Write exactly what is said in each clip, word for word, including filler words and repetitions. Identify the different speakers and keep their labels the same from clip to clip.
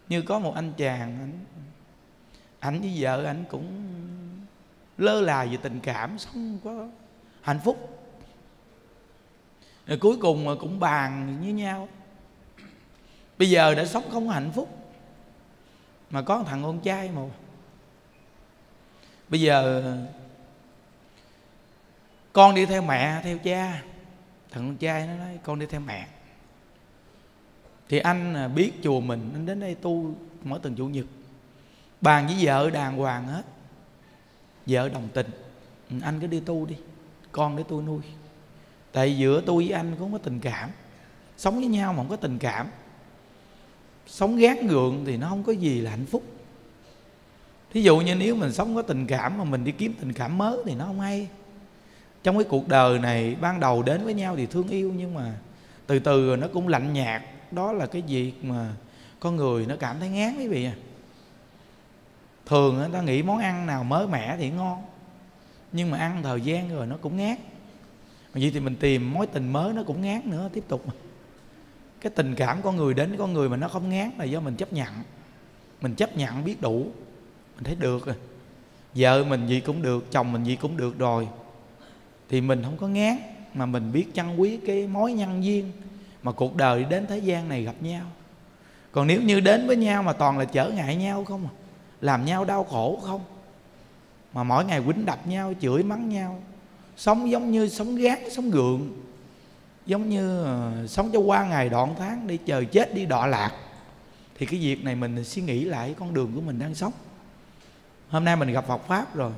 Speaker 1: Như có một anh chàng, anh anh với vợ anh cũng lơ là về tình cảm, sống không có hạnh phúc. Rồi cuối cùng cũng bàn với nhau, bây giờ đã sống không có hạnh phúc, mà có một thằng con trai mà bây giờ con đi theo mẹ theo cha. Thằng con trai nó nói con đi theo mẹ. Thì anh biết chùa mình, anh đến đây tu mỗi tuần chủ nhật, bàn với vợ đàng hoàng hết, vợ đồng tình, anh cứ đi tu đi, con để tôi nuôi. Tại giữa tôi với anh cũng không có tình cảm, sống với nhau mà không có tình cảm, sống gán gượng thì nó không có gì là hạnh phúc. Thí dụ như nếu mình sống có tình cảm mà mình đi kiếm tình cảm mới thì nó không hay. Trong cái cuộc đời này ban đầu đến với nhau thì thương yêu, nhưng mà từ từ rồi nó cũng lạnh nhạt. Đó là cái việc mà con người nó cảm thấy ngán quý vị à. Thường người ta nghĩ món ăn nào mới mẻ thì ngon, nhưng mà ăn thời gian rồi nó cũng ngán. Vậy thì mình tìm mối tình mới nó cũng ngán nữa, tiếp tục. Cái tình cảm con người đến với con người mà nó không ngán là do mình chấp nhận. Mình chấp nhận biết đủ, mình thấy được rồi, vợ mình gì cũng được, chồng mình gì cũng được rồi, thì mình không có ngán, mà mình biết trân quý cái mối nhân duyên mà cuộc đời đến thế gian này gặp nhau. Còn nếu như đến với nhau mà toàn là trở ngại nhau không, làm nhau đau khổ không, mà mỗi ngày quýnh đập nhau, chửi mắng nhau, sống giống như sống gán, sống gượng, giống như uh, sống cho qua ngày đoạn tháng, đi chờ chết đi đọa lạc, thì cái việc này mình suy nghĩ lại con đường của mình đang sống. Hôm nay mình gặp Phật Pháp rồi,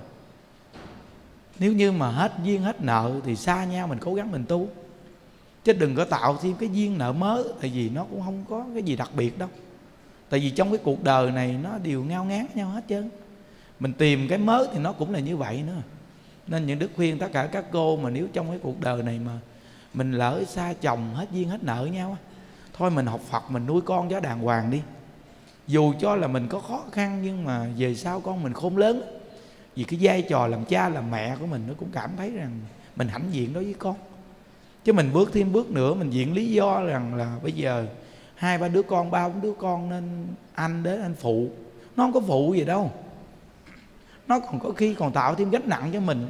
Speaker 1: nếu như mà hết duyên hết nợ thì xa nhau mình cố gắng mình tu, chứ đừng có tạo thêm cái duyên nợ mới. Tại vì nó cũng không có cái gì đặc biệt đâu. Tại vì trong cái cuộc đời này nó đều ngao ngán nhau hết trơn. Mình tìm cái mới thì nó cũng là như vậy nữa. Nên những đức khuyên tất cả các cô mà nếu trong cái cuộc đời này mà mình lỡ xa chồng, hết duyên hết nợ nhau, thôi mình học Phật, mình nuôi con cho đàng hoàng đi. Dù cho là mình có khó khăn, nhưng mà về sau con mình khôn lớn, vì cái vai trò làm cha làm mẹ của mình nó cũng cảm thấy rằng mình hãnh diện đối với con. Chứ mình bước thêm bước nữa, mình viện lý do rằng là bây giờ hai ba đứa con, ba bốn đứa con, nên anh đến anh phụ. Nó không có phụ gì đâu, nó còn có khi còn tạo thêm gánh nặng cho mình.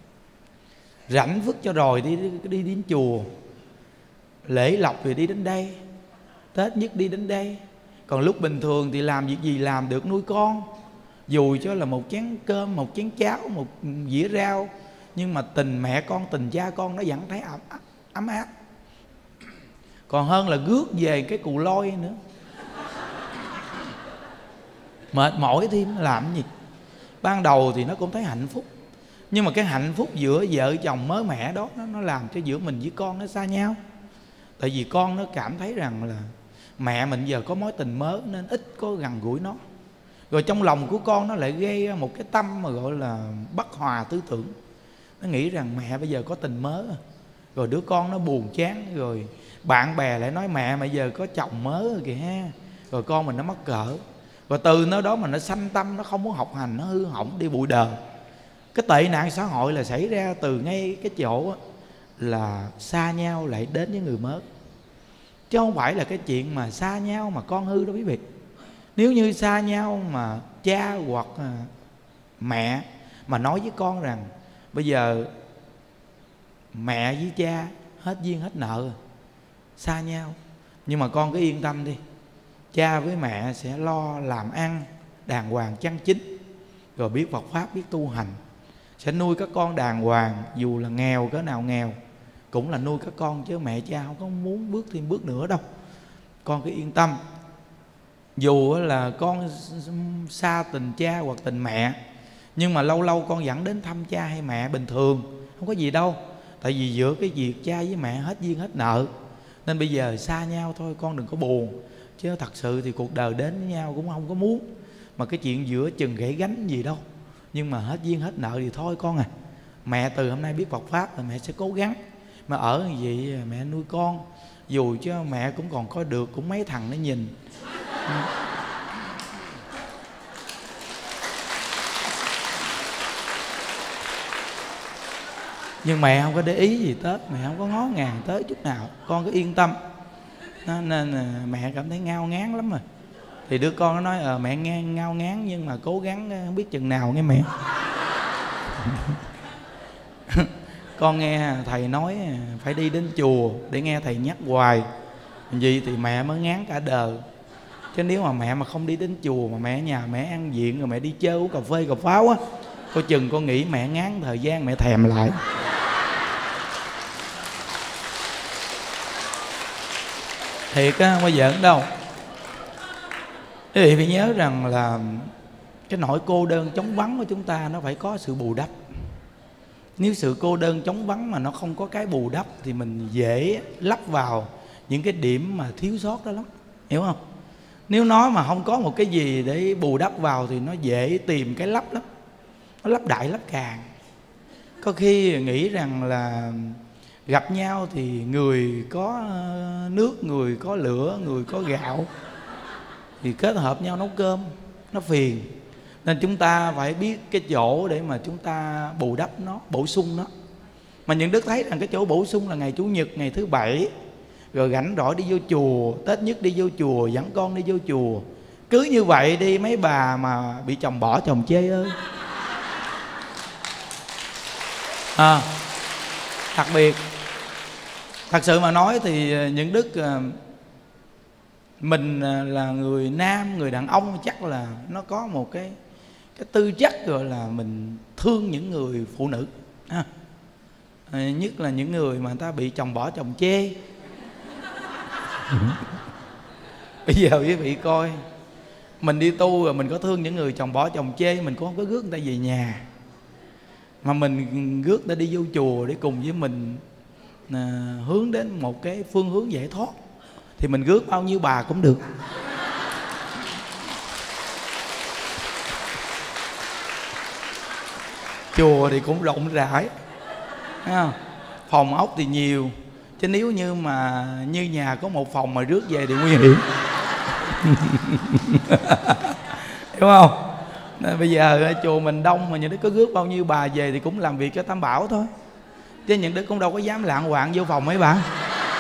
Speaker 1: Rảnh phức cho rồi đi, đi, đi đến chùa, lễ lộc thì đi đến đây, Tết nhất đi đến đây. Còn lúc bình thường thì làm việc gì làm được nuôi con, dù cho là một chén cơm, một chén cháo, một dĩa rau, nhưng mà tình mẹ con, tình cha con nó vẫn thấy ấm, ấm áp. Còn hơn là rước về cái cù lôi nữa, mệt mỏi thêm làm gì. Ban đầu thì nó cũng thấy hạnh phúc, nhưng mà cái hạnh phúc giữa vợ chồng mới mẻ đó nó, nó làm cho giữa mình với con nó xa nhau. Tại vì con nó cảm thấy rằng là mẹ mình giờ có mối tình mới nên ít có gần gũi nó. Rồi trong lòng của con nó lại gây một cái tâm mà gọi là bất hòa tư tưởng. Nó nghĩ rằng mẹ bây giờ có tình mới, rồi đứa con nó buồn chán, rồi bạn bè lại nói mẹ bây giờ có chồng mới rồi kìa ha, rồi con mình nó mắc cỡ. Và từ nó đó mà nó sanh tâm, nó không muốn học hành, nó hư hỏng đi bụi đời. Cái tệ nạn xã hội là xảy ra từ ngay cái chỗ là xa nhau lại đến với người mới, chứ không phải là cái chuyện mà xa nhau mà con hư đâu quý vị. Nếu như xa nhau mà cha hoặc mẹ mà nói với con rằng bây giờ mẹ với cha hết duyên hết nợ, xa nhau, nhưng mà con cứ yên tâm đi, cha với mẹ sẽ lo làm ăn đàng hoàng chân chính, rồi biết Phật Pháp, biết tu hành, sẽ nuôi các con đàng hoàng. Dù là nghèo cỡ nào nghèo cũng là nuôi các con, chứ mẹ cha không có muốn bước thêm bước nữa đâu. Con cứ yên tâm. Dù là con xa tình cha hoặc tình mẹ, nhưng mà lâu lâu con vẫn đến thăm cha hay mẹ bình thường, không có gì đâu. Tại vì giữa cái việc cha với mẹ hết duyên hết nợ, nên bây giờ xa nhau thôi, con đừng có buồn. Chứ thật sự thì cuộc đời đến với nhau cũng không có muốn, mà cái chuyện giữa chừng gãy gánh gì đâu. Nhưng mà hết duyên hết nợ thì thôi con à. Mẹ từ hôm nay biết Phật Pháp là mẹ sẽ cố gắng. Mà ở như vậy mẹ nuôi con, dù cho mẹ cũng còn có được, cũng mấy thằng nó nhìn. Nhưng mẹ không có để ý gì Tết, mẹ không có ngó ngàng tới chút nào. Con cứ yên tâm. Nên, nên mẹ cảm thấy ngao ngán lắm rồi. Thì đứa con nó nói ờ mẹ nghe ngao ngán nhưng mà cố gắng không biết chừng nào nghe mẹ. Con nghe thầy nói phải đi đến chùa để nghe thầy nhắc hoài, vì thì mẹ mới ngán cả đời. Chứ nếu mà mẹ mà không đi đến chùa mà mẹ ở nhà mẹ ăn diện rồi mẹ đi chơi uống cà phê cà pháo á, coi chừng con nghĩ mẹ ngán thời gian mẹ thèm lại. Thiệt á, không có giỡn đâu. Quý vị phải nhớ rằng là cái nỗi cô đơn trống vắng của chúng ta nó phải có sự bù đắp. Nếu sự cô đơn trống vắng mà nó không có cái bù đắp thì mình dễ lắp vào những cái điểm mà thiếu sót đó lắm, hiểu không? Nếu nó mà không có một cái gì để bù đắp vào thì nó dễ tìm cái lắp lắm. Nó lắp đại lắp càng. Có khi nghĩ rằng là gặp nhau thì người có nước, người có lửa, người có gạo thì kết hợp nhau nấu cơm, nó phiền. Nên chúng ta phải biết cái chỗ để mà chúng ta bù đắp nó, bổ sung nó. Mà những đức thấy rằng cái chỗ bổ sung là ngày Chủ nhật, ngày thứ bảy, rồi rảnh rỗi đi vô chùa, Tết nhất đi vô chùa, dẫn con đi vô chùa. Cứ như vậy đi mấy bà mà bị chồng bỏ chồng chê ơi. À, đặc biệt thật sự mà nói thì những đức mình là người nam, người đàn ông chắc là nó có một cái cái tư chất gọi là mình thương những người phụ nữ ha. À, nhất là những người mà người ta bị chồng bỏ chồng chê. Bây giờ quý vị coi, mình đi tu rồi mình có thương những người chồng bỏ chồng chê, mình cũng không có rước người ta về nhà, mà mình rước người ta đi vô chùa để cùng với mình à, hướng đến một cái phương hướng giải thoát, thì mình rước bao nhiêu bà cũng được. Chùa thì cũng rộng rãi, thấy không? Phòng ốc thì nhiều, chứ nếu như mà như nhà có một phòng mà rước về thì nguy hiểm. Hiểu không? Nên bây giờ chùa mình đông mà những đứa có rước bao nhiêu bà về thì cũng làm việc cho Tam Bảo thôi, chứ những đứa cũng đâu có dám lạng quạng vô phòng mấy bà.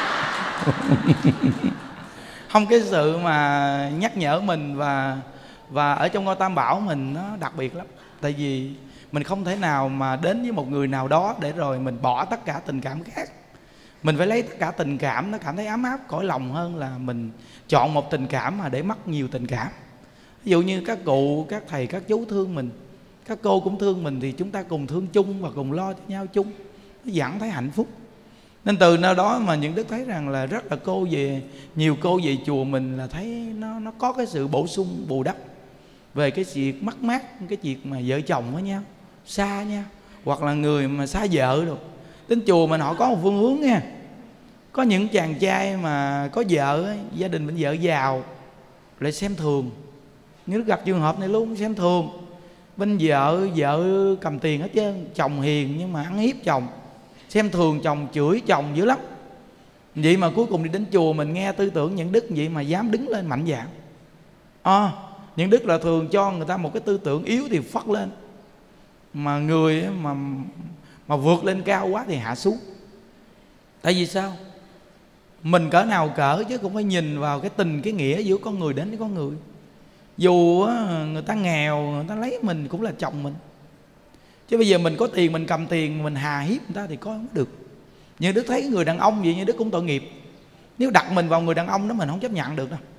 Speaker 1: Không, cái sự mà nhắc nhở mình và và ở trong ngôi Tam Bảo mình nó đặc biệt lắm. Tại vì mình không thể nào mà đến với một người nào đó để rồi mình bỏ tất cả tình cảm khác. Mình phải lấy tất cả tình cảm, nó cảm thấy ấm áp cõi lòng hơn là mình chọn một tình cảm mà để mất nhiều tình cảm. Ví dụ như các cụ, các thầy, các chú thương mình, các cô cũng thương mình, thì chúng ta cùng thương chung và cùng lo cho nhau chung, nó vẫn thấy hạnh phúc. Nên từ nơi đó mà những đức thấy rằng là rất là cô về, nhiều cô về chùa mình là thấy nó, nó có cái sự bổ sung bù đắp về cái việc mất mát, cái việc mà vợ chồng với nhau xa nhau, hoặc là người mà xa vợ rồi đến chùa mình họ có một phương hướng nha. Có những chàng trai mà có vợ ấy, gia đình bên vợ giàu lại xem thường. Nếu gặp trường hợp này luôn, xem thường bên vợ, vợ cầm tiền hết trơn, chồng hiền nhưng mà ăn hiếp chồng, xem thường chồng, chửi chồng dữ lắm. Vậy mà cuối cùng đi đến chùa mình nghe tư tưởng những đức vậy mà dám đứng lên mạnh dạn. À, những đức là thường cho người ta một cái tư tưởng yếu thì phất lên, mà người mà mà vượt lên cao quá thì hạ xuống. Tại vì sao? Mình cỡ nào cỡ chứ cũng phải nhìn vào cái tình, cái nghĩa giữa con người đến với con người. Dù người ta nghèo, người ta lấy mình cũng là chồng mình, chứ bây giờ mình có tiền, mình cầm tiền mình hà hiếp người ta thì coi không được. Nhưng Đức thấy người đàn ông vậy, như Đức cũng tội nghiệp. Nếu đặt mình vào người đàn ông đó mình không chấp nhận được đâu.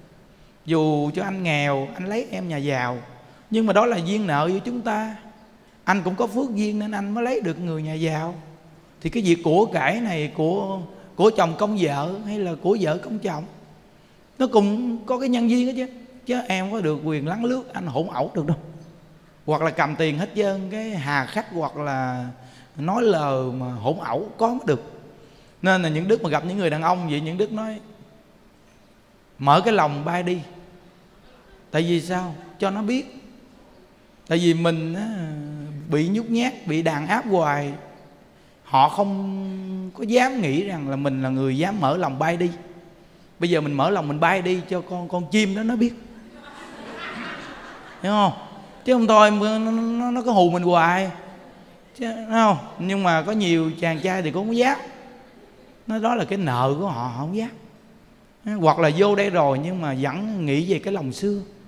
Speaker 1: Dù cho anh nghèo, anh lấy em nhà giàu, nhưng mà đó là duyên nợ với chúng ta. Anh cũng có phước duyên nên anh mới lấy được người nhà giàu. Thì cái việc của cải này của của chồng công vợ hay là của vợ công chồng, nó cũng có cái nhân duyên đó chứ. Chứ em không có được quyền lắng lướt anh hỗn ẩu được đâu. Hoặc là cầm tiền hết trơn cái hà khắc, hoặc là nói lời mà hỗn ẩu có mới được. Nên là những đức mà gặp những người đàn ông vậy, những đức nói mở cái lòng bay đi. Tại vì sao? Cho nó biết. Tại vì mình á, bị nhút nhát, bị đàn áp hoài, họ không có dám nghĩ rằng là mình là người dám mở lòng bay đi. Bây giờ mình mở lòng mình bay đi cho con con chim đó nó biết, hiểu không? Chứ không thôi nó, nó, nó có hù mình hoài chứ, không? Nhưng mà có nhiều chàng trai thì cũng không dám. Nó đó là cái nợ của họ, họ không dám. Hoặc là vô đây rồi nhưng mà vẫn nghĩ về cái lòng xưa.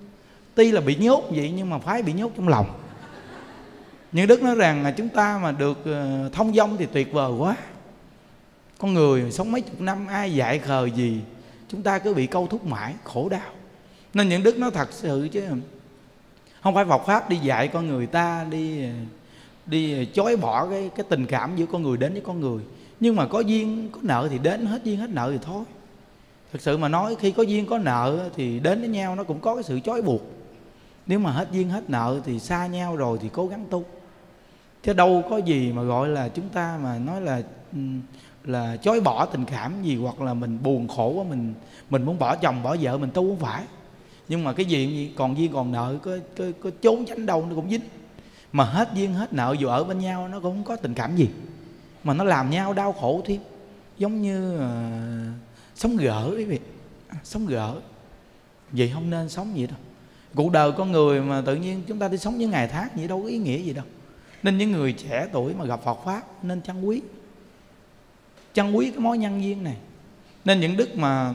Speaker 1: Tuy là bị nhốt vậy nhưng mà phải bị nhốt trong lòng. Nhưng Đức nói rằng là chúng ta mà được thông dong thì tuyệt vời quá. Con người sống mấy chục năm ai dạy khờ gì, chúng ta cứ bị câu thúc mãi, khổ đau. Nên những Đức nói thật sự chứ không phải Phật Pháp đi dạy con người ta đi đi chối bỏ cái, cái tình cảm giữa con người đến với con người. Nhưng mà có duyên có nợ thì đến, hết duyên hết nợ thì thôi. Thực sự mà nói khi có duyên có nợ thì đến với nhau nó cũng có cái sự trói buộc. Nếu mà hết duyên hết nợ thì xa nhau rồi thì cố gắng tu. Chứ đâu có gì mà gọi là chúng ta mà nói là là chối bỏ tình cảm gì, hoặc là mình buồn khổ quá mình mình muốn bỏ chồng bỏ vợ mình tu, không phải. Nhưng mà cái chuyện gì còn duyên còn nợ, có, có, có trốn tránh đâu nó cũng dính. Mà hết duyên hết nợ dù ở bên nhau nó cũng không có tình cảm gì, mà nó làm nhau đau khổ thêm. Giống như uh, sống gỡ quý vị, sống gỡ vậy không nên sống vậy đâu. Cuộc đời con người mà tự nhiên chúng ta đi sống với ngày tháng vậy đâu có ý nghĩa gì đâu. Nên những người trẻ tuổi mà gặp Phật Pháp nên trân quý, trân quý cái mối nhân duyên này. Nên những đức mà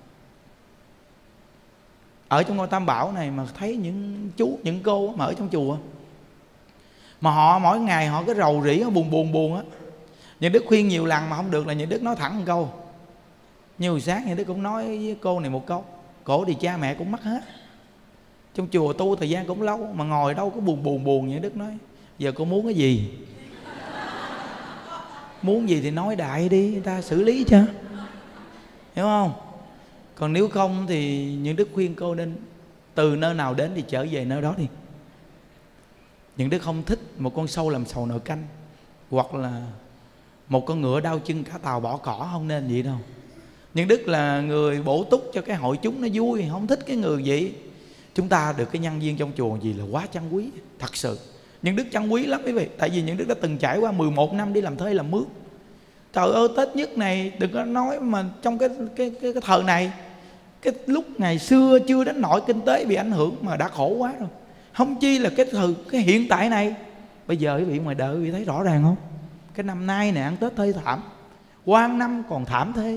Speaker 1: ở trong ngôi Tam Bảo này mà thấy những chú, những cô mà ở trong chùa mà họ mỗi ngày họ cứ rầu rĩ, buồn buồn buồn á. Những đức khuyên nhiều lần mà không được là những đức nói thẳng một câu. Như hồi sáng những đức cũng nói với cô này một câu: cổ thì cha mẹ cũng mất hết, trong chùa tu thời gian cũng lâu mà ngồi đâu có buồn buồn buồn. Những đức nói giờ cô muốn cái gì, muốn gì thì nói đại đi, người ta xử lý cho, hiểu không? Còn nếu không thì những đức khuyên cô nên từ nơi nào đến thì trở về nơi đó đi. Những đức không thích một con sâu làm sầu nồi canh, hoặc là một con ngựa đau chân cả tàu bỏ cỏ, không nên vậy đâu. Những đức là người bổ túc cho cái hội chúng nó vui, không thích cái người vậy. Chúng ta được cái nhân duyên trong chùa gì là quá trân quý, thật sự. Những đức trân quý lắm quý vị. Tại vì những đức đã từng trải qua mười một năm đi làm thuê làm mướn. Trời ơi, Tết nhất này đừng có nói mà trong cái cái cái, cái thời này, cái lúc ngày xưa chưa đến nỗi kinh tế bị ảnh hưởng mà đã khổ quá rồi, không chi là cái thời cái hiện tại này. Bây giờ quý vị ngoài đời quý vị thấy rõ ràng không? Cái năm nay nè ăn Tết thê thảm, qua năm còn thảm thế.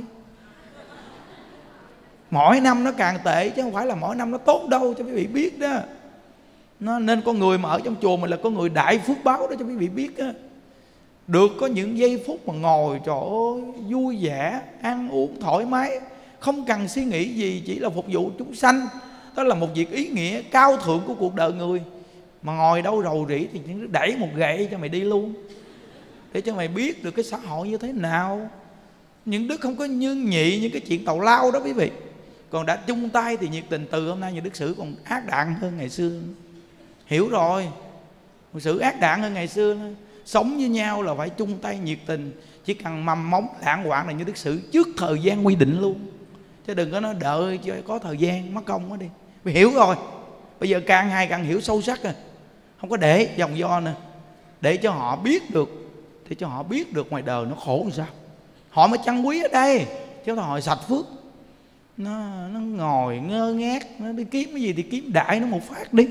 Speaker 1: Mỗi năm nó càng tệ chứ không phải là mỗi năm nó tốt đâu, cho quý vị biết đó. Nó, nên con người mà ở trong chùa mình là con người đại phước báo đó, cho quý vị biết đó. Được có những giây phút mà ngồi trời ơi vui vẻ, ăn uống thoải mái, không cần suy nghĩ gì, chỉ là phục vụ chúng sanh. Đó là một việc ý nghĩa cao thượng của cuộc đời người. Mà ngồi đâu rầu rĩ thì những đẩy một gậy cho mày đi luôn, để cho mày biết được cái xã hội như thế nào. Những đức không có nhương nhị những cái chuyện tào lao đó quý vị. Còn đã chung tay thì nhiệt tình. Từ hôm nay những đức xử còn ác đạn hơn ngày xưa. Hiểu rồi, xử ác đạn hơn ngày xưa nữa. Sống với nhau là phải chung tay nhiệt tình. Chỉ cần mầm móng lãng hoạn là như đức xử trước thời gian quy định luôn. Chứ đừng có nói đợi cho có thời gian mất công quá đi. Vì hiểu rồi. Bây giờ càng ngày càng hiểu sâu sắc rồi, không có để dòng do nữa. Để cho họ biết được, để cho họ biết được ngoài đời nó khổ làm sao, họ mới trân quý ở đây. Chứ họ sạch phước, nó, nó ngồi ngơ ngác, nó đi kiếm cái gì thì kiếm đại nó một phát đi,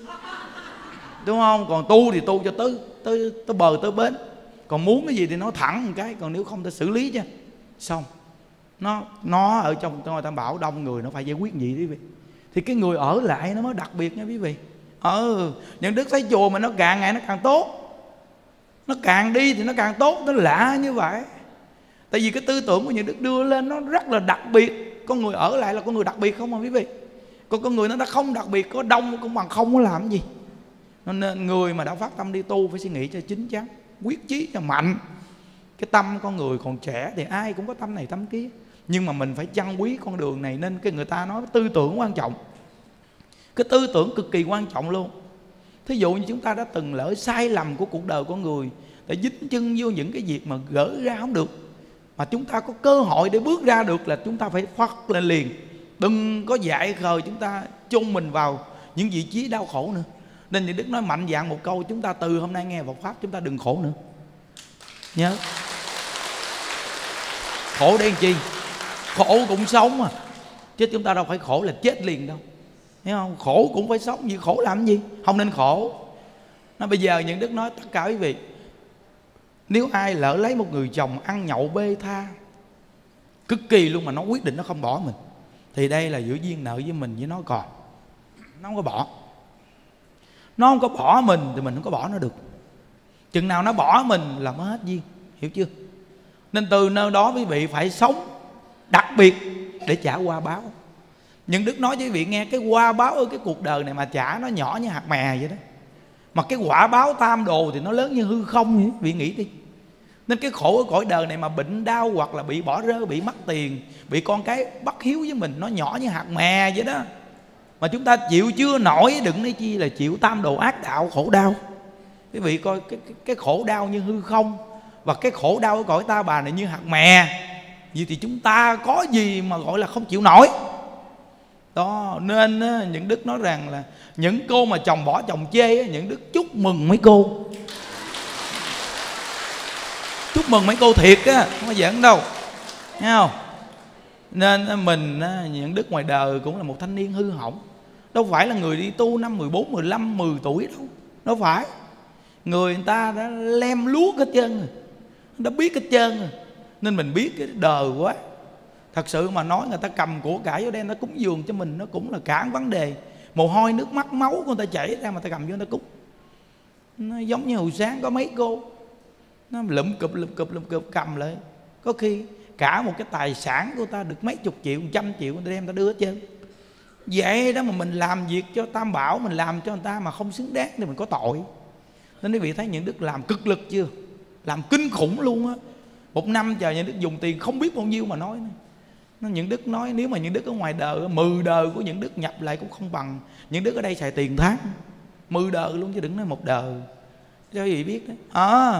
Speaker 1: đúng không? Còn tu thì tu cho tới tới tới bờ tới bến. Còn muốn cái gì thì nói thẳng một cái, còn nếu không ta xử lý cho xong. Nó nó ở trong ngôi Tam Bảo đông người, nó phải giải quyết gì quý vị. Thì cái người ở lại nó mới đặc biệt nha quý vị. Ừ, những đức thấy chùa mà nó càng ngày nó càng tốt, nó càng đi thì nó càng tốt. Nó lạ như vậy. Tại vì cái tư tưởng của những đức đưa lên nó rất là đặc biệt. Con người ở lại là con người đặc biệt không mà quý vị. Còn con người nó đã không đặc biệt, có đông cũng bằng không có làm cái gì. Nên người mà đã phát tâm đi tu phải suy nghĩ cho chín chắn, quyết chí cho mạnh. Cái tâm con người còn trẻ thì ai cũng có tâm này tâm kia, nhưng mà mình phải trân quý con đường này. Nên cái người ta nói tư tưởng quan trọng, cái tư tưởng cực kỳ quan trọng luôn. Thí dụ như chúng ta đã từng lỡ sai lầm của cuộc đời con người, để dính chân vô những cái việc mà gỡ ra không được, mà chúng ta có cơ hội để bước ra được là chúng ta phải phất lên liền. Đừng có dại khờ chúng ta chôn mình vào những vị trí đau khổ nữa. Nên những đức nói mạnh dạn một câu: chúng ta từ hôm nay nghe Phật Pháp chúng ta đừng khổ nữa. Nhớ, khổ để làm chi? Khổ cũng sống mà, chứ chúng ta đâu phải khổ là chết liền đâu, hiểu không? Khổ cũng phải sống, gì khổ làm gì? Không nên khổ. Nó bây giờ những đức nói tất cả quý vị, nếu ai lỡ lấy một người chồng ăn nhậu bê tha cực kỳ luôn mà nó quyết định nó không bỏ mình, thì đây là giữa duyên nợ với mình với nó còn, nó không có bỏ. Nó không có bỏ mình thì mình không có bỏ nó được. Chừng nào nó bỏ mình là mới hết duyên, hiểu chưa? Nên từ nơi đó quý vị phải sống đặc biệt để trả qua báo. Nhưng Đức nói với quý vị nghe, cái qua báo ở cái cuộc đời này mà trả nó nhỏ như hạt mè vậy đó, mà cái quả báo tam đồ thì nó lớn như hư không vậy, quý vị nghĩ đi. Nên cái khổ ở cõi đời này mà bệnh đau, hoặc là bị bỏ rơi, bị mất tiền, bị con cái bất hiếu với mình, nó nhỏ như hạt mè vậy đó. Mà chúng ta chịu chưa nổi, đừng nói chi là chịu tam đồ ác đạo khổ đau. Quý vị coi cái, cái, cái khổ đau như hư không, và cái khổ đau ở cõi ta bà này như hạt mè. Vậy thì chúng ta có gì mà gọi là không chịu nổi đó. Nên những Đức nói rằng là những cô mà chồng bỏ chồng chê, những Đức chúc mừng mấy cô, chúc mừng mấy cô thiệt á, không có giỡn đâu, thấy không? Nên mình những Đức ngoài đời cũng là một thanh niên hư hỏng, đâu phải là người đi tu năm mười bốn, mười lăm, mười tuổi đâu. Đâu phải. Người người ta đã lem luốc hết trơn rồi, đã biết hết trơn rồi. Nên mình biết cái đời quá. Thật sự mà nói, người ta cầm của cải vô đây người ta cúng dường cho mình, nó cũng là cả một vấn đề. Mồ hôi nước mắt máu của người ta chảy ra mà ta cầm vô người ta cúng. Nó giống như hồi sáng có mấy cô nó lụm cụp lụm cụp lụm cụp cầm lại, có khi cả một cái tài sản của ta được mấy chục triệu, trăm triệu người ta đem ta đưa hết trơn. Vậy đó mà mình làm việc cho Tam Bảo, mình làm cho người ta mà không xứng đáng thì mình có tội. Nên quý vị thấy những Đức làm cực lực chưa? Làm kinh khủng luôn á. Một năm trời những Đức dùng tiền không biết bao nhiêu mà nói nữa. Những Đức nói nếu mà những Đức ở ngoài đời, mười đời của những Đức nhập lại cũng không bằng những Đức ở đây xài tiền tháng mười đời luôn, chứ đừng nói một đời. Cho quý vị biết đấy. À,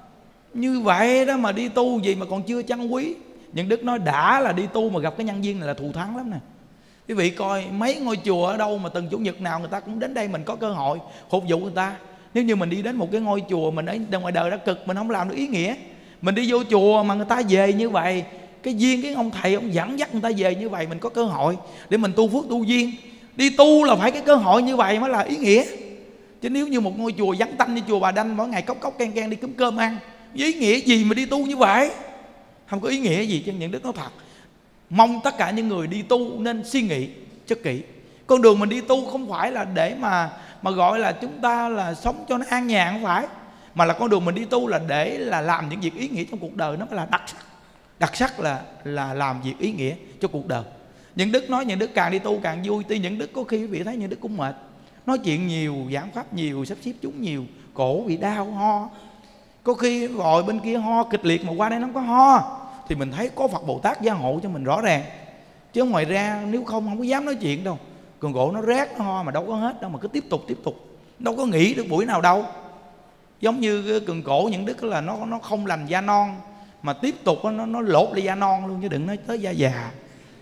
Speaker 1: như vậy đó mà đi tu gì mà còn chưa trân quý. Những Đức nói đã là đi tu mà gặp cái nhân viên này là thù thắng lắm nè. Quý vị coi mấy ngôi chùa ở đâu mà từng chủ nhật nào người ta cũng đến đây mình có cơ hội phục vụ người ta. Nếu như mình đi đến một cái ngôi chùa mình ở ngoài đời đã cực, mình không làm được ý nghĩa. Mình đi vô chùa mà người ta về như vậy, cái duyên cái ông thầy ông dẫn dắt người ta về như vậy, mình có cơ hội để mình tu phước tu duyên. Đi tu là phải cái cơ hội như vậy mới là ý nghĩa. Chứ nếu như một ngôi chùa vắng tanh như chùa Bà Đanh, mỗi ngày cốc cốc can can đi cúm cơm ăn, ý nghĩa gì mà đi tu như vậy? Không có ý nghĩa gì. Chứ những Đức nói thật, mong tất cả những người đi tu nên suy nghĩ cho kỹ. Con đường mình đi tu không phải là để mà mà gọi là chúng ta là sống cho nó an nhàn, không phải. Mà là con đường mình đi tu là để là làm những việc ý nghĩa trong cuộc đời, nó mới là đặc sắc. Đặc sắc là là làm việc ý nghĩa cho cuộc đời. Những Đức nói những Đức càng đi tu càng vui. Tuy những Đức có khi quý vị thấy những Đức cũng mệt, nói chuyện nhiều, giảng pháp nhiều, sắp xếp chúng nhiều, cổ bị đau ho. Có khi gọi bên kia ho kịch liệt mà qua đây nó không có ho, thì mình thấy có Phật Bồ Tát gia hộ cho mình rõ ràng. Chứ ngoài ra nếu không không có dám nói chuyện đâu. Còn gỗ nó rét nó ho mà đâu có hết đâu, mà cứ tiếp tục tiếp tục, đâu có nghỉ được buổi nào đâu. Giống như cần cổ những Đức là nó nó không lành da non, mà tiếp tục nó nó lột lại da non luôn, chứ đừng nói tới da già.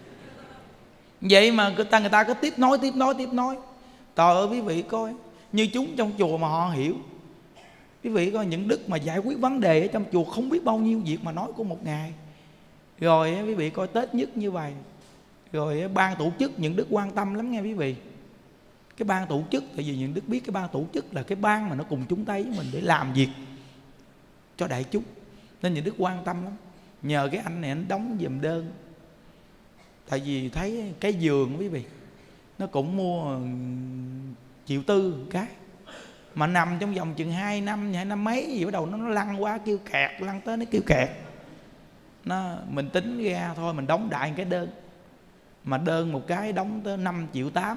Speaker 1: Vậy mà người ta người ta cứ tiếp nói tiếp nói tiếp nói. Trời ơi quý vị coi, như chúng trong chùa mà họ hiểu. Quý vị coi những Đức mà giải quyết vấn đề ở trong chùa không biết bao nhiêu việc mà nói của một ngày. Rồi quý vị coi Tết nhất như vậy, rồi ban tổ chức những Đức quan tâm lắm nghe quý vị. Cái ban tổ chức, tại vì những Đức biết cái ban tổ chức là cái ban mà nó cùng chung tay với mình để làm việc cho đại chúng, nên những Đức quan tâm lắm. Nhờ cái anh này anh đóng giùm đơn. Tại vì thấy cái giường quý vị nó cũng mua triệu tư cái, mà nằm trong vòng chừng hai năm, hai năm mấy gì bắt đầu nó, nó lăn qua kêu kẹt, lăn tới nó kêu kẹt. Nó, mình tính ra thôi mình đóng đại cái đơn, mà đơn một cái đóng tới năm triệu tám.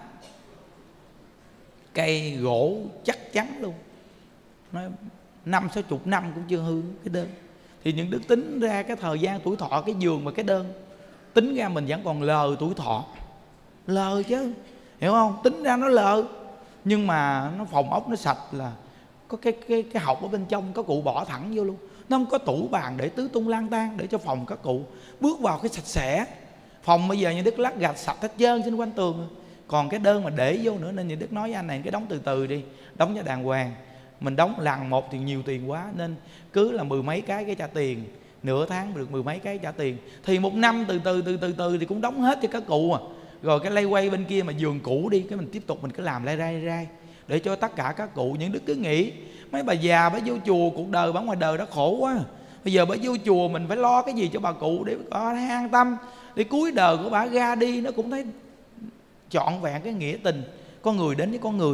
Speaker 1: Cây gỗ chắc chắn luôn, nó năm sáu chục năm cũng chưa hư cái đơn. Thì những Đức tính ra cái thời gian tuổi thọ cái giường và cái đơn, tính ra mình vẫn còn lờ tuổi thọ. Lờ chứ, hiểu không? Tính ra nó lờ. Nhưng mà nó phòng ốc nó sạch là có cái cái cái hộc ở bên trong, có cụ bỏ thẳng vô luôn. Nó không có tủ bàn để tứ tung lang tan, để cho phòng các cụ bước vào cái sạch sẽ. Phòng bây giờ như Đức lát gạch sạch hết trơn xung quanh tường. Còn cái đơn mà để vô nữa, nên như Đức nói với anh này, cái đóng từ từ đi, đóng cho đàng hoàng. Mình đóng lần một thì nhiều tiền quá, nên cứ là mười mấy cái cái trả tiền, nửa tháng được mười mấy cái trả tiền, thì một năm từ từ từ từ từ thì cũng đóng hết cho các cụ à. Rồi cái lay quay bên kia mà giường cũ đi, cái mình tiếp tục mình cứ làm lay rai rai để cho tất cả các cụ. Những Đức cứ nghĩ mấy bà già bà vô chùa, cuộc đời bà ngoài đời đã khổ quá, bây giờ bà vô chùa mình phải lo cái gì cho bà cụ để có an tâm, để cuối đời của bà ra đi nó cũng thấy trọn vẹn cái nghĩa tình con người đến với con người.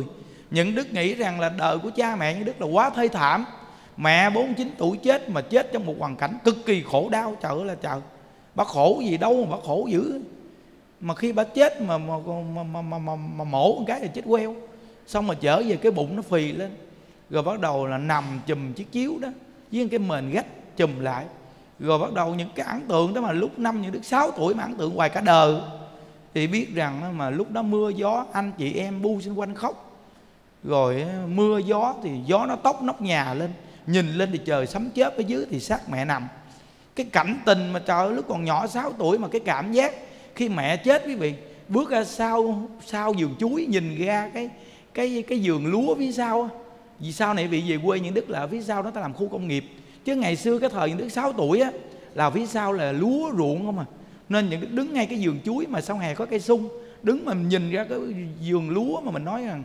Speaker 1: Những Đức nghĩ rằng là đời của cha mẹ Những Đức là quá thê thảm. Mẹ bốn mươi chín tuổi chết mà chết trong một hoàn cảnh cực kỳ khổ đau. Trời ơi là trời, bà khổ gì đâu mà bà khổ dữ. Mà khi bà chết mà mà, mà, mà, mà, mà, mà mổ một cái là chết queo. Xong mà trở về cái bụng nó phì lên, rồi bắt đầu là nằm chùm chiếc chiếu đó với cái mền gách chùm lại. Rồi bắt đầu những cái ấn tượng đó mà lúc năm Những Đức sáu tuổi mà ấn tượng hoài cả đời. Thì biết rằng mà lúc đó mưa gió, anh chị em bu xung quanh khóc. Rồi mưa gió thì gió nó tóc nóc nhà lên, nhìn lên thì trời sấm chớp, ở dưới thì xác mẹ nằm. Cái cảnh tình mà trời ơi, lúc còn nhỏ sáu tuổi mà cái cảm giác khi mẹ chết quý vị, bước ra sau sau vườn chuối nhìn ra cái cái cái vườn lúa phía sau. Vì sau này bị về quê Những Đức là ở phía sau đó ta làm khu công nghiệp, chứ ngày xưa cái thời Những Đức sáu tuổi á là phía sau là lúa ruộng không à. Nên Những Đức đứng ngay cái vườn chuối mà sau hè có cây sung, đứng mà mình nhìn ra cái vườn lúa mà mình nói rằng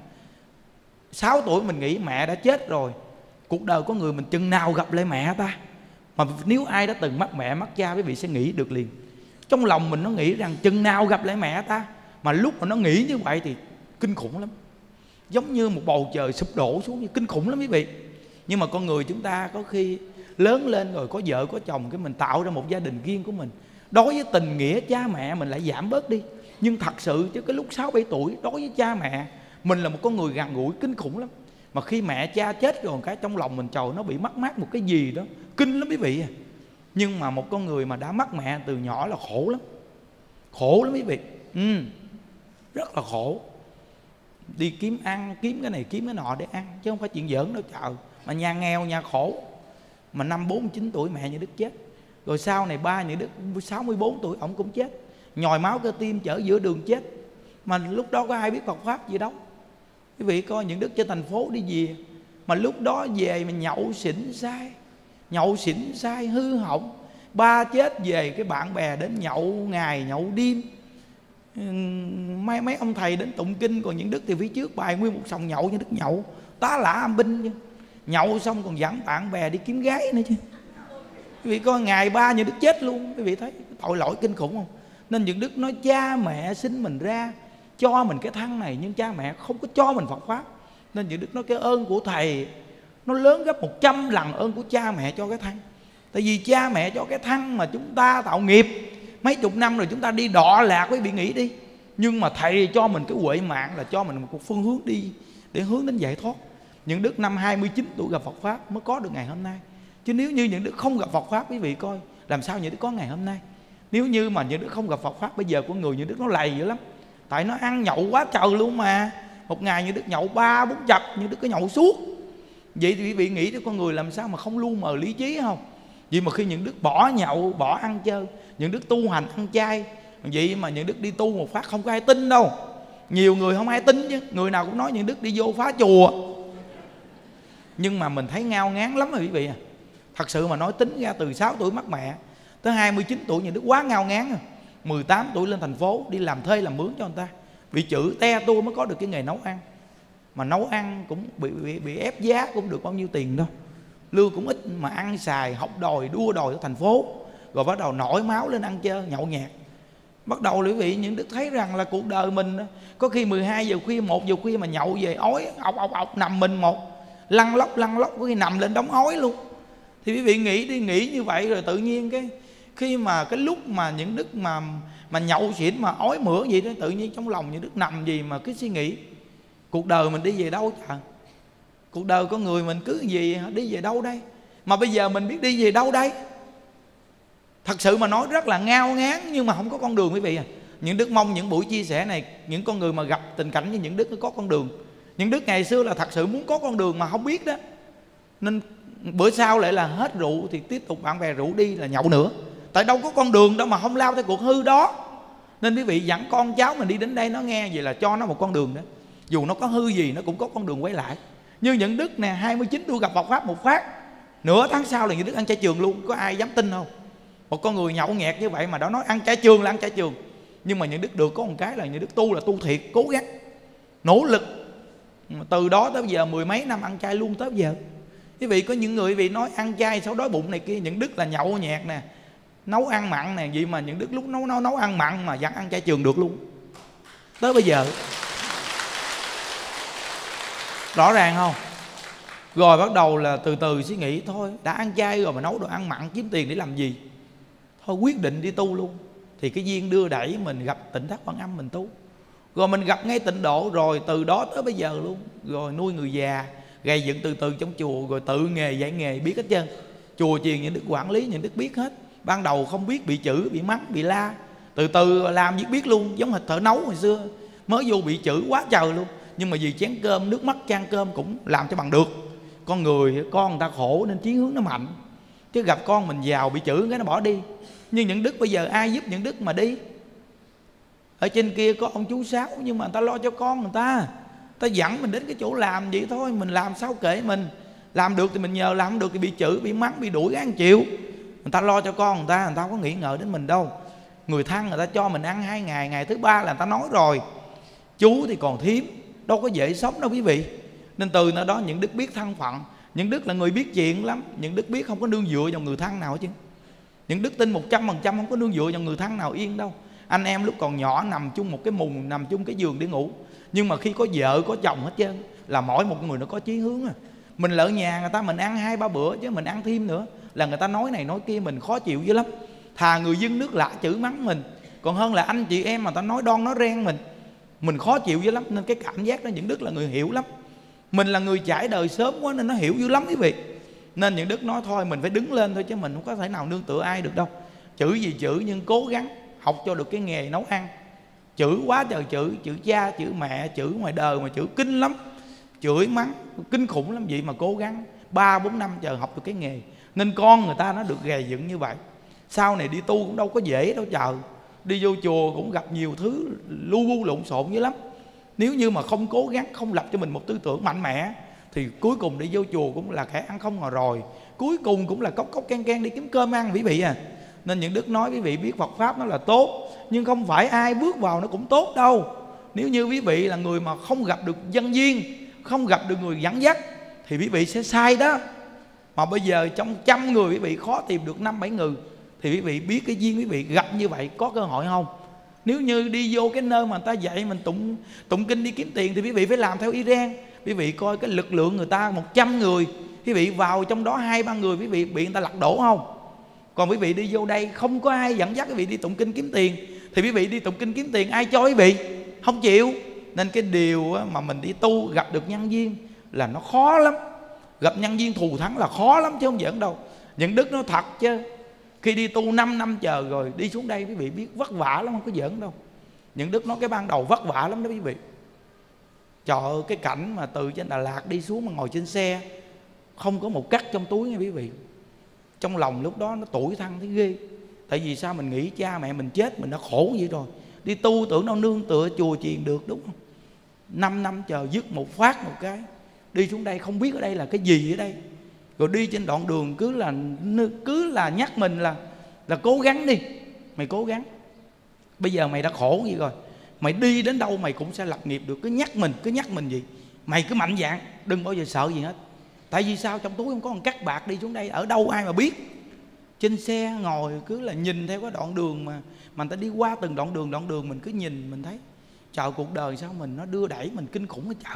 Speaker 1: sáu tuổi mình nghĩ mẹ đã chết rồi. Cuộc đời có người mình chừng nào gặp lại mẹ ta. Mà nếu ai đã từng mất mẹ mất cha, quý vị sẽ nghĩ được liền. Trong lòng mình nó nghĩ rằng chừng nào gặp lại mẹ ta. Mà lúc mà nó nghĩ như vậy thì kinh khủng lắm, giống như một bầu trời sụp đổ xuống, kinh khủng lắm quý vị. Nhưng mà con người chúng ta có khi lớn lên rồi có vợ có chồng, cái mình tạo ra một gia đình riêng của mình, đối với tình nghĩa cha mẹ mình lại giảm bớt đi. Nhưng thật sự chứ cái lúc sáu bảy tuổi, đối với cha mẹ mình là một con người gần gũi kinh khủng lắm. Mà khi mẹ cha chết rồi cái trong lòng mình trời nó bị mất mát một cái gì đó kinh lắm quý vị à. Nhưng mà một con người mà đã mất mẹ từ nhỏ là khổ lắm, khổ lắm quý vị. ừ, Rất là khổ. Đi kiếm ăn, kiếm cái này kiếm cái nọ để ăn, chứ không phải chuyện giỡn đâu trời. Mà nhà nghèo, nhà khổ. Mà năm bốn mươi chín tuổi mẹ Như Đức chết. Rồi sau này ba Như Đức sáu mươi bốn tuổi ổng cũng chết, nhồi máu cơ tim chở giữa đường chết. Mà lúc đó có ai biết Phật Pháp gì đâu. Quý vị coi Những Đức trên thành phố đi về, mà lúc đó về mà nhậu xỉn sai, nhậu xỉn sai hư hỏng. Ba chết về cái bạn bè đến nhậu ngày nhậu đêm. Mấy mấy ông thầy đến tụng kinh, còn Những Đức thì phía trước bài nguyên một sòng nhậu. Những Đức nhậu tá lả âm binh chứ. Nhậu xong còn dẫn bạn bè đi kiếm gái nữa chứ. Quý vị coi ngày ba Những Đức chết luôn. Quý vị thấy tội lỗi kinh khủng không? Nên Những Đức nói cha mẹ sinh mình ra, cho mình cái thân này, nhưng cha mẹ không có cho mình Phật Pháp. Nên Những Đức nói cái ơn của thầy nó lớn gấp một trăm lần ơn của cha mẹ cho cái thân. Tại vì cha mẹ cho cái thân mà chúng ta tạo nghiệp mấy chục năm rồi chúng ta đi đọa lạc, quý vị nghĩ đi. Nhưng mà thầy cho mình cái huệ mạng là cho mình một phương hướng đi để hướng đến giải thoát. Những Đức năm hai mươi chín tuổi gặp Phật Pháp mới có được ngày hôm nay. Chứ nếu như Những Đức không gặp Phật Pháp, quý vị coi làm sao Những Đức có ngày hôm nay. Nếu như mà Những Đức không gặp Phật Pháp, bây giờ con người Những Đức nó lầy dữ lắm. Tại nó ăn nhậu quá trời luôn mà. Một ngày Những Đức nhậu ba bốn chập, Những Đức có nhậu suốt. Vậy thì quý vị nghĩ tới con người làm sao mà không lu mờ lý trí không? Vì mà khi Những Đức bỏ nhậu, bỏ ăn chơi, Những Đức tu hành ăn chay, vậy mà Những Đức đi tu một phát không có ai tin đâu. Nhiều người không ai tin chứ, người nào cũng nói Những Đức đi vô phá chùa. Nhưng mà mình thấy ngao ngán lắm rồi quý vị à. Thật sự mà nói tính ra từ sáu tuổi mất mẹ tới hai mươi chín tuổi Những Đức quá ngao ngán rồi. Mười tám tuổi lên thành phố đi làm thuê làm mướn cho người ta, bị chữ te tua mới có được cái nghề nấu ăn. Mà nấu ăn cũng bị, bị, bị ép giá, cũng được bao nhiêu tiền đâu, lương cũng ít mà ăn xài, học đòi đua đòi ở thành phố. Rồi bắt đầu nổi máu lên ăn chơi nhậu nhẹt. Bắt đầu quý vị Những Đức thấy rằng là cuộc đời mình có khi mười hai giờ khuya, một giờ khuya mà nhậu về ói ọc ọc ọc nằm mình một lăn lóc lăn lóc, có khi nằm lên đống ói luôn. Thì quý vị nghĩ đi, nghĩ như vậy rồi tự nhiên cái khi mà cái lúc mà Những Đức mà mà nhậu xỉn mà ói mửa gì đó, tự nhiên trong lòng Những Đức nằm gì mà cứ suy nghĩ cuộc đời mình đi về đâu trời. Cuộc đời con người mình cứ gì đi về đâu đây. Mà bây giờ mình biết đi về đâu đây. Thật sự mà nói rất là ngao ngán, nhưng mà không có con đường quý vị à. Những Đức mong những buổi chia sẻ này, những con người mà gặp tình cảnh như Những Đức nó có con đường. Những Đức ngày xưa là thật sự muốn có con đường mà không biết đó. Nên bữa sau lại là hết rượu thì tiếp tục bạn bè rủ đi là nhậu nữa. Tại đâu có con đường đâu mà không lao theo cuộc hư đó. Nên quý vị dẫn con cháu mình đi đến đây nó nghe vậy là cho nó một con đường đó. Dù nó có hư gì nó cũng có con đường quay lại. Như Những Đức nè, hai mươi chín tuổi gặp Phật Pháp một phát, nửa tháng sau là Những Đức ăn chay trường luôn. Có ai dám tin không? Một con người nhậu nhẹt như vậy mà đó nói ăn chay trường là ăn chay trường. Nhưng mà Những Đức được có một cái là Những Đức tu là tu thiệt, cố gắng, nỗ lực. Từ đó tới giờ mười mấy năm ăn chay luôn tới giờ. Quý vị có những người vì nói ăn chay sau đói bụng này kia. Những Đức là nhậu nhẹt nè, nấu ăn mặn nè, vậy mà Những Đức lúc nấu nấu nấu ăn mặn mà vẫn ăn chay trường được luôn tới bây giờ. Rõ ràng không? Rồi bắt đầu là từ từ suy nghĩ, thôi đã ăn chay rồi mà nấu đồ ăn mặn kiếm tiền để làm gì, thôi quyết định đi tu luôn. Thì cái duyên đưa đẩy mình gặp Tịnh Thất Quan Âm, mình tu. Rồi mình gặp ngay tịnh độ, rồi từ đó tới bây giờ luôn. Rồi nuôi người già, gầy dựng từ từ trong chùa, rồi tự nghề dạy nghề biết hết trơn. Chùa chiền những đức quản lý, những đức biết hết. Ban đầu không biết, bị chửi, bị mắng, bị la, từ từ làm việc biết luôn. Giống hệt thợ nấu hồi xưa, mới vô bị chửi quá trời luôn, nhưng mà vì chén cơm, nước mắt chan cơm cũng làm cho bằng được. Con người, con người ta khổ nên chí hướng nó mạnh. Chứ gặp con mình giàu bị chửi cái nó bỏ đi. Nhưng những đức bây giờ ai giúp những đức mà đi? Ở trên kia có ông chú Sáu, nhưng mà người ta lo cho con người ta, ta dẫn mình đến cái chỗ làm vậy thôi. Mình làm sao kệ mình, làm được thì mình nhờ, làm không được thì bị chửi, bị mắng, bị đuổi ăn chịu. Người ta lo cho con người ta, người ta không có nghĩ ngợi đến mình đâu. Người thân người ta cho mình ăn hai ngày, ngày thứ ba là người ta nói rồi, chú thì còn thím, đâu có dễ sống đâu quý vị. Nên từ nơi đó những đức biết thân phận. Những đức là người biết chuyện lắm. Những đức biết không có nương dựa vào người thân nào chứ. Những đức tin một trăm phần trăm không có nương dựa vào người thân nào yên đâu. Anh em lúc còn nhỏ nằm chung một cái mùng, nằm chung cái giường để ngủ. Nhưng mà khi có vợ có chồng hết trơn, là mỗi một người nó có chí hướng à. Mình lỡ nhà người ta mình ăn hai ba bữa, chứ mình ăn thêm nữa là người ta nói này nói kia, mình khó chịu dữ lắm. Thà người dân nước lạ chửi mắng mình, còn hơn là anh chị em mà ta nói đoan nói ren mình, mình khó chịu dữ lắm. Nên cái cảm giác đó những đức là người hiểu lắm. Mình là người trải đời sớm quá nên nó hiểu dữ lắm quý vị. Nên những đức nói thôi mình phải đứng lên thôi, chứ mình không có thể nào nương tựa ai được đâu. Chửi gì chửi, nhưng cố gắng học cho được cái nghề nấu ăn. Chửi quá trời chửi, chửi cha, chửi mẹ, chửi ngoài đời mà chửi kinh lắm, chửi mắng kinh khủng lắm. Vậy mà cố gắng ba bốn năm chờ học được cái nghề. Nên con người ta nó được gầy dựng như vậy. Sau này đi tu cũng đâu có dễ đâu trời. Đi vô chùa cũng gặp nhiều thứ lu bu lộn xộn dữ lắm. Nếu như mà không cố gắng, không lập cho mình một tư tưởng mạnh mẽ, thì cuối cùng đi vô chùa cũng là kẻ ăn không ngồi rồi, cuối cùng cũng là cốc cốc can can đi kiếm cơm ăn quý vị à. Nên những đức nói quý vị biết Phật Pháp nó là tốt, nhưng không phải ai bước vào nó cũng tốt đâu. Nếu như quý vị là người mà không gặp được nhân duyên, không gặp được người dẫn dắt, thì quý vị sẽ sai đó. Mà bây giờ trong trăm người quý vị khó tìm được năm bảy người, thì quý vị biết cái duyên quý vị gặp như vậy có cơ hội không? Nếu như đi vô cái nơi mà người ta dạy mình tụng tụng kinh đi kiếm tiền, thì quý vị phải làm theo Iran. Quý vị coi cái lực lượng người ta một trăm người, quý vị vào trong đó hai ba người quý vị bị người ta lật đổ không? Còn quý vị đi vô đây không có ai dẫn dắt quý vị đi tụng kinh kiếm tiền, thì quý vị đi tụng kinh kiếm tiền ai cho quý vị? Không chịu. Nên cái điều mà mình đi tu gặp được nhân duyên là nó khó lắm. Gặp nhân duyên thù thắng là khó lắm chứ không giỡn đâu. Những đức nó thật chứ. Khi đi tu năm năm chờ rồi đi xuống đây quý vị biết vất vả lắm, không có giỡn đâu. Những đức nói cái ban đầu vất vả lắm đó quý vị. Trời ơi, cái cảnh mà từ trên Đà Lạt đi xuống mà ngồi trên xe, không có một cắt trong túi nha quý vị. Trong lòng lúc đó nó tủi thân thấy ghê. Tại vì sao mình nghĩ cha mẹ mình chết mình đã khổ vậy rồi, đi tu tưởng đâu nương tựa chùa chiền được, đúng không? Năm năm chờ dứt một phát một cái, đi xuống đây không biết ở đây là cái gì ở đây. Rồi đi trên đoạn đường cứ là cứ là nhắc mình là là cố gắng đi, mày cố gắng. Bây giờ mày đã khổ vậy rồi, mày đi đến đâu mày cũng sẽ lập nghiệp được. Cứ nhắc mình, cứ nhắc mình gì, mày cứ mạnh dạn, đừng bao giờ sợ gì hết. Tại vì sao? Trong túi không có một cắt bạc, đi xuống đây ở đâu ai mà biết. Trên xe ngồi cứ là nhìn theo cái đoạn đường mà mà người ta đi qua từng đoạn đường đoạn đường, mình cứ nhìn mình thấy trời, cuộc đời sao mình nó đưa đẩy mình kinh khủng hết trời.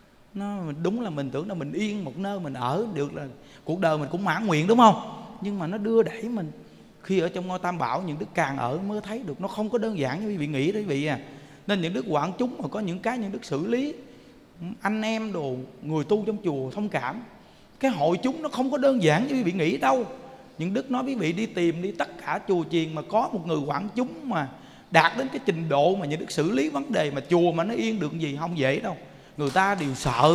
Speaker 1: Nó đúng là mình tưởng là mình yên một nơi mình ở được là cuộc đời mình cũng mãn nguyện, đúng không? Nhưng mà nó đưa đẩy mình. Khi ở trong ngôi Tam Bảo, những đức càng ở mới thấy được nó không có đơn giản như quý vị nghĩ đấy quý vị à. Nên những đức quảng chúng mà có những cái những đức xử lý anh em đồ người tu trong chùa thông cảm. Cái hội chúng nó không có đơn giản như quý vị nghĩ đâu. Những đức nói quý vị đi tìm đi tất cả chùa chiền mà có một người quảng chúng mà đạt đến cái trình độ mà những đức xử lý vấn đề mà chùa mà nó yên được gì không dễ đâu. Người ta đều sợ.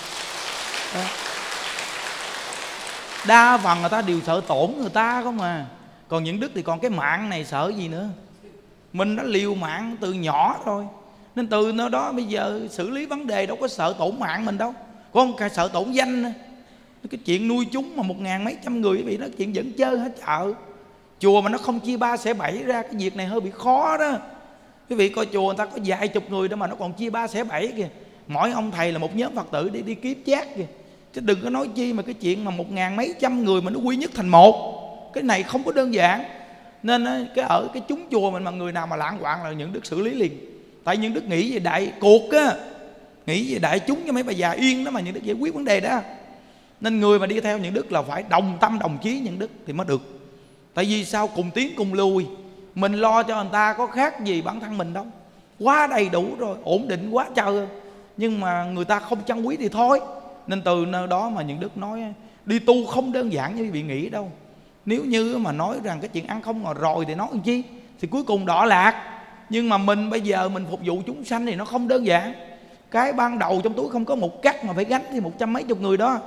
Speaker 1: Đa phần người ta đều sợ tổn người ta không à. Còn những đức thì còn cái mạng này sợ gì nữa. Mình đã liều mạng từ nhỏ rồi, nên từ nơi đó bây giờ xử lý vấn đề đâu có sợ tổn mạng mình đâu. Có không sợ tổn danh nữa. Cái chuyện nuôi chúng mà một ngàn mấy trăm người bị nó chuyện dẫn chơi hết chợ. Chùa mà nó không chia ba xẻ bảy ra, cái việc này hơi bị khó đó. Quý vị coi chùa người ta có vài chục người đó mà nó còn chia ba xẻ bảy kìa. Mỗi ông thầy là một nhóm Phật tử đi đi kiếp chát kìa. Chứ đừng có nói chi mà cái chuyện mà một ngàn mấy trăm người mà nó quy nhất thành một. Cái này không có đơn giản. Nên cái ở cái chúng chùa mình mà người nào mà lạng quạng là những đức xử lý liền. Tại những đức nghĩ về đại cuộc á, nghĩ về đại chúng cho mấy bà già yên đó mà những đức giải quyết vấn đề đó. Nên người mà đi theo những đức là phải đồng tâm đồng chí những đức thì mới được. Tại vì sao? Cùng tiến cùng lùi. Mình lo cho người ta có khác gì bản thân mình đâu, quá đầy đủ rồi, ổn định quá trời. Nhưng mà người ta không trân quý thì thôi. Nên từ nơi đó mà những đức nói đi tu không đơn giản như quý vị nghĩ đâu. Nếu như mà nói rằng cái chuyện ăn không ngồi rồi thì nói làm chi, thì cuối cùng đọa lạc. Nhưng mà mình bây giờ mình phục vụ chúng sanh thì nó không đơn giản. Cái ban đầu trong túi không có một cắt mà phải gánh thì một trăm mấy chục người đó.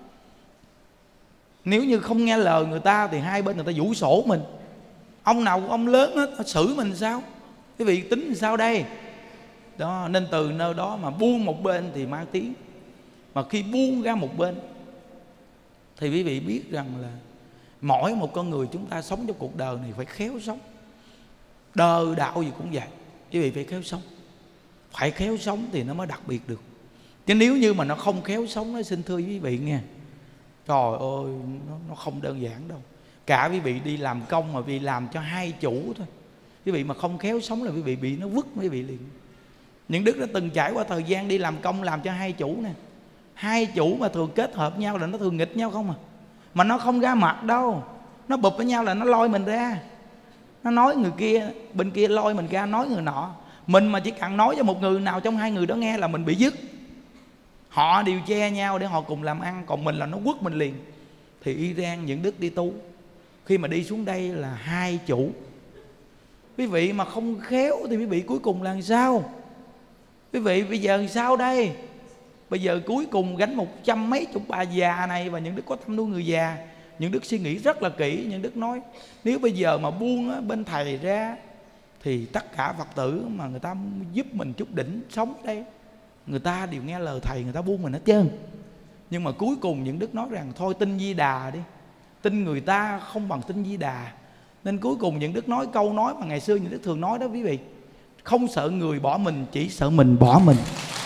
Speaker 1: Nếu như không nghe lời người ta thì hai bên người ta vũ sổ mình. Ông nào cũng ông lớn hết, xử mình sao? Quý vị tính sao đây? Đó, nên từ nơi đó mà buông một bên thì mang tiếng. Mà khi buông ra một bên thì quý vị biết rằng là mỗi một con người chúng ta sống trong cuộc đời này phải khéo sống. Đời đạo gì cũng vậy, quý vị phải khéo sống. Phải khéo sống thì nó mới đặc biệt được. Chứ nếu như mà nó không khéo sống, nó xin thưa quý vị nghe, trời ơi, nó, nó không đơn giản đâu. Cả quý vị đi làm công mà vì làm cho hai chủ thôi, quý vị mà không khéo sống là quý vị bị nó vứt quý vị liền. Những đức đã từng trải qua thời gian đi làm công làm cho hai chủ nè. Hai chủ mà thường kết hợp nhau là nó thường nghịch nhau không à. Mà nó không ra mặt đâu, nó bụp với nhau là nó lôi mình ra. Nó nói người kia, bên kia lôi mình ra nói người nọ. Mình mà chỉ cần nói cho một người nào trong hai người đó nghe là mình bị dứt. Họ đều che nhau để họ cùng làm ăn, còn mình là nó quất mình liền. Thì y rang những đức đi tu, khi mà đi xuống đây là hai chủ. Quý vị mà không khéo thì quý vị cuối cùng là sao? Quý vị bây giờ sao đây? Bây giờ cuối cùng gánh một trăm mấy chục bà già này. Và những đức có tâm nuôi người già. Những đức suy nghĩ rất là kỹ. Những đức nói nếu bây giờ mà buông á, bên thầy ra thì tất cả Phật tử mà người ta giúp mình chút đỉnh sống ở đây, người ta đều nghe lời thầy, người ta buông mình hết trơn. Nhưng mà cuối cùng những đức nói rằng thôi tin Di Đà đi, tin người ta không bằng tin Di Đà. Nên cuối cùng những đức nói câu nói mà ngày xưa những đức thường nói đó quý vị: không sợ người bỏ mình, chỉ sợ mình bỏ mình.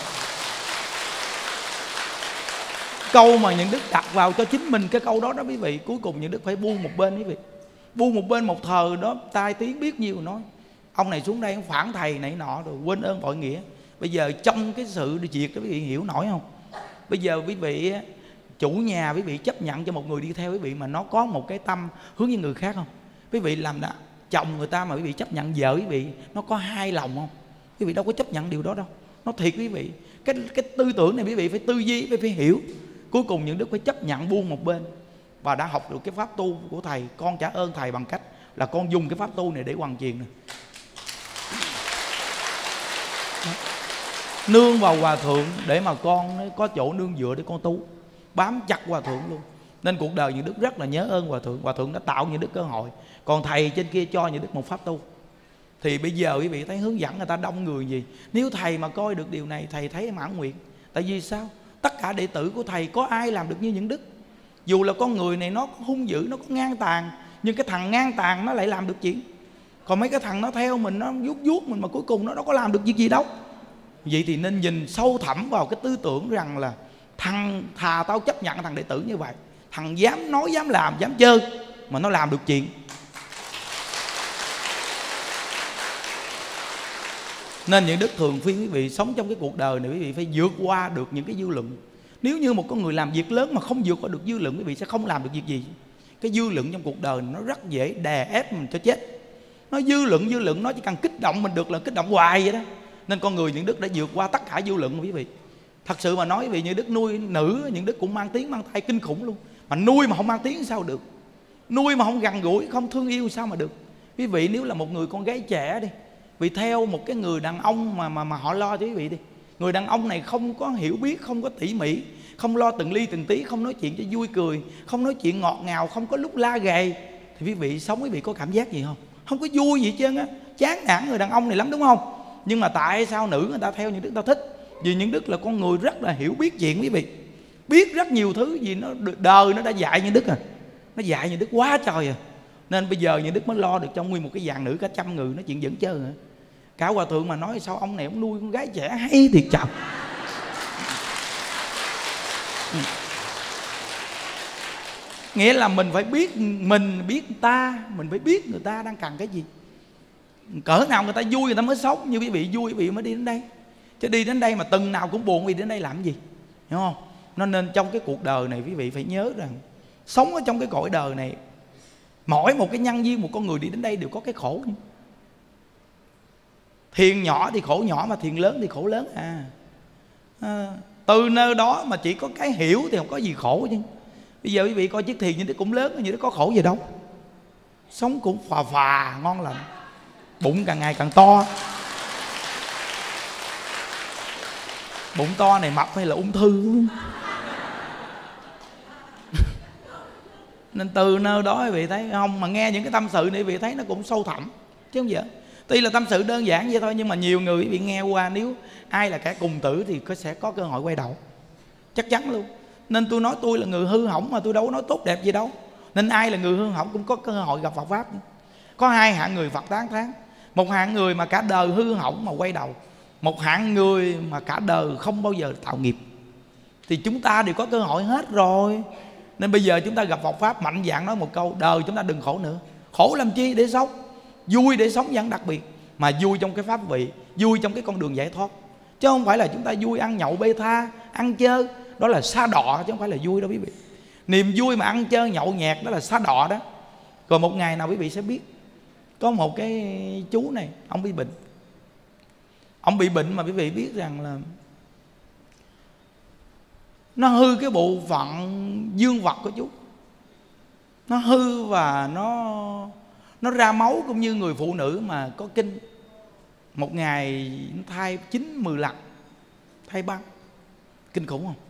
Speaker 1: Câu mà những đức đặt vào cho chính mình cái câu đó đó quý vị. Cuối cùng những đức phải buông một bên quý vị. Buông một bên một thời đó, tai tiếng biết nhiêu nói ông này xuống đây phản thầy này nọ rồi quên ơn tội nghĩa. Bây giờ trong cái sự việc đó quý vị hiểu nổi không? Bây giờ quý vị chủ nhà, quý vị chấp nhận cho một người đi theo quý vị mà nó có một cái tâm hướng với người khác không? Quý vị làm đã chồng người ta mà quý vị chấp nhận vợ quý vị nó có hai lòng không? Quý vị đâu có chấp nhận điều đó đâu. Nó thiệt quý vị, cái cái tư tưởng này quý vị phải tư duy, phải, phải hiểu. Cuối cùng những đức phải chấp nhận buông một bên. Và đã học được cái pháp tu của thầy, con trả ơn thầy bằng cách là con dùng cái pháp tu này để hoàn truyền này. Nương vào hòa thượng để mà con có chỗ nương dựa để con tu, bám chặt hòa thượng luôn. Nên cuộc đời những đức rất là nhớ ơn hòa thượng. Hòa thượng đã tạo những đức cơ hội, còn thầy trên kia cho những đức một pháp tu. Thì bây giờ quý vị thấy hướng dẫn người ta đông người gì, nếu thầy mà coi được điều này thầy thấy mãn nguyện. Tại vì sao? Tất cả đệ tử của thầy có ai làm được như những đức. Dù là con người này nó hung dữ, nó có ngang tàn, nhưng cái thằng ngang tàn nó lại làm được chuyện. Còn mấy cái thằng nó theo mình, nó vuốt vuốt mình mà cuối cùng nó đâu có làm được việc gì đâu. Vậy thì nên nhìn sâu thẳm vào cái tư tưởng rằng là thằng thà tao chấp nhận thằng đệ tử như vậy, thằng dám nói, dám làm, dám chơi mà nó làm được chuyện. Nên những đức thường khuyên quý vị sống trong cái cuộc đời này quý vị phải vượt qua được những cái dư luận. Nếu như một con người làm việc lớn mà không vượt qua được dư luận, quý vị sẽ không làm được việc gì. Cái dư luận trong cuộc đời nó rất dễ đè ép mình cho chết. Nó dư luận dư luận nó chỉ cần kích động mình được là kích động hoài vậy đó. Nên con người những đức đã vượt qua tất cả dư luận quý vị. Thật sự mà nói quý vị, những đức nuôi nữ, những đức cũng mang tiếng mang thai kinh khủng luôn. Mà nuôi mà không mang tiếng sao được? Nuôi mà không gần gũi, không thương yêu sao mà được? Quý vị nếu là một người con gái trẻ đi, vì theo một cái người đàn ông mà mà mà họ lo cho quý vị đi. Người đàn ông này không có hiểu biết, không có tỉ mỉ, không lo từng ly từng tí, không nói chuyện cho vui cười, không nói chuyện ngọt ngào, không có lúc la gầy, thì quý vị sống quý vị có cảm giác gì không? Không có vui gì hết trơn á, chán nản người đàn ông này lắm đúng không? Nhưng mà tại sao nữ người ta theo những đức ta thích? Vì những đức là con người rất là hiểu biết chuyện quý vị, biết rất nhiều thứ gì nó đời nó đã dạy những đức à, nó dạy những đức quá trời à. Nên bây giờ những đức mới lo được trong nguyên một cái dàn nữ cả trăm người nói chuyện dẫn chơi hả? Cả hòa thượng mà nói sao ông này ông nuôi con gái trẻ hay thiệt chậm. Nghĩa là mình phải biết mình biết ta, mình phải biết người ta đang cần cái gì, cỡ nào người ta vui người ta mới sống. Như quý vị vui quý vị mới đi đến đây. Chứ đi đến đây mà từng nào cũng buồn vì đến đây làm gì, hiểu không? Nó nên trong cái cuộc đời này quý vị phải nhớ rằng sống ở trong cái cõi đời này, mỗi một cái nhân duyên một con người đi đến đây đều có cái khổ. Thiền nhỏ thì khổ nhỏ, mà thiền lớn thì khổ lớn à. à Từ nơi đó mà chỉ có cái hiểu thì không có gì khổ chứ. Bây giờ quý vị coi chiếc thiền như thế cũng lớn, như thế có khổ gì đâu. Sống cũng phà phà ngon lành, bụng càng ngày càng to. Bụng to này mập hay là ung thư? Nên từ nơi đó quý vị thấy không, mà nghe những cái tâm sự này quý vị thấy nó cũng sâu thẳm chứ không vậy. Tuy là tâm sự đơn giản vậy thôi, nhưng mà nhiều người quý vị nghe qua, nếu ai là kẻ cùng tử thì có sẽ có cơ hội quay đầu, chắc chắn luôn. Nên tôi nói tôi là người hư hỏng mà tôi đâu có nói tốt đẹp gì đâu. Nên ai là người hư hỏng cũng có cơ hội gặp Phật Pháp. Có hai hạng người Phật tán thán: một hạng người mà cả đời hư hỏng mà quay đầu, một hạng người mà cả đời không bao giờ tạo nghiệp. Thì chúng ta đều có cơ hội hết rồi. Nên bây giờ chúng ta gặp Phật Pháp, mạnh dạn nói một câu: đời chúng ta đừng khổ nữa. Khổ làm chi để sống? Vui để sống vẫn đặc biệt. Mà vui trong cái pháp vị, vui trong cái con đường giải thoát. Chứ không phải là chúng ta vui ăn nhậu bê tha, ăn chơi. Đó là sa đọa chứ không phải là vui đâu quý vị. Niềm vui mà ăn chơi nhậu nhẹt đó là sa đọa đó. Rồi một ngày nào quý vị sẽ biết. Có một cái chú này, ông bị bệnh. Ông bị bệnh mà quý vị biết rằng là nó hư cái bộ phận dương vật của chú. Nó hư và nó Nó ra máu cũng như người phụ nữ mà có kinh. Một ngày nó thai chín mười lần, thai băng. Kinh khủng không?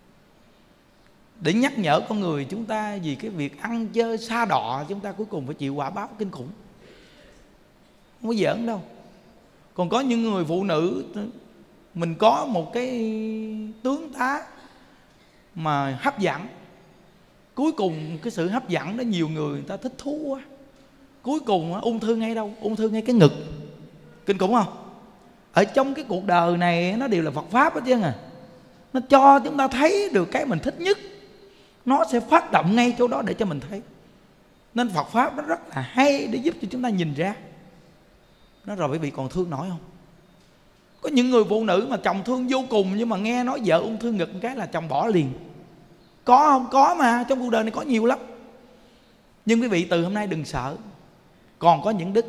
Speaker 1: Để nhắc nhở con người chúng ta vì cái việc ăn chơi sa đọa, chúng ta cuối cùng phải chịu quả báo kinh khủng. Không có giỡn đâu. Còn có những người phụ nữ, mình có một cái tướng tá mà hấp dẫn, cuối cùng cái sự hấp dẫn đó nhiều người, người ta thích thú quá, cuối cùng ung thư ngay đâu? Ung thư ngay cái ngực. Kinh khủng không? Ở trong cái cuộc đời này nó đều là Phật Pháp hết chứ à. Nó cho chúng ta thấy được cái mình thích nhất, nó sẽ phát động ngay chỗ đó để cho mình thấy. Nên Phật Pháp nó rất là hay để giúp cho chúng ta nhìn ra. Nó rồi quý vị còn thương nổi không? Có những người phụ nữ mà chồng thương vô cùng, nhưng mà nghe nói vợ ung thư ngực một cái là chồng bỏ liền. Có không? Có mà, trong cuộc đời này có nhiều lắm. Nhưng quý vị từ hôm nay đừng sợ, còn có những đức.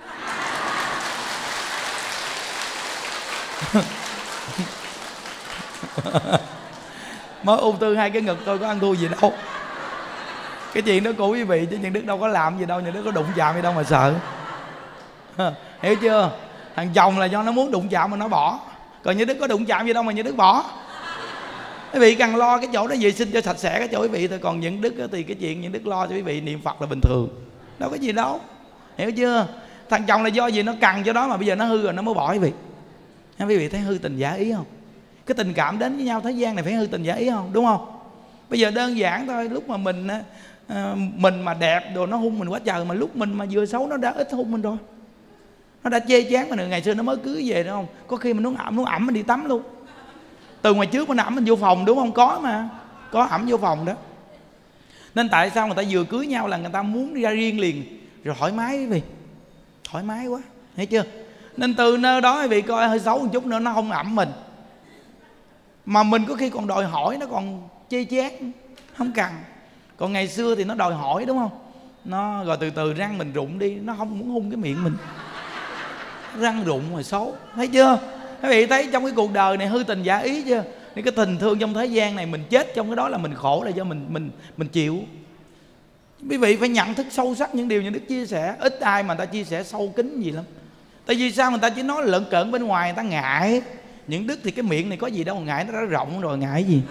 Speaker 1: Mới ung thư hai cái ngực tôi có ăn thua gì đâu. Cái chuyện đó của quý vị, chứ những đức đâu có làm gì đâu, những đức có đụng chạm gì đâu mà sợ. Hiểu chưa? Thằng chồng là do nó muốn đụng chạm mà nó bỏ. Còn những đức có đụng chạm gì đâu mà những đức bỏ. Quý vị cần lo cái chỗ đó vệ sinh cho sạch sẽ cái chỗ quý vị thôi. Còn những đức thì cái chuyện những đức lo cho quý vị niệm Phật là bình thường, đâu có gì đâu. Hiểu chưa? Thằng chồng là do gì nó cần cho đó mà bây giờ nó hư rồi nó mới bỏ quý vị. Quý vị thấy hư tình giả ý không? Cái tình cảm đến với nhau thế gian này phải hư tình giả ý không? Đúng không? Bây giờ đơn giản thôi, lúc mà mình mình mà đẹp đồ nó hung mình quá trời, mà lúc mình mà vừa xấu nó đã ít hung mình rồi. Nó đã chê chán mình. Ngày xưa nó mới cưới về đúng không? Có khi mình muốn ẩm, muốn ẩm mình đi tắm luôn. Từ ngoài trước mình ẩm mình vô phòng đúng không? Có mà, có ẩm vô phòng đó. Nên tại sao người ta vừa cưới nhau là người ta muốn đi ra riêng liền, rồi thoải mái quý vị. Thoải mái quá, thấy chưa? Nên từ nơi đó quý vị coi hơi xấu một chút nữa nó không ẩm mình, mà mình có khi còn đòi hỏi, nó còn chê chán, không cần. Còn ngày xưa thì nó đòi hỏi đúng không? Nó rồi từ từ răng mình rụng đi, nó không muốn hung cái miệng mình. Răng rụng rồi xấu, thấy chưa? Quý vị thấy trong cái cuộc đời này hư tình giả ý chưa? Nên cái tình thương trong thế gian này mình chết trong cái đó là mình khổ, là do mình mình mình chịu. Quý vị phải nhận thức sâu sắc những điều như Đức chia sẻ. Ít ai mà người ta chia sẻ sâu kín gì lắm. Tại vì sao? Người ta chỉ nói lợn cợn bên ngoài, người ta ngại. Những Đức thì cái miệng này có gì đâu mà ngại, nó đã rộng rồi ngại gì.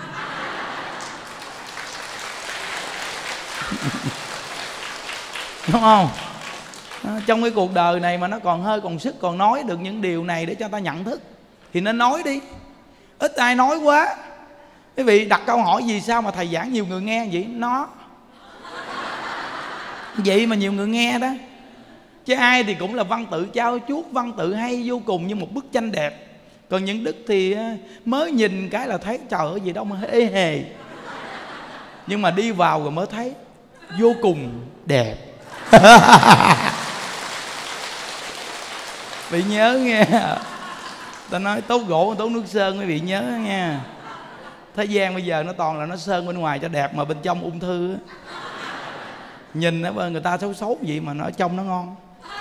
Speaker 1: Đúng không? Trong cái cuộc đời này mà nó còn hơi còn sức, còn nói được những điều này để cho ta nhận thức thì nên nói đi. Ít ai nói quá. Quý vị đặt câu hỏi vì sao mà thầy giảng nhiều người nghe vậy? Nó vậy mà nhiều người nghe đó. Chứ ai thì cũng là văn tự trao chuốt, văn tự hay vô cùng như một bức tranh đẹp. Còn những Đức thì mới nhìn cái là thấy trời ơi gì đâu mà ê hề. Nhưng mà đi vào rồi mới thấy vô cùng đẹp. Bị nhớ nghe. Ta nói tốt gỗ tốt nước sơn, quý vị nhớ nha. Thế gian bây giờ nó toàn là nó sơn bên ngoài cho đẹp mà bên trong ung thư á. Nhìn nó người ta xấu xấu vậy mà nó ở trong nó ngon.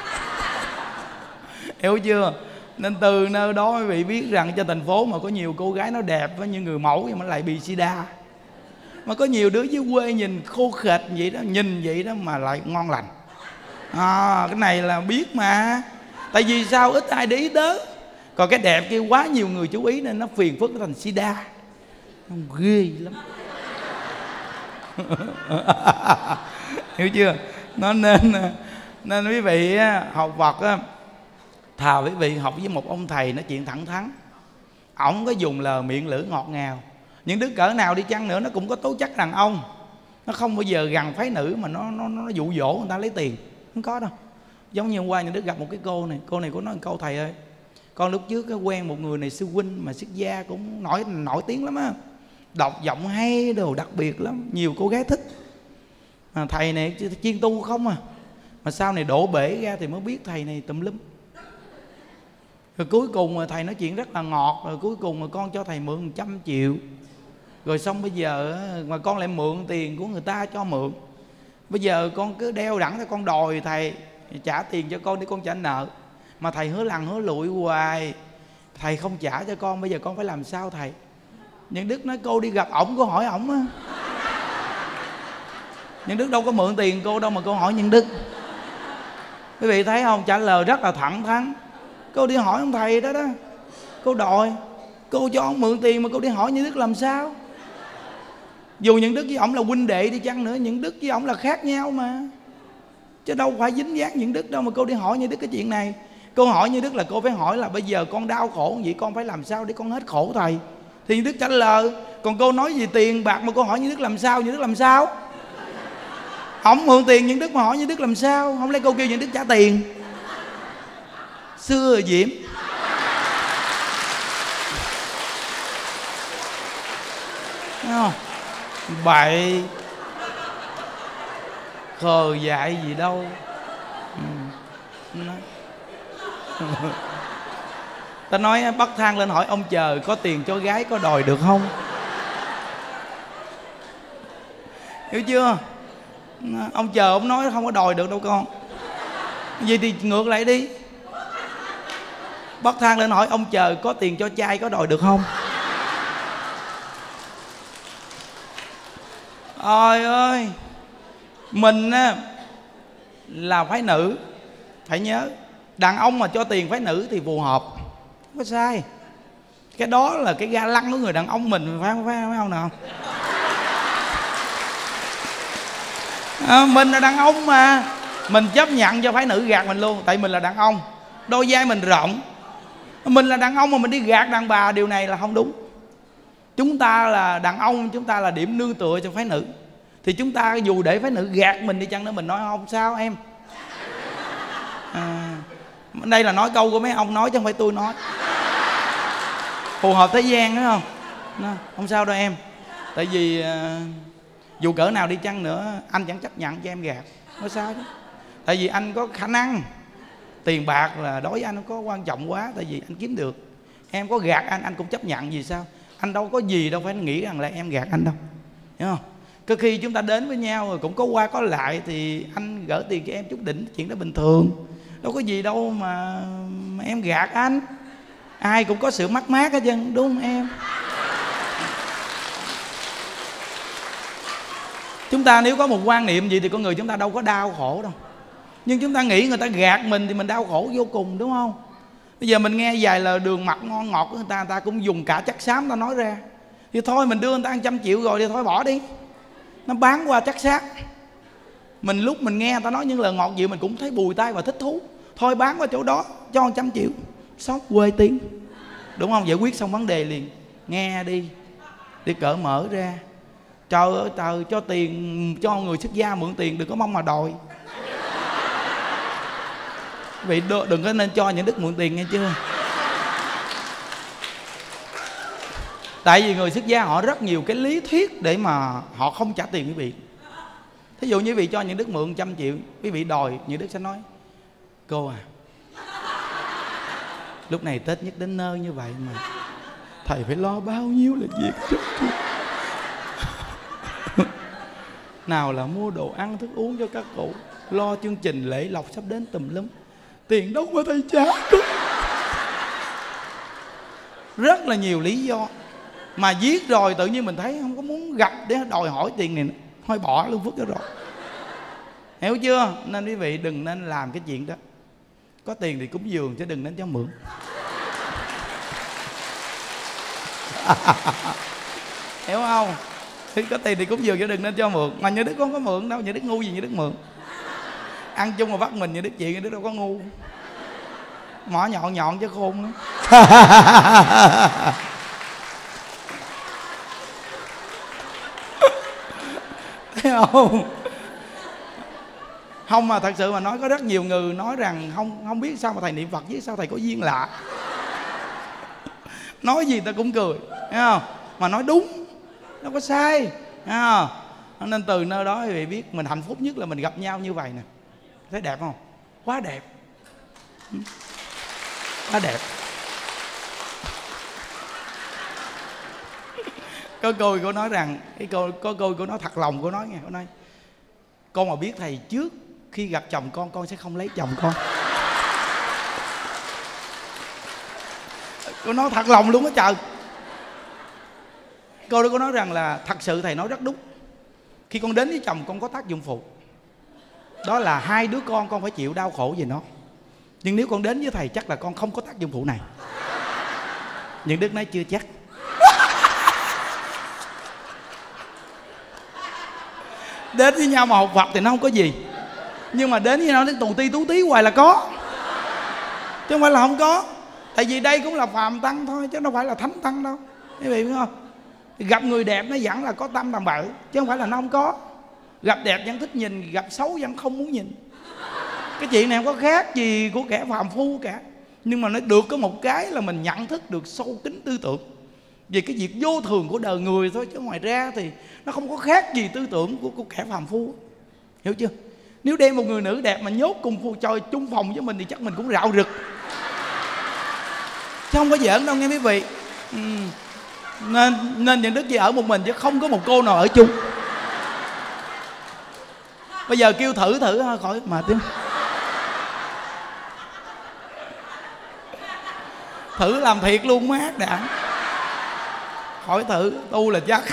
Speaker 1: Hiểu chưa? Nên từ nơi đó quý vị biết rằng trên thành phố mà có nhiều cô gái nó đẹp với như người mẫu nhưng mà lại bị sida. Mà có nhiều đứa dưới quê nhìn khô khệt vậy đó, nhìn vậy đó mà lại ngon lành. À, cái này là biết mà. Tại vì sao ít ai để ý tới. Còn cái đẹp kia quá nhiều người chú ý nên nó phiền phức, nó thành sida. Nó ghê lắm. Hiểu chưa? Nó nên nên quý vị học Phật á, thà quý vị học với một ông thầy nói chuyện thẳng thắn. Ổng có dùng lời miệng lưỡi ngọt ngào. Những đứa cỡ nào đi chăng nữa nó cũng có tố chất đàn ông. Nó không bao giờ gần phái nữ mà nó nó nó dụ dỗ người ta lấy tiền. Không có đâu. Giống như hôm qua những đứa gặp một cái cô này, cô này có nói một câu: thầy ơi, con lúc trước quen một người này sư huynh mà xuất gia cũng nổi nổi tiếng lắm á, đọc giọng hay đồ đặc biệt lắm, nhiều cô gái thích. À, thầy này chuyên tu không à, mà sau này đổ bể ra thì mới biết thầy này tùm lum. Rồi cuối cùng thầy nói chuyện rất là ngọt, rồi cuối cùng mà con cho thầy mượn một trăm triệu. Rồi xong bây giờ mà con lại mượn tiền của người ta cho mượn. Bây giờ con cứ đeo đẳng cho con đòi thầy trả tiền cho con để con trả nợ. Mà thầy hứa lằn hứa lụi hoài, thầy không trả cho con, bây giờ con phải làm sao thầy? Nhân Đức nói cô đi gặp ổng, cô hỏi ổng á. Nhân Đức đâu có mượn tiền cô đâu mà cô hỏi Nhân Đức. Quý vị thấy không? Trả lời rất là thẳng thắn. Cô đi hỏi ông thầy đó đó, cô đòi, cô cho ông mượn tiền mà cô đi hỏi Nhân Đức làm sao? Dù Nhân Đức với ổng là huynh đệ đi chăng nữa, Nhân Đức với ổng là khác nhau mà, chứ đâu phải dính dáng Nhân Đức đâu mà cô đi hỏi Nhân Đức cái chuyện này. Cô hỏi Nhân Đức là cô phải hỏi là bây giờ con đau khổ vậy con phải làm sao để con hết khổ thầy. Thì Nhân Đức trả lời. Còn cô nói gì tiền bạc mà cô hỏi Nhân Đức làm sao, Nhân Đức làm sao? Ổng mượn tiền Nhân Đức mà hỏi Nhân Đức làm sao? Không lẽ cô kêu Nhân Đức trả tiền? Xưa rồi Diễm. Thấy không? Bậy khờ dại gì đâu. Ừ. Ta nói bắt thang lên hỏi ông trời có tiền cho gái có đòi được không? Hiểu chưa? Ông trời ông nói không có đòi được đâu con. Vậy thì ngược lại đi, bắt thang lên hỏi ông trời có tiền cho trai có đòi được không? Ôi ơi, mình á là phái nữ, phải nhớ đàn ông mà cho tiền phái nữ thì phù hợp, không có sai. Cái đó là cái ga lăng của người đàn ông mình, phải không, phải, phải không nào? À, mình là đàn ông mà mình chấp nhận cho phái nữ gạt mình luôn, tại mình là đàn ông, đôi vai mình rộng. Mình là đàn ông mà mình đi gạt đàn bà, điều này là không đúng. Chúng ta là đàn ông, chúng ta là điểm nương tựa cho phái nữ. Thì chúng ta dù để phái nữ gạt mình đi chăng nữa, mình nói không sao em. À, đây là nói câu của mấy ông nói chứ không phải tôi nói. Phù hợp thế gian đúng không? Nó, không sao đâu em. Tại vì uh, dù cỡ nào đi chăng nữa anh chẳng chấp nhận cho em gạt. Không có sao chứ. Tại vì anh có khả năng. Tiền bạc là đối với anh không có quan trọng quá, tại vì anh kiếm được. Em có gạt anh, anh cũng chấp nhận. Vì sao? Anh đâu có gì đâu phải nghĩ rằng là em gạt anh đâu. Hiểu không? Có khi chúng ta đến với nhau rồi cũng có qua có lại, thì anh gỡ tiền cho em chút đỉnh, chuyện đó bình thường. Đâu có gì đâu mà, mà em gạt anh. Ai cũng có sự mắc mát hết trơn, đúng không em? Chúng ta nếu có một quan niệm gì thì con người chúng ta đâu có đau khổ đâu. Nhưng chúng ta nghĩ người ta gạt mình thì mình đau khổ vô cùng, đúng không? Bây giờ mình nghe vài lời đường mật ngon ngọt của người ta, người ta cũng dùng cả chất xám ta nói ra. Thì thôi mình đưa người ta ăn trăm triệu rồi thì thôi bỏ đi. Nó bán qua chất xám. Mình lúc mình nghe người ta nói những lời ngọt dịu mình cũng thấy bùi tai và thích thú. Thôi bán qua chỗ đó cho một trăm triệu, sốc quê tiếng, đúng không? Giải quyết xong vấn đề liền. Nghe đi, đi cỡ mở ra. Trời ơi trời, cho tiền, cho người xuất gia mượn tiền đừng có mong mà đòi. Vậy đừng có nên cho những Đức mượn tiền nghe chưa? Tại vì người xuất gia họ rất nhiều cái lý thuyết để mà họ không trả tiền quý vị. Thí dụ như quý vị cho những Đức mượn trăm triệu, quý vị đòi, những Đức sẽ nói: cô à, Lúc này Tết nhất đến nơi như vậy mà thầy phải lo bao nhiêu là việc cho nào là mua đồ ăn thức uống cho các cụ, lo chương trình lễ lộc sắp đến tùm lum, tiền đâu mà thầy trả được. Rất là nhiều lý do. Mà viết rồi tự nhiên mình thấy không có muốn gặp để đòi hỏi tiền này nữa, thôi bỏ luôn Phước đó rồi. Hiểu chưa? Nên quý vị đừng nên làm cái chuyện đó. Có tiền thì cúng dường chứ đừng nên cho mượn. Hiểu không? Khi có tiền thì cúng dường chứ đừng nên cho mượn. Mà Như Đức không có mượn đâu, Như Đức ngu gì Như Đức mượn. Ăn chung mà bắt mình Như Đức chuyện, Như Đức đâu có ngu. Mỏ nhọn nhọn chứ khôn nữa. Thấy không? Không, mà thật sự mà nói có rất nhiều người nói rằng không không biết sao mà thầy niệm Phật với sao thầy có duyên lạ. Nói gì ta cũng cười, thấy không? Mà nói đúng, nó có sai, thấy không? Nên từ nơi đó quý vị biết mình hạnh phúc nhất là mình gặp nhau như vậy nè. Thấy đẹp không? Quá đẹp, quá đẹp. Có cô cô nói rằng, cái cô có cô cô nói thật lòng, cô nói nghe, cô nói con mà biết thầy trước khi gặp chồng con, con sẽ không lấy chồng con. Cô nói thật lòng luôn á trời. Cô đó cô nói rằng là thật sự thầy nói rất đúng. Khi con đến với chồng con có tác dụng phụ, đó là hai đứa con con phải chịu đau khổ về nó. Nhưng nếu con đến với thầy chắc là con không có tác dụng phụ này. Nhưng Đức nói chưa chắc. Đến với nhau mà học Phật thì nó không có gì, nhưng mà đến với nhau đến tù ti tú tí hoài là có, chứ không phải là không có. Tại vì đây cũng là phàm tăng thôi, chứ đâu phải là thánh tăng đâu, quý vị biết không? Gặp người đẹp nó vẫn là có tâm tầm bậy, chứ không phải là nó không có. Gặp đẹp vẫn thích nhìn, gặp xấu vẫn không muốn nhìn. Cái chuyện này không có khác gì của kẻ phàm phu cả. Nhưng mà nó được có một cái là mình nhận thức được sâu kín tư tưởng về cái việc vô thường của đời người thôi, chứ ngoài ra thì nó không có khác gì tư tưởng của, của kẻ phàm phu. Hiểu chưa? Nếu đem một người nữ đẹp mà nhốt cùng phu trời chung phòng với mình thì chắc mình cũng rạo rực, chứ không có giỡn đâu nghe quý vị. Ừ. Nên nên những Đức chỉ ở một mình chứ không có một cô nào ở chung. Bây giờ kêu thử thử khỏi mà tiếng. Thử làm thiệt luôn mát đã. Khỏi thử, tu là chắc.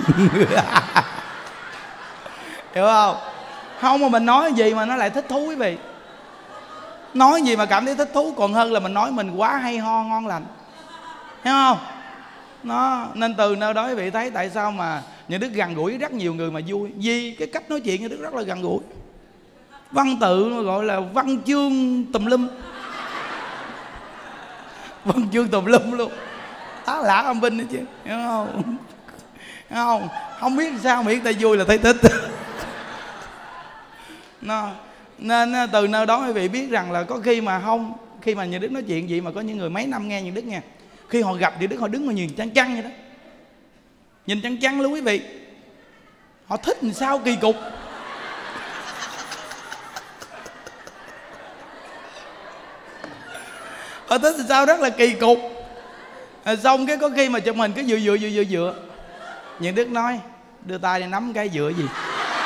Speaker 1: Hiểu không? Không mà mình nói gì mà nó lại thích thú quý vị. Nói gì mà cảm thấy thích thú còn hơn là mình nói mình quá hay ho ngon lành. Hiểu không? Nó, nên từ nơi đó quý vị thấy tại sao mà Những Đức gần gũi rất nhiều người mà vui. Vì cái cách nói chuyện Những Đức rất là gần gũi. Văn tự gọi là văn chương tùm lum. Văn chương tùm lum luôn. Tá lả âm binh đó chứ. Hiểu không? Hiểu không? Không biết sao miễn ta vui là thấy thích. Nó, nên từ nơi đó quý vị biết rằng là có khi mà không, khi mà Những Đức nói chuyện gì mà có những người mấy năm nghe Những Đức nghe, khi họ gặp Những Đức họ đứng mà nhìn chăn chăn vậy đó, nhìn chăn chăn luôn quý vị. Họ thích làm sao kỳ cục. Họ thích làm sao rất là kỳ cục. À, xong cái có khi mà chụp mình cứ dựa dựa dựa dựa dựa. Những Đức nói đưa tay đi nắm cái dựa gì.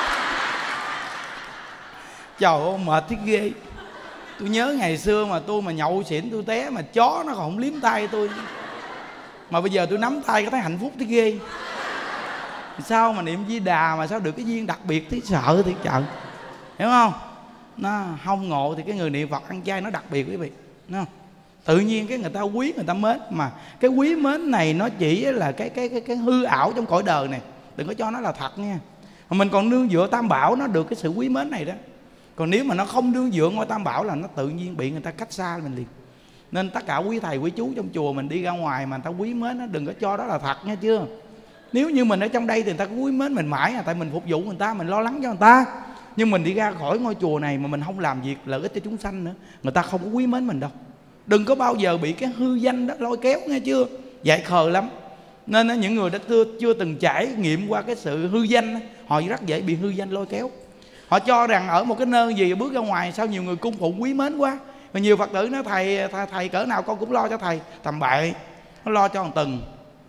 Speaker 1: Trời ơi mệt thích ghê. Tôi nhớ ngày xưa mà tôi mà nhậu xỉn tôi té mà chó nó còn không liếm tay tôi, mà bây giờ tôi nắm tay có thấy hạnh phúc thích ghê. Sao mà niệm Di Đà mà sao được cái duyên đặc biệt thấy sợ thiệt trời. Hiểu không? Nó không ngộ thì cái người niệm Phật ăn chay nó đặc biệt quý vị. Đúng không? Tự nhiên cái người ta quý, người ta mến. Mà cái quý mến này nó chỉ là cái cái cái, cái hư ảo trong cõi đời này. Đừng có cho nó là thật nha. Mà mình còn nương dựa Tam Bảo nó được cái sự quý mến này đó. Còn nếu mà nó không nương dựa ngôi Tam Bảo là nó tự nhiên bị người ta cách xa mình liền. Nên tất cả quý thầy quý chú trong chùa mình đi ra ngoài mà người ta quý mến nó, đừng có cho đó là thật nha chưa. Nếu như mình ở trong đây thì người ta có quý mến mình mãi à, tại mình phục vụ người ta, mình lo lắng cho người ta. Nhưng mình đi ra khỏi ngôi chùa này mà mình không làm việc lợi ích cho chúng sanh nữa, người ta không có quý mến mình đâu. Đừng có bao giờ bị cái hư danh đó lôi kéo nghe chưa. Dại khờ lắm. Nên những người đã chưa, chưa từng trải nghiệm qua cái sự hư danh, họ rất dễ bị hư danh lôi kéo. Họ cho rằng ở một cái nơi gì bước ra ngoài sao nhiều người cung phụng quý mến quá, Mà nhiều Phật tử nói thầy, thầy thầy cỡ nào con cũng lo cho thầy. Tầm bậy, nó lo cho một từng,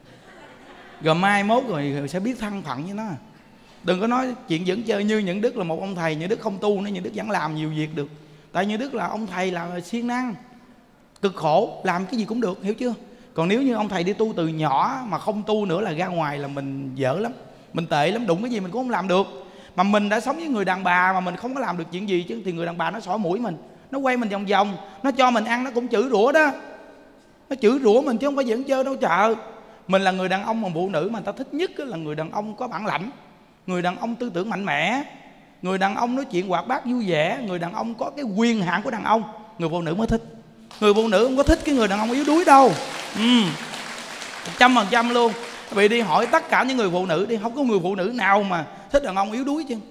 Speaker 1: rồi mai mốt rồi sẽ biết thân phận với nó. Đừng có nói chuyện dẫn chơi như Những Đức là một ông thầy. Những Đức không tu nữa, Những Đức vẫn làm nhiều việc được. Tại Những Đức là ông thầy là siêng năng, cực khổ, làm cái gì cũng được, hiểu chưa? Còn nếu như ông thầy đi tu từ nhỏ mà không tu nữa là ra ngoài là mình dở lắm, mình tệ lắm, đụng cái gì mình cũng không làm được. Mà mình đã sống với người đàn bà mà mình không có làm được chuyện gì chứ, thì người đàn bà nó xỏ mũi mình, nó quay mình vòng vòng, nó cho mình ăn nó cũng chửi rủa đó. Nó chửi rủa mình chứ không phải dẫn chơi đâu chợ. Mình là người đàn ông mà phụ nữ mà ta thích nhất là người đàn ông có bản lãnh, người đàn ông tư tưởng mạnh mẽ, người đàn ông nói chuyện hoạt bát vui vẻ, người đàn ông có cái quyền hạn của đàn ông. Người phụ nữ mới thích. Người phụ nữ không có thích cái người đàn ông yếu đuối đâu. Ừ, trăm phần trăm luôn. Vì đi hỏi tất cả những người phụ nữ đi, không có người phụ nữ nào mà thích đàn ông yếu đuối chứ.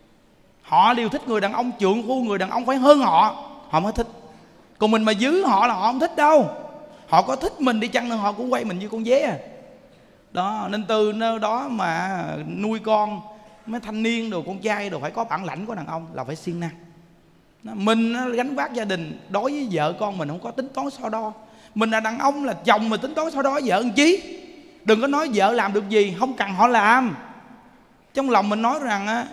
Speaker 1: Họ đều thích người đàn ông trượng phu, người đàn ông phải hơn họ, họ mới thích. Còn mình mà giữ họ là họ không thích đâu. Họ có thích mình đi chăng nữa họ cũng quay mình như con dế à. Đó, nên từ nơi đó mà nuôi con mấy thanh niên đồ, con trai đồ phải có bản lãnh của đàn ông, là phải siêng năng. Mình gánh vác gia đình, đối với vợ con mình không có tính toán so đo. Mình là đàn ông, là chồng mà tính toán so đo với vợ làm chí. Đừng có nói vợ làm được gì, không cần họ làm. Trong lòng mình nói rằng á,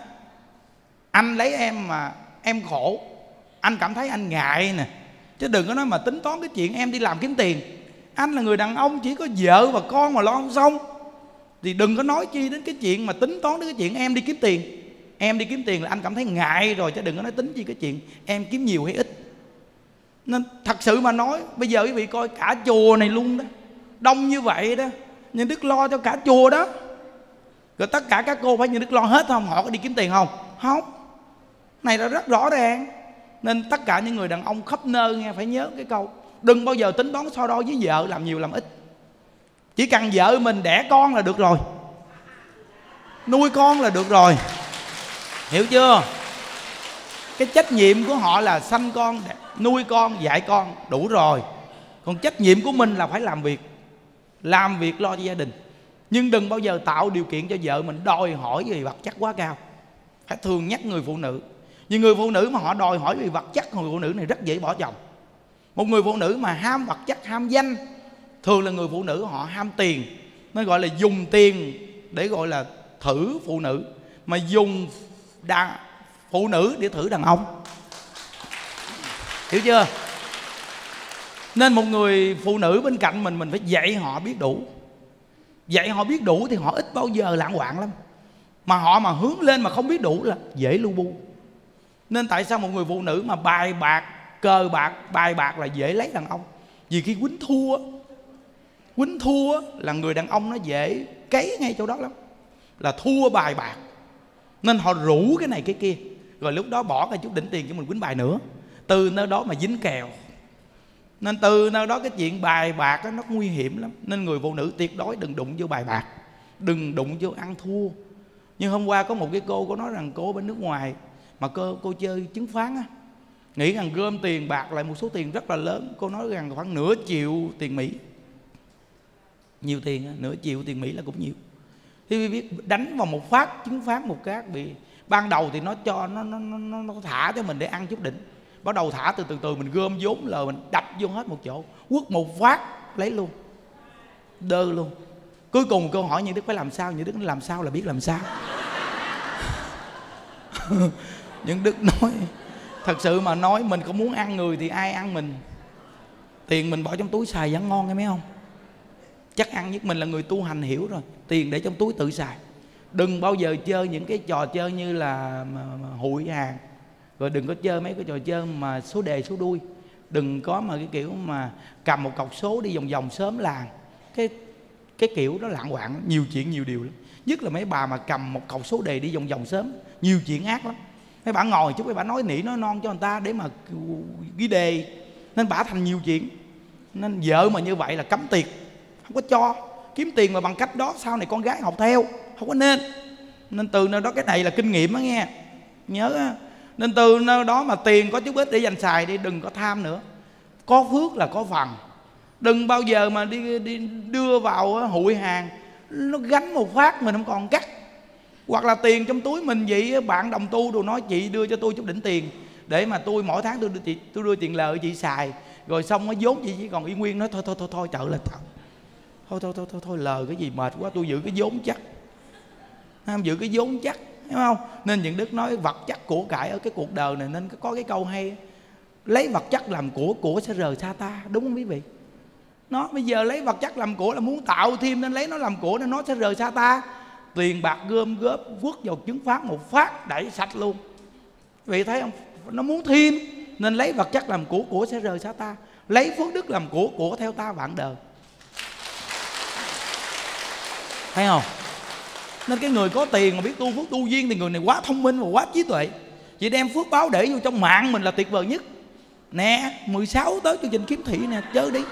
Speaker 1: anh lấy em mà em khổ, anh cảm thấy anh ngại nè. Chứ đừng có nói mà tính toán cái chuyện em đi làm kiếm tiền. Anh là người đàn ông, chỉ có vợ và con mà lo không xong, thì đừng có nói chi đến cái chuyện mà tính toán đến cái chuyện em đi kiếm tiền. Em đi kiếm tiền là anh cảm thấy ngại rồi, chứ đừng có nói tính chi cái chuyện em kiếm nhiều hay ít. Nên thật sự mà nói, bây giờ quý vị coi cả chùa này luôn đó, đông như vậy đó, Nhân Đức lo cho cả chùa đó. Rồi tất cả các cô phải Nhân Đức lo hết không? Họ có đi kiếm tiền không? Không. Này là rất rõ ràng. Nên tất cả những người đàn ông khắp nơi nghe phải nhớ cái câu, đừng bao giờ tính toán so đo với vợ làm nhiều làm ít. Chỉ cần vợ mình đẻ con là được rồi, nuôi con là được rồi, hiểu chưa? Cái trách nhiệm của họ là sanh con, nuôi con, dạy con, đủ rồi. Còn trách nhiệm của mình là phải làm việc, làm việc lo cho gia đình. Nhưng đừng bao giờ tạo điều kiện cho vợ mình đòi hỏi về vật chất quá cao. Phải thường nhắc người phụ nữ. Vì người phụ nữ mà họ đòi hỏi về vật chất, người phụ nữ này rất dễ bỏ chồng. Một người phụ nữ mà ham vật chất, ham danh, thường là người phụ nữ họ ham tiền. Nó gọi là dùng tiền để gọi là thử phụ nữ, mà dùng đàn phụ nữ để thử đàn ông, hiểu chưa? Nên một người phụ nữ bên cạnh mình, mình phải dạy họ biết đủ. Dạy họ biết đủ thì họ ít bao giờ lạng quạng lắm. Mà họ mà hướng lên mà không biết đủ là dễ lu bu. Nên tại sao một người phụ nữ mà bài bạc, cờ bạc, bài bạc là dễ lấy đàn ông? Vì khi quýnh thua, quýnh thua là người đàn ông nó dễ cấy ngay chỗ đó lắm, là thua bài bạc. Nên họ rủ cái này cái kia, rồi lúc đó bỏ cái chút đỉnh tiền cho mình quýnh bài nữa. Từ nơi đó mà dính kèo. Nên từ nơi đó cái chuyện bài bạc đó, nó nguy hiểm lắm. Nên người phụ nữ tuyệt đối đừng đụng vô bài bạc, đừng đụng vô ăn thua. Nhưng hôm qua có một cái cô có nói rằng cô bên nước ngoài mà cô, cô chơi chứng khoán á, nghĩ rằng gom tiền bạc lại một số tiền rất là lớn. Cô nói rằng khoảng nửa triệu tiền Mỹ. Nhiều tiền á, nửa triệu tiền Mỹ là cũng nhiều. Thì biết đánh vào một phát chứng khoán một cái bị, ban đầu thì nó cho nó, nó, nó, nó thả cho mình để ăn chút đỉnh. Bắt đầu thả từ từ từ mình gom vốn lời mình đập vô hết một chỗ, quất một phát lấy luôn, đơ luôn. Cuối cùng câu hỏi Như Đức phải làm sao? Như Đức nói làm sao là biết làm sao. Nhưng Đức nói thật sự mà nói, mình không muốn ăn người thì ai ăn mình. Tiền mình bỏ trong túi xài vẫn ngon nghe mấy không? Chắc ăn nhất mình là người tu hành hiểu rồi. Tiền để trong túi tự xài. Đừng bao giờ chơi những cái trò chơi như là mà, mà hụi hàng. Rồi đừng có chơi mấy cái trò chơi mà số đề số đuôi. Đừng có mà cái kiểu mà cầm một cọc số đi vòng vòng sớm làng. Cái cái kiểu đó lạng quạng, nhiều chuyện nhiều điều lắm. Nhất là mấy bà mà cầm một cọc số đề đi vòng vòng sớm, nhiều chuyện ác lắm. Mấy bà ngồi chút mấy bà nói nỉ nói non cho người ta để mà ghi đề, nên bà thành nhiều chuyện. Nên vợ mà như vậy là cấm tiệt, không có cho. Kiếm tiền mà bằng cách đó sau này con gái học theo, không có nên. Nên từ nơi đó, cái này là kinh nghiệm đó nghe, nhớ á. Nên từ nơi đó mà tiền có chút ít để dành xài đi, đừng có tham nữa. Có phước là có phần. Đừng bao giờ mà đi, đi đưa vào hụi hàng, nó gánh một phát mình không còn cắt. Hoặc là tiền trong túi mình vậy, bạn đồng tu rồi nói chị đưa cho tôi chút đỉnh tiền, để mà tôi mỗi tháng tôi đưa chị, tôi đưa tiền lời chị xài, rồi xong nó vốn chị chỉ còn y nguyên. Nói thôi thôi thôi thôi trợ là thật, thôi thôi thôi thôi thôi lời cái gì mệt quá, tôi giữ cái vốn chắc, không giữ cái vốn chắc, hiểu không? Nên những đức nói vật chất của cải ở cái cuộc đời này, nên có cái câu hay: lấy vật chất làm của, của sẽ rời xa ta. Đúng không quý vị? Nó bây giờ lấy vật chất làm của là muốn tạo thêm, nên lấy nó làm của nên nó sẽ rời xa ta. Tiền bạc gom góp vứt vào chứng pháp một phát đẩy sạch luôn. Quý vị thấy không? Nó muốn thêm nên lấy vật chất làm của, của sẽ rời xa ta. Lấy phước đức làm của, của theo ta vạn đời. Thấy không? Nên cái người có tiền mà biết tu phước tu duyên thì người này quá thông minh và quá trí tuệ. Chị đem phước báo để vô trong mạng mình là tuyệt vời nhất. Nè, mười sáu tới chương trình kiếm thị nè, chơi đi,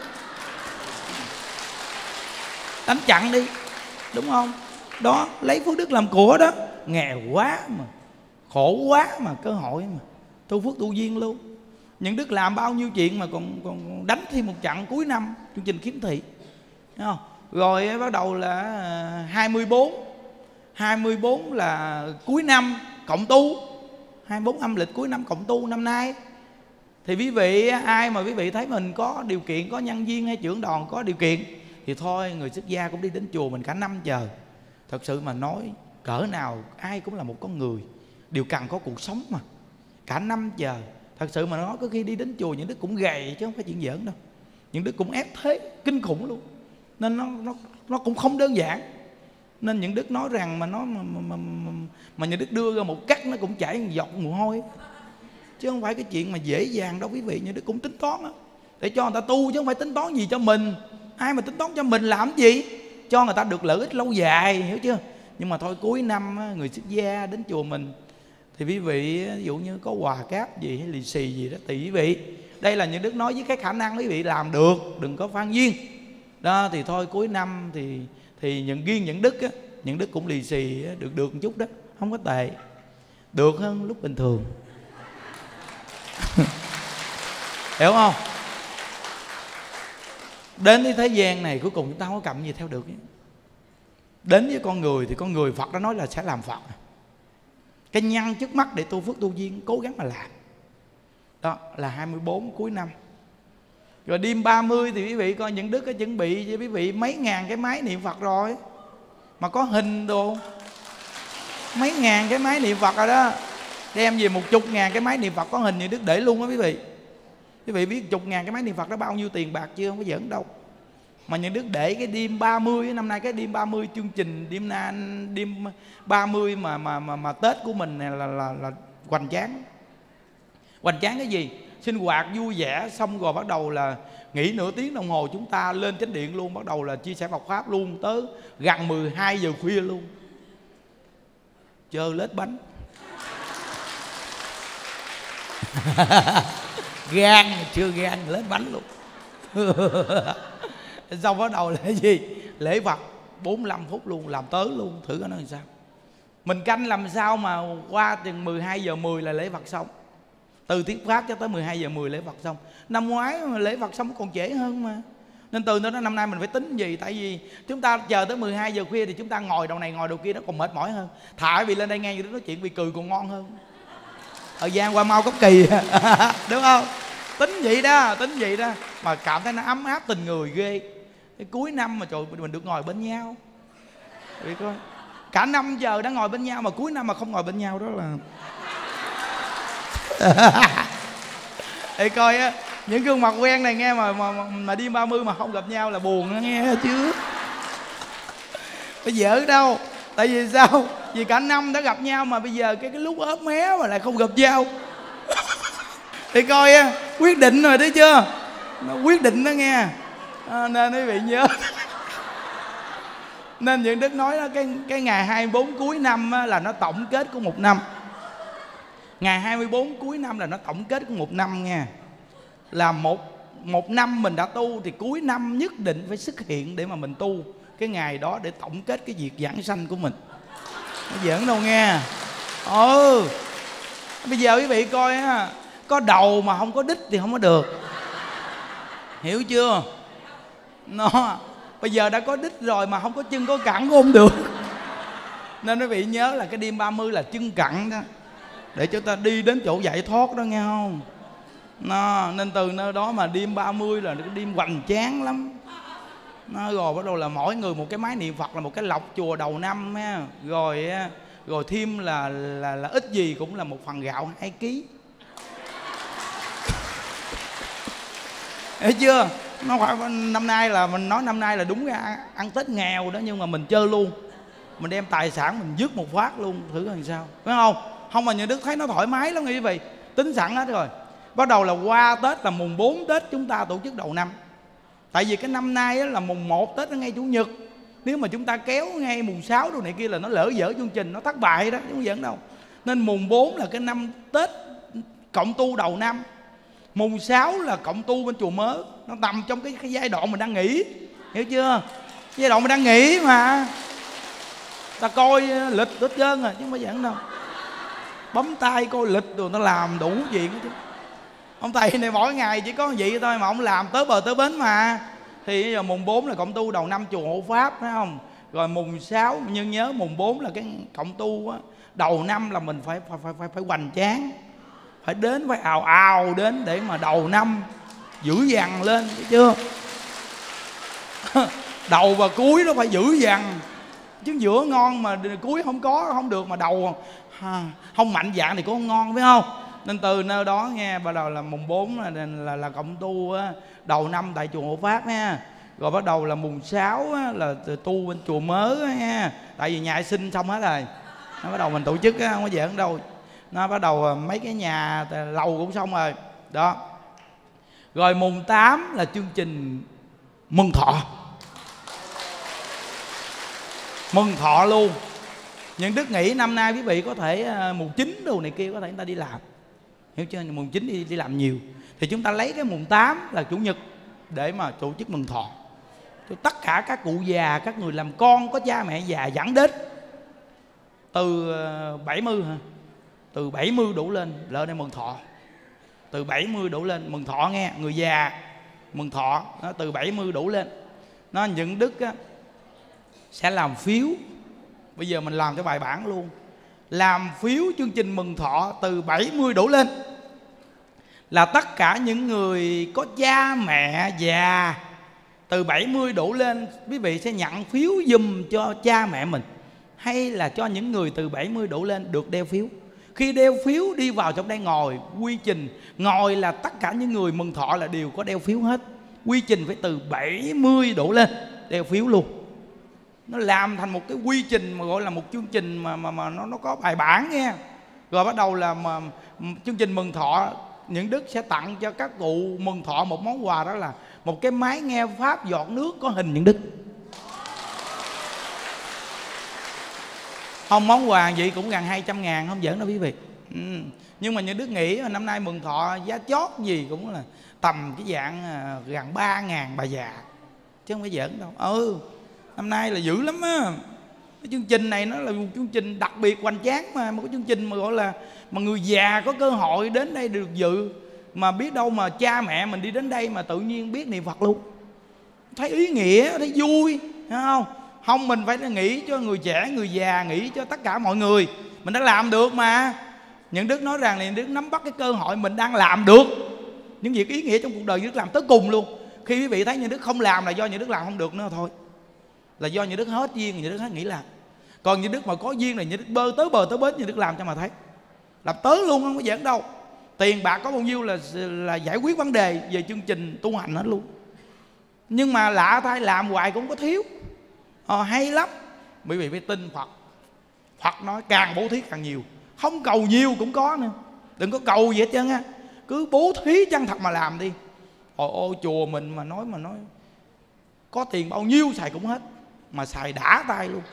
Speaker 1: đánh chặn đi, đúng không? Đó, lấy phước đức làm của đó. Nghèo quá mà, khổ quá mà, cơ hội mà tu phước tu duyên luôn. Những đức làm bao nhiêu chuyện mà còn, còn đánh thêm một chặng cuối năm chương trình kiếm thị, thấy không? Rồi bắt đầu là hai mươi bốn hai mươi bốn là cuối năm cộng tu, hai mươi bốn âm lịch cuối năm cộng tu năm nay. Thì quý vị ai mà quý vị thấy mình có điều kiện, có nhân viên hay trưởng đoàn có điều kiện thì thôi, người xuất gia cũng đi đến chùa mình cả năm chờ. Thật sự mà nói, cỡ nào ai cũng là một con người, đều cần có cuộc sống mà. Cả năm chờ. Thật sự mà nói, có khi đi đến chùa những đức cũng gầy chứ không phải chuyện giỡn đâu. Những đức cũng ép thế kinh khủng luôn. Nên nó, nó, nó cũng không đơn giản. Nên những đức nói rằng mà nó mà, mà, mà, mà những đức đưa ra một cắt nó cũng chảy một giọt mồ hôi, chứ không phải cái chuyện mà dễ dàng đâu quý vị. Những đức cũng tính toán đó, để cho người ta tu chứ không phải tính toán gì cho mình. Ai mà tính toán cho mình làm gì? Cho người ta được lợi ích lâu dài, hiểu chưa? Nhưng mà thôi, cuối năm người xuất gia đến chùa mình thì quý vị ví dụ như có quà cáp gì hay lì xì gì đó thì quý vị, đây là những đức nói với cái khả năng quý vị làm được, đừng có phan duyên đó. Thì thôi cuối năm thì thì những riêng những đức á, những đức cũng lì xì á, được được một chút đó, không có tệ, được hơn lúc bình thường. Hiểu không? Đến với thế gian này cuối cùng chúng ta không có cầm gì theo được. Đến với con người thì con người Phật đã nói là sẽ làm Phật. Cái nhân trước mắt để tu phước tu duyên cố gắng mà làm. Đó là hai mươi bốn cuối năm. Rồi đêm ba mươi thì quý vị coi những đức có chuẩn bị cho quý vị mấy ngàn cái máy niệm Phật rồi. Mà có hình đồ, mấy ngàn cái máy niệm Phật rồi đó. Đem về một chục ngàn cái máy niệm Phật có hình những đức để luôn đó quý vị. Quý vị biết chục ngàn cái máy niệm Phật đó bao nhiêu tiền bạc chưa? Không có giỡn đâu. Mà những đức để cái đêm ba mươi, năm nay cái đêm ba mươi chương trình đêm na đêm ba mươi mà mà mà mà Tết của mình này là là là hoành tráng. Hoành tráng cái gì? Sinh hoạt vui vẻ xong rồi bắt đầu là nghỉ nửa tiếng đồng hồ, chúng ta lên chánh điện luôn, bắt đầu là chia sẻ Phật pháp luôn tới gần mười hai giờ khuya luôn. Chơi lết bánh. Gan chưa gan lết bánh luôn. Xong bắt đầu là cái gì? Lễ Phật bốn mươi lăm phút luôn, làm tới luôn, thử coi nó làm sao. Mình canh làm sao mà qua chừng mười hai giờ mười là lễ Phật xong. Từ thuyết pháp cho tới mười hai giờ mười lễ Phật xong. Năm ngoái mà lễ Phật xong còn trễ hơn mà. Nên từ đó năm nay mình phải tính gì? Tại vì chúng ta chờ tới mười hai giờ khuya thì chúng ta ngồi đầu này ngồi đầu kia nó còn mệt mỏi hơn. Thà vì lên đây nghe người nói chuyện vì cười còn ngon hơn. Thời gian qua mau Cốc Kỳ. Đúng không? Tính vậy đó, tính vậy đó. Mà cảm thấy nó ấm áp tình người ghê. Cái cuối năm mà trời mình được ngồi bên nhau. Vì coi cả năm giờ đã ngồi bên nhau mà cuối năm mà không ngồi bên nhau đó là để coi á, những gương mặt quen này nghe mà mà mà đi ba mươi mà không gặp nhau là buồn đó nghe chứ. Bây giờ đâu? Tại vì sao? Vì cả năm đã gặp nhau mà bây giờ cái cái lúc ốp mé mà lại không gặp nhau. Thì coi á, quyết định rồi thấy chưa? Nó quyết định đó nghe. À, nên quý vị nhớ. Nên những đức nói đó, cái cái ngày hai mươi bốn cuối năm á, là nó tổng kết của một năm. Ngày hai mươi bốn cuối năm là nó tổng kết của một năm nha. Là một một năm mình đã tu thì cuối năm nhất định phải xuất hiện để mà mình tu cái ngày đó để tổng kết cái việc giảng sanh của mình. Nó giỡn đâu nghe. Ừ. Bây giờ quý vị coi á, có đầu mà không có đích thì không có được. Hiểu chưa? Nó bây giờ đã có đích rồi mà không có chân có cẳng cũng không được. Nên quý vị nhớ là cái đêm ba mươi là chân cẳng đó. để cho ta đi đến chỗ giải thoát đó, nghe không? Nó, nên từ nơi đó mà đêm ba mươi là cái đêm hoành tráng lắm. Nó, rồi bắt đầu là mỗi người một cái máy niệm Phật là một cái lọc chùa đầu năm ha. Rồi rồi thêm là là là ít gì cũng là một phần gạo hai ký. Hiểu chưa? Nó phải năm nay là mình nói năm nay là đúng ra ăn Tết nghèo đó, nhưng mà mình chơi luôn. Mình đem tài sản mình dứt một phát luôn, thử làm sao, phải không? Không mà nhà Đức thấy nó thoải mái lắm quý vị. Tính sẵn hết rồi. Bắt đầu là qua Tết là mùng bốn Tết chúng ta tổ chức đầu năm. Tại vì cái năm nay là mùng một Tết nó ngay Chủ nhật. Nếu mà chúng ta kéo ngay mùng sáu đồ này kia là nó lỡ dở chương trình, nó thất bại đó, chứ không dẫn đâu. Nên mùng bốn là cái năm Tết cộng tu đầu năm. Mùng sáu là cộng tu bên chùa Mớ. Nó nằm trong cái, cái giai đoạn mình đang nghỉ. Hiểu chưa? Giai đoạn mình đang nghỉ mà. Ta coi lịch hết trơn rồi chứ không phải dẫn đâu. Bấm tay coi lịch rồi nó làm đủ chuyện chứ. Ông thầy này mỗi ngày chỉ có vậy thôi mà ông làm tới bờ tới bến mà. Thì bây giờ mùng bốn là cộng tu đầu năm chùa Hộ Pháp, phải không? Rồi mùng sáu nhưng nhớ mùng bốn là cái cộng tu á, đầu năm là mình phải phải phải phải, phải hoành tráng. Phải đến, phải ào ào đến để mà đầu năm dữ dằn lên, thấy chưa? Đầu và cuối nó phải dữ dằn. Chứ giữa ngon mà cuối không có không được, mà đầu không mạnh dạn thì cũng không ngon, phải không? Nên từ nơi đó nghe, bắt đầu là mùng bốn là, là, là cộng tu á, đầu năm tại chùa Hộ Pháp nha. Rồi bắt đầu là mùng sáu á, là tu bên chùa Mớ nha. Tại vì nhà sinh xong hết rồi. Nó bắt đầu mình tổ chức á, không có giỡn đâu. Nó bắt đầu mấy cái nhà lầu cũng xong rồi. Đó. Rồi mùng tám là chương trình mừng thọ. Mừng thọ luôn. Nhưng Đức nghĩ năm nay quý vị có thể mùng chín đồ này kia có thể người ta đi làm. Hiểu chưa? Mùng chín đi, đi làm nhiều. Thì chúng ta lấy cái mùng tám là Chủ nhật để mà tổ chức mừng thọ. Cho tất cả các cụ già, các người làm con có cha mẹ già dẫn đến. Từ bảy mươi hả? Từ bảy mươi đổ lên lỡ đây mừng thọ. Từ bảy mươi đổ lên mừng thọ nghe, người già mừng thọ nó từ bảy mươi đổ lên. Nó những Đức á, sẽ làm phiếu. Bây giờ mình làm cái bài bản luôn. Làm phiếu chương trình mừng thọ từ bảy mươi đổ lên. Là tất cả những người có cha mẹ già từ bảy mươi đổ lên, quý vị sẽ nhận phiếu giùm cho cha mẹ mình. Hay là cho những người từ bảy mươi đổ lên được đeo phiếu. Khi đeo phiếu đi vào trong đây ngồi, quy trình ngồi là tất cả những người mừng thọ là đều có đeo phiếu hết. Quy trình phải từ bảy mươi đổ lên đeo phiếu luôn. Nó làm thành một cái quy trình mà gọi là một chương trình mà mà, mà nó nó có bài bản nghe. Rồi bắt đầu là mà, chương trình mừng thọ, những Đức sẽ tặng cho các cụ mừng thọ một món quà, đó là một cái máy nghe Pháp giọt nước có hình những Đức. Không, món quà vậy cũng gần hai trăm ngàn, không giỡn đâu quý vị. Ừ. Nhưng mà những Đức nghĩ năm nay mừng thọ giá chót gì cũng là tầm cái dạng gần ba ngàn bà già, chứ không phải giỡn đâu. Ừ, năm nay là dữ lắm á. Cái chương trình này nó là một chương trình đặc biệt hoành tráng mà. Một cái chương trình mà gọi là mà người già có cơ hội đến đây được dự. Mà biết đâu mà cha mẹ mình đi đến đây mà tự nhiên biết niệm Phật luôn. Thấy ý nghĩa, thấy vui, thấy không? Không, mình phải nghĩ cho người trẻ, người già, nghĩ cho tất cả mọi người. Mình đã làm được mà. Những Đức nói rằng là những Đức nắm bắt cái cơ hội mình đang làm được những việc ý nghĩa trong cuộc đời. Những Đức làm tới cùng luôn. Khi quý vị thấy những Đức không làm là do những Đức làm không được nữa thôi. Là do những Đức hết duyên, những Đức hết nghĩ làm. Còn những Đức mà có duyên là những Đức bơ tới bờ tới bến, những Đức làm cho mà thấy. Làm tới luôn, không có giỡn đâu. Tiền bạc có bao nhiêu là là giải quyết vấn đề về chương trình tu hành hết luôn. Nhưng mà lạ thay làm hoài cũng có thiếu. Ờ, hay lắm. Bởi vì phải tin Phật. Phật nói càng bố thí càng nhiều. Không cầu nhiều cũng có nữa. Đừng có cầu gì hết trơn á. Cứ bố thí chân thật mà làm đi. Ôi ôi chùa mình mà nói mà nói có tiền bao nhiêu xài cũng hết. Mà xài đã tay luôn.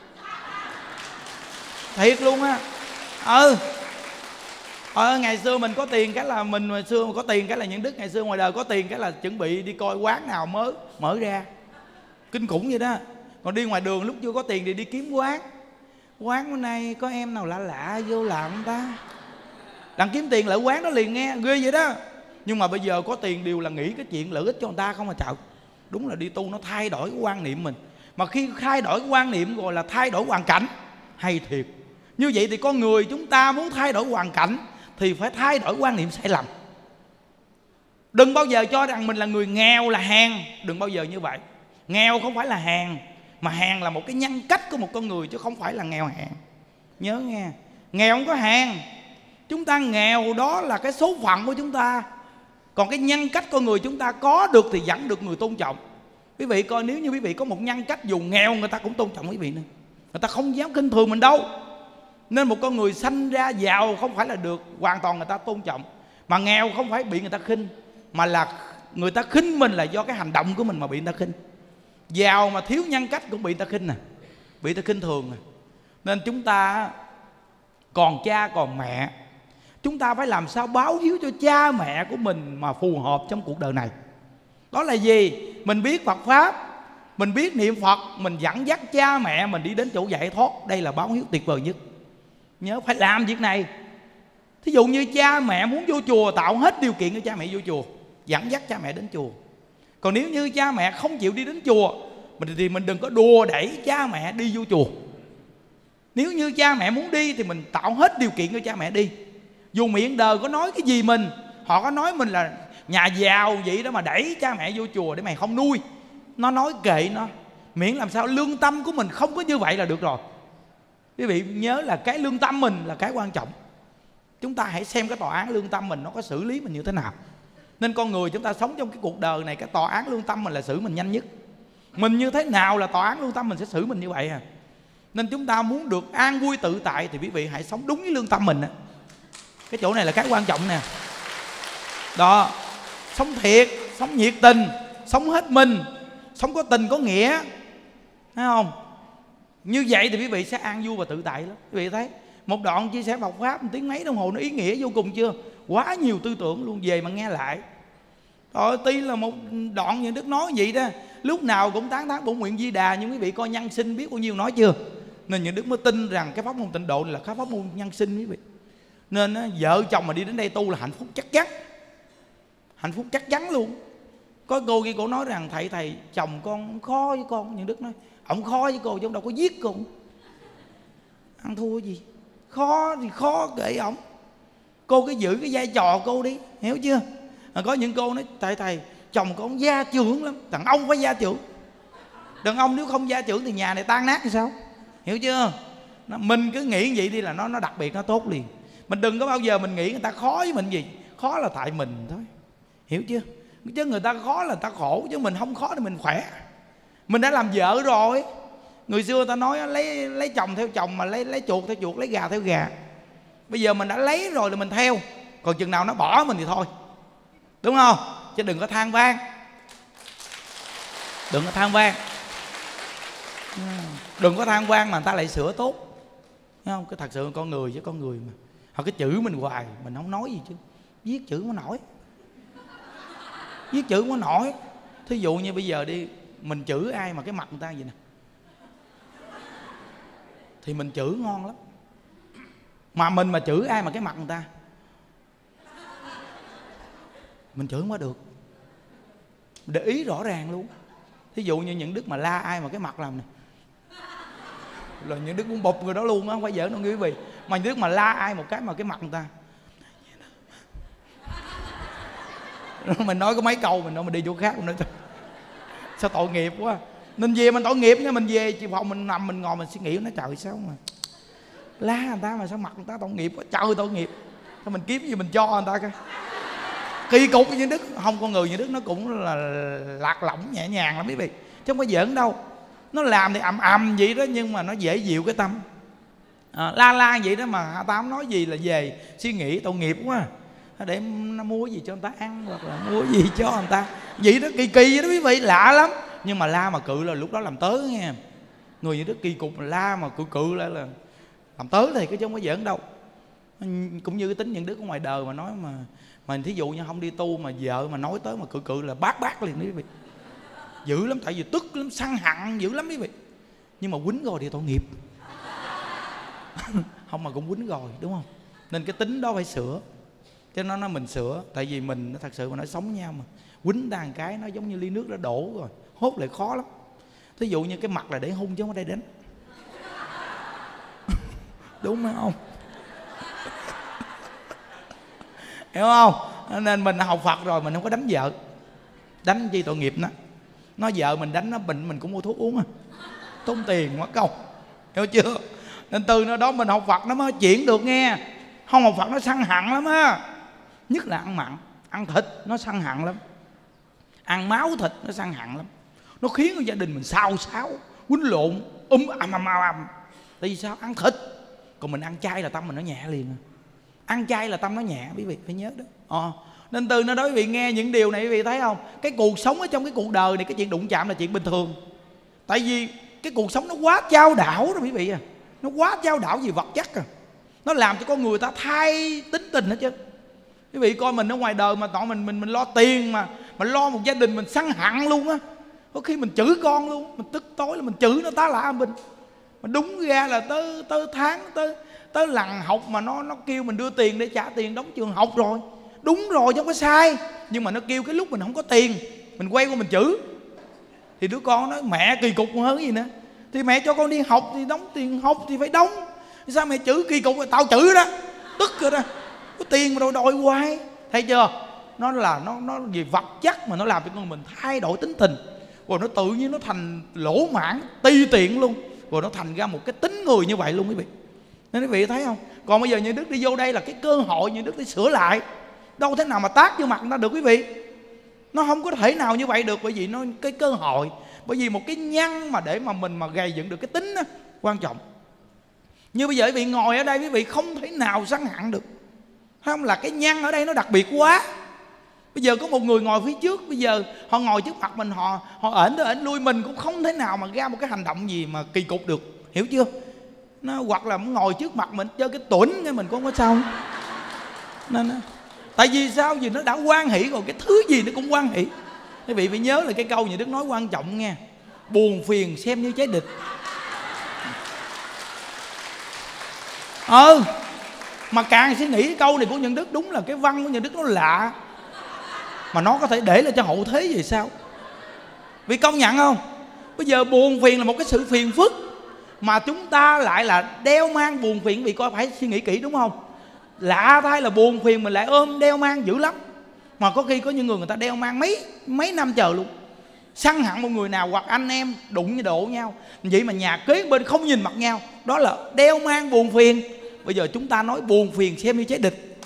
Speaker 1: Thiệt luôn á. Ừ. Ờ, ngày xưa mình có tiền cái là mình ngày xưa mà có tiền cái là những Đức ngày xưa ngoài đời có tiền cái là chuẩn bị đi coi quán nào mới mở ra. Kinh khủng vậy đó. Còn đi ngoài đường lúc chưa có tiền thì đi kiếm quán. Quán bữa nay có em nào lạ lạ vô làm không ta? Đặng kiếm tiền lại quán đó liền nghe, ghê vậy đó. Nhưng mà bây giờ có tiền đều là nghĩ cái chuyện lợi ích cho người ta không mà chợ. Đúng là đi tu nó thay đổi cái quan niệm mình. Mà khi thay đổi cái quan niệm gọi là thay đổi hoàn cảnh. Hay thiệt. Như vậy thì con người chúng ta muốn thay đổi hoàn cảnh thì phải thay đổi quan niệm sai lầm. Đừng bao giờ cho rằng mình là người nghèo là hèn. Đừng bao giờ như vậy. Nghèo không phải là hèn, mà hèn là một cái nhân cách của một con người, chứ không phải là nghèo hèn. Nhớ nghe, nghèo không có hèn. Chúng ta nghèo đó là cái số phận của chúng ta. Còn cái nhân cách con người chúng ta có được thì vẫn được người tôn trọng. Quý vị coi, nếu như quý vị có một nhân cách dù nghèo, người ta cũng tôn trọng quý vị nữa. Người ta không dám khinh thường mình đâu. Nên một con người sanh ra giàu không phải là được hoàn toàn người ta tôn trọng, mà nghèo không phải bị người ta khinh, mà là người ta khinh mình là do cái hành động của mình mà bị người ta khinh. Giàu mà thiếu nhân cách cũng bị người ta khinh nè, bị người ta khinh thường nè. Nên chúng ta còn cha còn mẹ, chúng ta phải làm sao báo hiếu cho cha mẹ của mình mà phù hợp trong cuộc đời này. Đó là gì? Mình biết Phật Pháp, mình biết niệm Phật, mình dẫn dắt cha mẹ mình đi đến chỗ giải thoát. Đây là báo hiếu tuyệt vời nhất. Nhớ phải làm việc này. Thí dụ như cha mẹ muốn vô chùa, tạo hết điều kiện cho cha mẹ vô chùa, dẫn dắt cha mẹ đến chùa. Còn nếu như cha mẹ không chịu đi đến chùa thì mình đừng có đùa đẩy cha mẹ đi vô chùa. Nếu như cha mẹ muốn đi thì mình tạo hết điều kiện cho cha mẹ đi. Dù miệng đời có nói cái gì mình, họ có nói mình là nhà giàu vậy đó mà đẩy cha mẹ vô chùa để mày không nuôi, nó nói kệ nó, miễn làm sao lương tâm của mình không có như vậy là được rồi. Quý vị nhớ là cái lương tâm mình là cái quan trọng. Chúng ta hãy xem cái tòa án lương tâm mình nó có xử lý mình như thế nào. Nên con người chúng ta sống trong cái cuộc đời này, cái tòa án lương tâm mình là xử mình nhanh nhất. Mình như thế nào là tòa án lương tâm mình sẽ xử mình như vậy à. Nên chúng ta muốn được an vui tự tại thì quý vị hãy sống đúng với lương tâm mình. Cái chỗ này là cái quan trọng nè. Đó, sống thiệt, sống nhiệt tình, sống hết mình, sống có tình có nghĩa, thấy không? Như vậy thì quý vị sẽ an vui và tự tại lắm. Quý vị thấy một đoạn chia sẻ Phật Pháp một tiếng mấy đồng hồ nó ý nghĩa vô cùng chưa? Quá nhiều tư tưởng luôn, về mà nghe lại. Rồi tuy là một đoạn những Đức nói vậy đó, lúc nào cũng tán thán bổn nguyện Di Đà, nhưng quý vị coi nhân sinh biết bao nhiêu nói chưa? Nên những Đức mới tin rằng cái pháp môn tịnh độ là cái pháp môn nhân sinh quý vị. Nên á, vợ chồng mà đi đến đây tu là hạnh phúc chắc chắn. Hạnh phúc chắc chắn luôn. Có cô kia cô nói rằng thầy thầy chồng con khó với con. Những Đức nói ổng khó với cô chứ đâu có giết cô. Ăn thua gì? Khó thì khó kệ ổng. Cô cứ giữ cái vai trò cô đi, hiểu chưa? À, có những cô nói thầy thầy chồng con gia trưởng lắm, đàn ông phải gia trưởng. Đàn ông nếu không gia trưởng thì nhà này tan nát thì sao? Hiểu chưa? Mình cứ nghĩ vậy đi là nó nó đặc biệt, nó tốt liền. Mình đừng có bao giờ mình nghĩ người ta khó với mình gì. Khó là tại mình thôi, hiểu chưa? Chứ người ta khó là người ta khổ, chứ mình không khó thì mình khỏe. Mình đã làm vợ rồi. Người xưa người ta nói lấy lấy chồng theo chồng, mà lấy lấy chuột theo chuột, lấy gà theo gà. Bây giờ mình đã lấy rồi thì mình theo. Còn chừng nào nó bỏ mình thì thôi, đúng không? Chứ đừng có than vang. Đừng có than vang Đừng có than vang mà người ta lại sửa tốt, thấy không? Cái thật sự con người chứ con người mà họ cứ chửi mình hoài, mình không nói gì chứ. Viết chữ nó nổi, viết chữ nó nổi. Thí dụ như bây giờ đi, mình chửi ai mà cái mặt người ta vậy nè thì mình chửi ngon lắm. Mà mình mà chửi ai mà cái mặt người ta, mình chửi không có được. Để ý rõ ràng luôn. Thí dụ như những Đức mà la ai mà cái mặt làm nè là những Đức muốn bụp người đó luôn á, không phải giỡn đâu quý vị. Mà những Đức mà la ai một cái mà cái mặt người ta, mình nói có mấy câu mình nói mình đi chỗ khác, mình nói sao tội nghiệp quá. Nên về mình tội nghiệp nha, mình về chị phòng mình nằm mình ngồi mình suy nghĩ, nó trời sao mà la người ta mà sao mặt người ta tội nghiệp quá, trời tội nghiệp. Thôi mình kiếm gì mình cho người ta coi. Kỳ cục như Đức, không, con người như Đức nó cũng là lạc lõng nhẹ nhàng lắm quý vị, chứ không có giỡn đâu. Nó làm thì ầm ầm vậy đó, nhưng mà nó dễ dịu cái tâm. À, la la vậy đó mà ta không nói gì là về suy nghĩ tội nghiệp quá, để nó mua gì cho người ta ăn hoặc là mua gì cho người ta vậy đó, kỳ kỳ vậy đó quý vị, lạ lắm. Nhưng mà la mà cự là lúc đó làm tớ nghe. Người như Đức kỳ cục la mà cự cự lại là làm tớ thì chứ không có giỡn đâu. Cũng như cái tính những Đức ở ngoài đời mà nói mà mà thí dụ như không đi tu mà vợ mà nói tới mà cự cự là bác bác liền đó quý vị. Dữ lắm, tại vì tức lắm, săn hận dữ lắm quý vị. Nhưng mà quýnh rồi thì tội nghiệp. Không mà cũng quýnh rồi, đúng không? Nên cái tính đó phải sửa. Cho nên nó mình sửa. Tại vì mình nó thật sự mà nói sống với nhau mà quýnh ta một cái nó giống như ly nước đã đổ rồi, hốt lại khó lắm. Thí dụ như cái mặt là để hung chứ không ở đây đánh. Đúng không? hiểu không? Nên mình học Phật rồi mình không có đánh vợ. Đánh chi tội nghiệp nó. Nó vợ mình đánh nó bệnh mình cũng mua thuốc uống à, tốn tiền mất công, hiểu chưa? Nên từ nơi đó mình học Phật nó mới chuyển được nghe. Không học Phật nó săn hận lắm á. Nhất là ăn mặn, ăn thịt nó săn hận lắm, ăn máu thịt nó săn hận lắm. Nó khiến gia đình mình xao xáo, quýnh lộn, um ầm ầm ầm. Tại vì sao? Ăn thịt. Còn mình ăn chay là tâm mình nó nhẹ liền à. Ăn chay là tâm nó nhẹ, quý vị phải nhớ đó. Ờ. Nên từ nó đó quý vị nghe những điều này quý vị thấy không? Cái cuộc sống ở trong cái cuộc đời này, cái chuyện đụng chạm là chuyện bình thường. Tại vì cái cuộc sống nó quá chao đảo đó quý vị à. Nó quá chao đảo vì vật chất à. Nó làm cho con người ta thay tính tình hết chứ. Quý vị coi mình ở ngoài đời mà tụi mình mình mình lo tiền mà mà lo một gia đình mình săn hận luôn á. Có khi mình chửi con luôn, mình tức tối là mình chửi nó tá lả mình. Mà đúng ra là tới tới tháng tới tới lần học mà nó nó kêu mình đưa tiền để trả tiền đóng trường học rồi. Đúng rồi chứ không có sai. Nhưng mà nó kêu cái lúc mình không có tiền, mình quay qua mình chửi. Thì đứa con nói mẹ kỳ cục hơn cái gì nữa. Thì mẹ cho con đi học thì đóng tiền học thì phải đóng. Sao mẹ chửi kỳ cục? Tao chửi đó, tức rồi đó. Có tiền mà đòi đòi hoài. Thấy chưa? Nó là nó nó vì vật chất mà nó làm cho con mình thay đổi tính tình. Rồi nó tự nhiên nó thành lỗ mãn, ti tiện luôn. Rồi nó thành ra một cái tính người như vậy luôn quý vị. Nên quý vị thấy không? Còn bây giờ Như Đức đi vô đây là cái cơ hội Như Đức để sửa lại. Đâu thế nào mà tác vô mặt người ta được quý vị. Nó không có thể nào như vậy được. Bởi vì nó cái cơ hội. Bởi vì một cái nhân mà để mà mình mà gây dựng được cái tính đó, quan trọng. Như bây giờ quý vị ngồi ở đây quý vị không thể nào săn hận được. Không, là cái nhân ở đây nó đặc biệt quá. Bây giờ có một người ngồi phía trước, bây giờ họ ngồi trước mặt mình, họ họ ẩn tới ẩn lui, mình cũng không thể nào mà ra một cái hành động gì mà kỳ cục được, hiểu chưa? Nó hoặc là ngồi trước mặt mình chơi cái tuẩn cái mình cũng không có sao. Nên tại vì sao? Vì nó đã hoan hỷ rồi, cái thứ gì nó cũng hoan hỷ. Quý vị phải nhớ là cái câu Nhà Đức nói quan trọng nghe. Buồn phiền xem như trái địch. Ừ. Mà càng suy nghĩ cái câu này của Nhân Đức, đúng là cái văn của Nhân Đức nó lạ. Mà nó có thể để lại cho hậu thế gì sao? Vì công nhận không? Bây giờ buồn phiền là một cái sự phiền phức, mà chúng ta lại là đeo mang buồn phiền. Vì coi phải suy nghĩ kỹ đúng không? Lạ thay là buồn phiền mình lại ôm đeo mang dữ lắm. Mà có khi có những người người ta đeo mang mấy mấy năm chờ luôn. Săn hận một người nào hoặc anh em đụng như đổ nhau, vậy mà nhà kế bên không nhìn mặt nhau, đó là đeo mang buồn phiền. Bây giờ chúng ta nói buồn phiền xem như trái địch.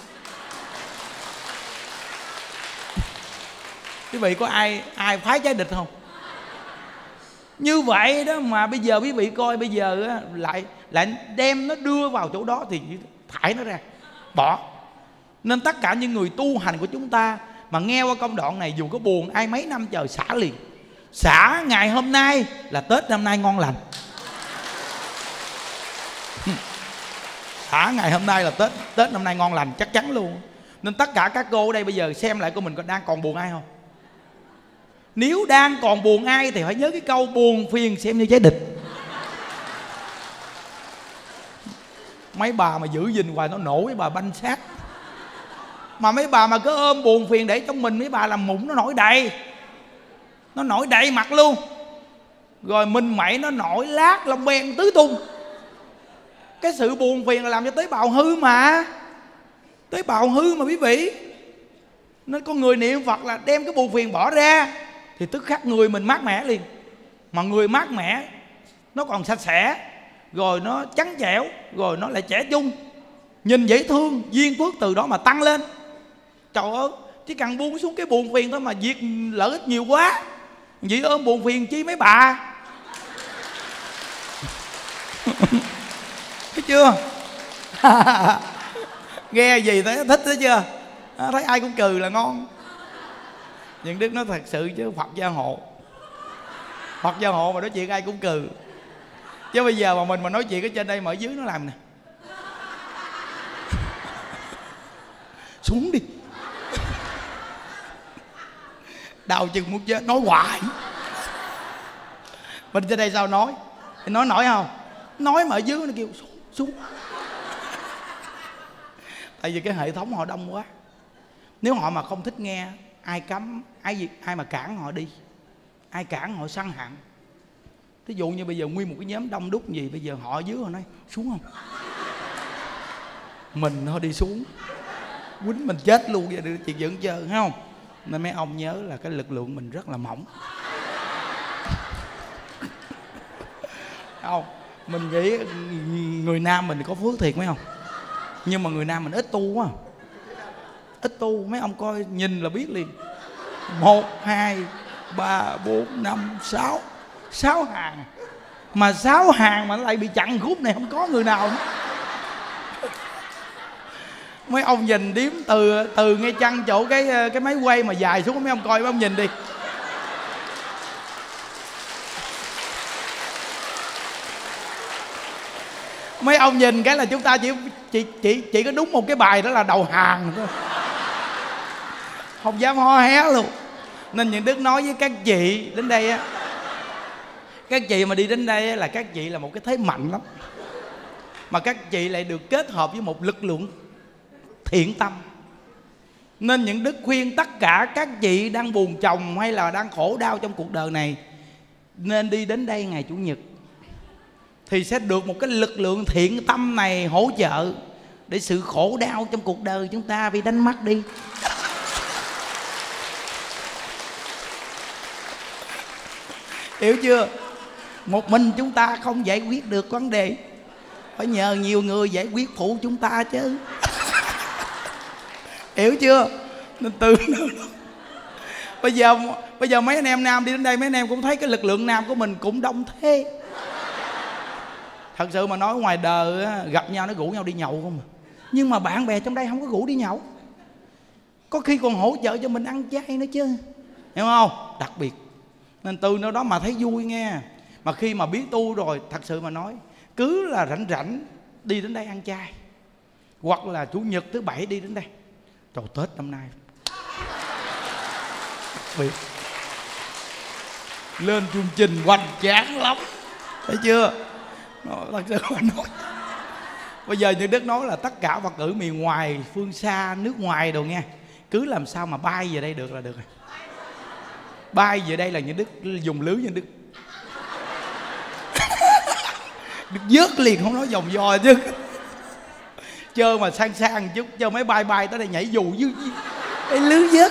Speaker 1: Quý vị có ai ai phái trái địch không? Như vậy đó mà bây giờ quý vị coi bây giờ á, lại lại đem nó đưa vào chỗ đó thì thải nó ra, bỏ. Nên tất cả những người tu hành của chúng ta mà nghe qua công đoạn này, dù có buồn ai mấy năm chờ xả liền. Xả ngày hôm nay là Tết năm nay ngon lành. Xả ngày hôm nay là Tết Tết năm nay ngon lành chắc chắn luôn. Nên tất cả các cô ở đây bây giờ xem lại của mình có đang còn buồn ai không? Nếu đang còn buồn ai thì phải nhớ cái câu buồn phiền xem như trái địch. Mấy bà mà giữ gìn hoài nó nổ với bà banh xác. Mà mấy bà mà cứ ôm buồn phiền để trong mình, mấy bà làm mụn nó nổi đầy. Nó nổi đầy mặt luôn. Rồi mình mẩy nó nổi lát lông ben tứ tung. Cái sự buồn phiền là làm cho tế bào hư mà. Tế bào hư mà quý vị. Nên con người niệm Phật là đem cái buồn phiền bỏ ra thì tức khắc người mình mát mẻ liền. Mà người mát mẻ nó còn sạch sẽ, rồi nó trắng trẻo, rồi nó lại trẻ trung, nhìn dễ thương, duyên phước từ đó mà tăng lên. Trời ơi, chỉ cần buông xuống cái buồn phiền thôi mà việc lợi ích nhiều quá. Vậy ôm buồn phiền chi mấy bà. Thấy chưa? Nghe gì thấy thích đó chưa? Thấy ai cũng cười là ngon. Những Đức nói thật sự chứ Phật gia hộ. Phật gia hộ mà nói chuyện ai cũng cười. Chứ bây giờ mà mình mà nói chuyện ở trên đây mà ở dưới nó làm nè. Xuống đi. Đau chừng muốn chết, nói hoài. Mình trên đây sao nói? Thì nói nổi không? Nói mà ở dưới nó kêu xuống, xuống. Tại vì cái hệ thống họ đông quá. Nếu họ mà không thích nghe, ai cấm, ai gì, ai mà cản họ đi, ai cản họ săn hận. Thí dụ như bây giờ nguyên một cái nhóm đông đúc gì, bây giờ họ ở dưới họ nói xuống không? Mình thôi đi xuống. quýnh mình chết luôn vậy, chuyện vẫn chơi, thấy không? Nên mấy ông nhớ là cái lực lượng mình rất là mỏng. Không, mình nghĩ người nam mình có phước thiệt mấy không? Nhưng mà người nam mình ít tu quá, ít tu. Mấy ông coi nhìn là biết liền. Một, hai, ba, bốn, năm, sáu, sáu hàng. Mà sáu hàng mà nó lại bị chặn khúc này, không có người nào nữa. Mấy ông nhìn điếm từ từ ngay chăn chỗ cái cái máy quay mà dài xuống, mấy ông coi, mấy ông nhìn đi. Mấy ông nhìn cái là chúng ta chỉ chỉ chỉ chỉ có đúng một cái bài đó là đầu hàng thôi, không dám ho hé luôn. Nên những Đức nói với các chị đến đây á, các chị mà đi đến đây là các chị là một cái thế mạnh lắm, mà các chị lại được kết hợp với một lực lượng thiện tâm. Nên những Đức khuyên tất cả các chị đang buồn chồng hay là đang khổ đau trong cuộc đời này nên đi đến đây ngày Chủ nhật, thì sẽ được một cái lực lượng thiện tâm này hỗ trợ để sự khổ đau trong cuộc đời chúng ta bị đánh mất đi. Hiểu chưa? Một mình chúng ta không giải quyết được vấn đề, phải nhờ nhiều người giải quyết phụ chúng ta chứ. Hiểu chưa? Nên từ bây giờ bây giờ mấy anh em nam đi đến đây, mấy anh em cũng thấy cái lực lượng nam của mình cũng đông thế. Thật sự mà nói, ngoài đời gặp nhau nó rủ nhau đi nhậu không à. Nhưng mà bạn bè trong đây không có rủ đi nhậu, có khi còn hỗ trợ cho mình ăn chay nữa chứ, hiểu không? Đặc biệt. Nên từ nơi đó mà thấy vui nghe. Mà khi mà biết tu rồi, thật sự mà nói, cứ là rảnh rảnh đi đến đây ăn chay, hoặc là Chủ nhật thứ bảy đi đến đây. Trời, Tết năm nay đặc biệt, lên chương trình hoành tráng lắm, thấy chưa? Nó, thật sự mà nói, bây giờ như Đức nói là tất cả Phật tử miền ngoài, phương xa, nước ngoài đồ nghe, cứ làm sao mà bay về đây được là được rồi. Bay về đây là như Đức dùng lưới, như Đức Đức vớt liền, không nói vòng vo chứ. Chơi mà sang sang chút, chơi máy bay bay tới đây nhảy dù với cái lưới vớt.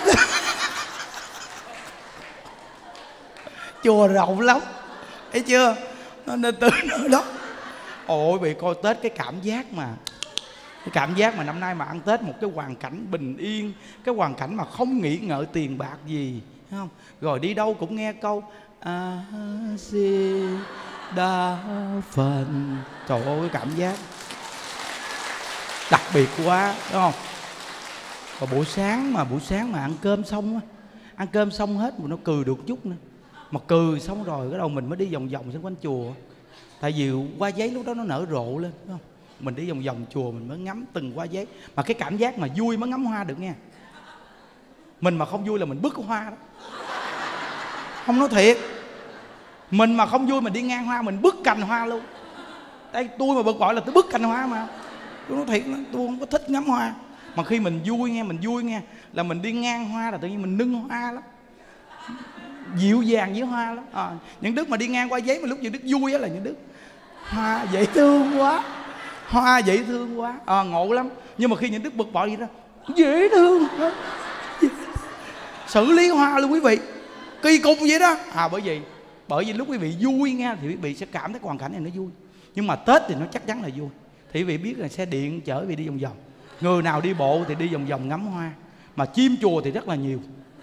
Speaker 1: Chùa rộng lắm, thấy chưa? Nên từ đó, ôi bị coi Tết cái cảm giác mà cái cảm giác mà năm nay mà ăn Tết một cái hoàn cảnh bình yên, cái hoàn cảnh mà không nghĩ ngợi tiền bạc gì, thấy không? Rồi đi đâu cũng nghe câu A Di Đà Phật. Trời ơi, cái cảm giác đặc biệt quá, đúng không? Và buổi sáng mà buổi sáng mà ăn cơm xong á, ăn cơm xong hết mà nó cười được chút nữa, mà cười xong rồi cái đầu mình mới đi vòng vòng xung quanh chùa. Tại vì hoa giấy lúc đó nó nở rộ lên, đúng không? Mình đi vòng vòng chùa mình mới ngắm từng hoa giấy. Mà cái cảm giác mà vui mới ngắm hoa được nghe. Mình mà không vui là mình bứt hoa đó, không nói thiệt. Mình mà không vui mình đi ngang hoa mình bứt cành hoa luôn. Đây tôi mà bực bội là tôi bứt cành hoa mà. Tôi nói thiệt, tôi không có thích ngắm hoa. Mà khi mình vui nghe, mình vui nghe là mình đi ngang hoa là tự nhiên mình nâng hoa lắm, dịu dàng với hoa lắm. À, những Đức mà đi ngang qua giấy mà lúc những Đức vui á là những Đức hoa dễ thương quá, hoa dễ thương quá, à, ngộ lắm. Nhưng mà khi những Đức bực bội vậy đó, dễ thương đó. Xử lý hoa luôn quý vị, kỳ cục vậy đó. À bởi vì bởi vì lúc quý vị vui nghe thì quý vị sẽ cảm thấy hoàn cảnh này nó vui. Nhưng mà Tết thì nó chắc chắn là vui. Thì quý vị biết là xe điện chở quý vị đi vòng vòng, người nào đi bộ thì đi vòng vòng ngắm hoa, mà chim chùa thì rất là nhiều.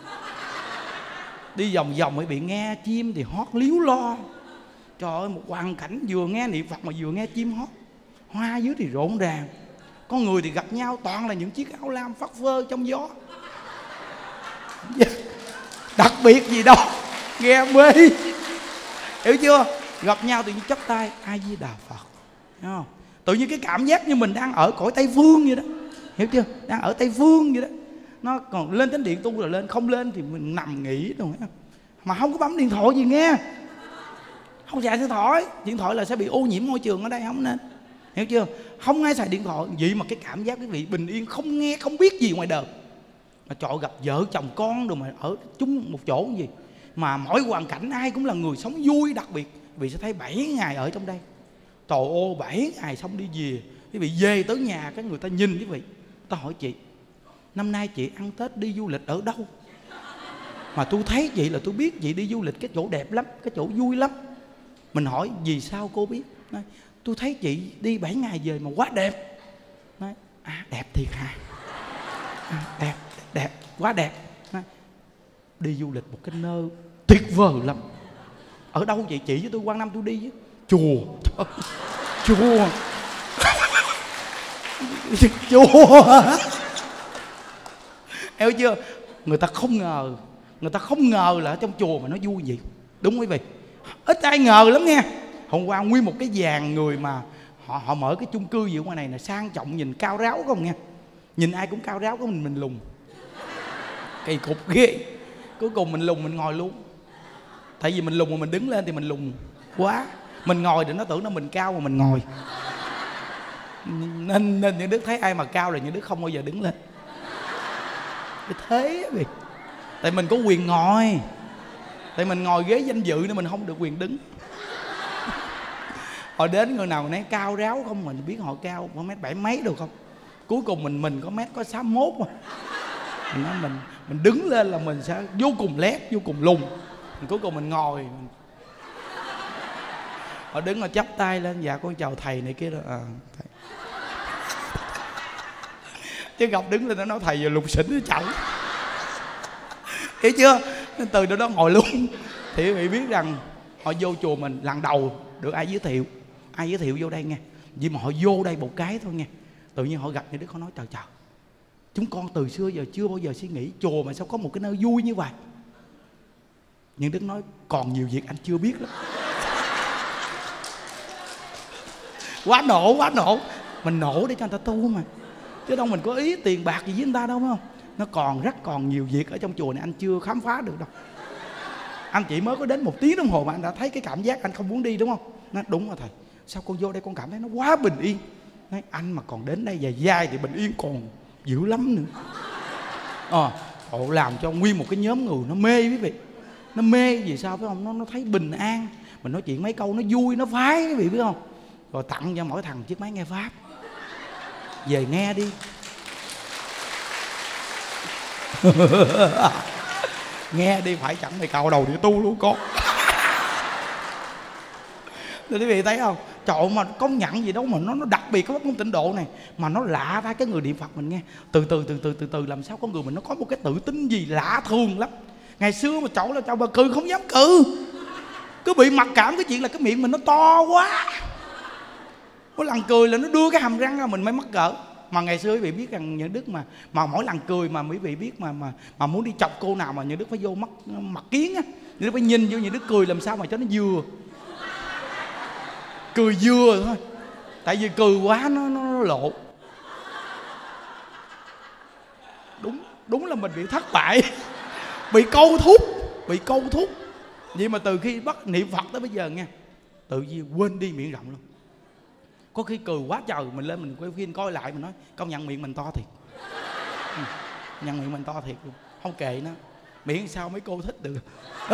Speaker 1: Đi vòng vòng quý vị nghe chim thì hót líu lo. Trời ơi, một hoàn cảnh vừa nghe niệm Phật mà vừa nghe chim hót. Hoa dưới thì rộn ràng, con người thì gặp nhau toàn là những chiếc áo lam phất phơ trong gió. Đặc biệt gì đâu, nghe mê. Hiểu chưa? Gặp nhau tự nhiên chắp tay A Di Đà Phật, hiểu không? Tự nhiên cái cảm giác như mình đang ở cõi Tây Phương vậy đó, hiểu chưa? Đang ở Tây Phương vậy đó. Nó còn lên chánh điện tu là lên, không lên thì mình nằm nghỉ rồi, mà không có bấm điện thoại gì nghe, không xài điện thoại. Điện thoại là sẽ bị ô nhiễm môi trường ở đây, không nên, hiểu chưa? Không ai xài điện thoại. Vậy mà cái cảm giác quý vị bình yên, không nghe không biết gì ngoài đời. Mà trời, gặp vợ chồng con rồi mà ở chung một chỗ gì, mà mỗi hoàn cảnh ai cũng là người sống vui. Đặc biệt vì sẽ thấy bảy ngày ở trong đây. Trời ơi, bảy ngày xong đi về, quý vị về tới nhà cái người ta nhìn quý vị, ta hỏi chị năm nay chị ăn Tết đi du lịch ở đâu? Mà tôi thấy chị là tôi biết chị đi du lịch cái chỗ đẹp lắm, cái chỗ vui lắm. Mình hỏi vì sao cô biết? Nói, tôi thấy chị đi bảy ngày về mà quá đẹp. Nói, à đẹp thiệt hả? À, đẹp, đẹp, quá đẹp. Nói, đi du lịch một cái nơi tuyệt vời lắm. Ở đâu vậy chị? Với tôi Quang Năm tôi đi với chùa. Chùa. Chùa. Hiểu chưa? Người ta không ngờ, người ta không ngờ là ở trong chùa mà nó vui vậy. Đúng quý vị, ít ai ngờ lắm nghe. Hôm qua nguyên một cái dàn người mà họ họ mở cái chung cư gì ở ngoài này là sang trọng, nhìn cao ráo không nghe. Nhìn ai cũng cao ráo, có mình mình lùn. Kỳ cục ghê. Cuối cùng mình lùn mình ngồi luôn. Tại vì mình lùn mà mình đứng lên thì mình lùn quá. Mình ngồi thì nó tưởng nó mình cao mà mình ngồi. Nên, nên những Đức thấy ai mà cao là những Đức không bao giờ đứng lên. Cái thế vậy. Tại mình có quyền ngồi. Tại mình ngồi ghế danh dự nên mình không được quyền đứng. Họ đến người nào nấy cao ráo không, mình biết họ cao có mét bảy mấy được không. Cuối cùng mình mình có mét có sáu mốt mà. Mình nói mình mình đứng lên là mình sẽ vô cùng lép, vô cùng lùn. Mình cuối cùng mình ngồi. Mình... Họ đứng họ chắp tay lên, dạ con chào thầy này kia đó. À, thầy. Chứ gặp đứng lên nó nói thầy giờ lục xỉn nó chạy. Hiểu chưa? Nên từ đó đó ngồi luôn. Thì quý vị biết rằng họ vô chùa mình lần đầu được ai giới thiệu. Ai giới thiệu vô đây nghe. Vì mà họ vô đây một cái thôi nghe. Tự nhiên họ gặp như Đức họ nói trời trời, chúng con từ xưa giờ chưa bao giờ suy nghĩ chùa mà sao có một cái nơi vui như vậy. Nhưng Đức nói còn nhiều việc anh chưa biết lắm. Quá nổ, quá nổ. Mình nổ để cho người ta tu mà. Chứ đâu mình có ý tiền bạc gì với người ta đâu, phải không? Nó còn rất còn nhiều việc ở trong chùa này anh chưa khám phá được đâu. Anh chỉ mới có đến một tiếng đồng hồ mà anh đã thấy cái cảm giác anh không muốn đi đúng không? Nói đúng rồi thầy, sao con vô đây con cảm thấy nó quá bình yên. Nói anh mà còn đến đây dài dài thì bình yên còn dữ lắm nữa. Ờ, họ làm cho nguyên một cái nhóm người nó mê quý vị. Nó mê vì sao phải không? Nó, nó thấy bình an. Mình nói chuyện mấy câu nó vui, nó phái quý vị biết không? Rồi tặng cho mỗi thằng chiếc máy nghe Pháp. Về nghe đi. Nghe đi phải chẳng mày cạo đầu để tu luôn con. Thì quý vị thấy không? Trời mà công nhận gì đâu mà nó nó đặc biệt cái môn tịnh độ này. Mà nó lạ ra cái người niệm Phật mình nghe. Từ từ từ từ từ từ làm sao có người mình nó có một cái tự tin gì lạ thường lắm. Ngày xưa mà chỗ là chầu bà cười không dám cừ. Cứ bị mặc cảm cái chuyện là cái miệng mình nó to quá. Có lần cười là nó đưa cái hàm răng ra mình mới mắc cỡ. Mà ngày xưa quý vị biết rằng những Đức mà mà mỗi lần cười mà quý vị biết mà mà mà muốn đi chọc cô nào mà những Đức phải vô mắt mặt kiến á, những Đức phải nhìn vô những Đức cười làm sao mà cho nó vừa. Cười vừa thôi. Tại vì cười quá nó nó, nó lộ. Đúng đúng là mình bị thất bại. Bị câu thúc, bị câu thúc. Vậy mà từ khi bắt niệm Phật tới bây giờ nha, tự nhiên quên đi miệng rộng luôn. Có khi cười quá trời mình lên mình quay phim coi lại mình nói công nhận miệng mình to thiệt. Ừ, nhận miệng mình to thiệt luôn. Không kệ nó. Miệng sao mấy cô thích được.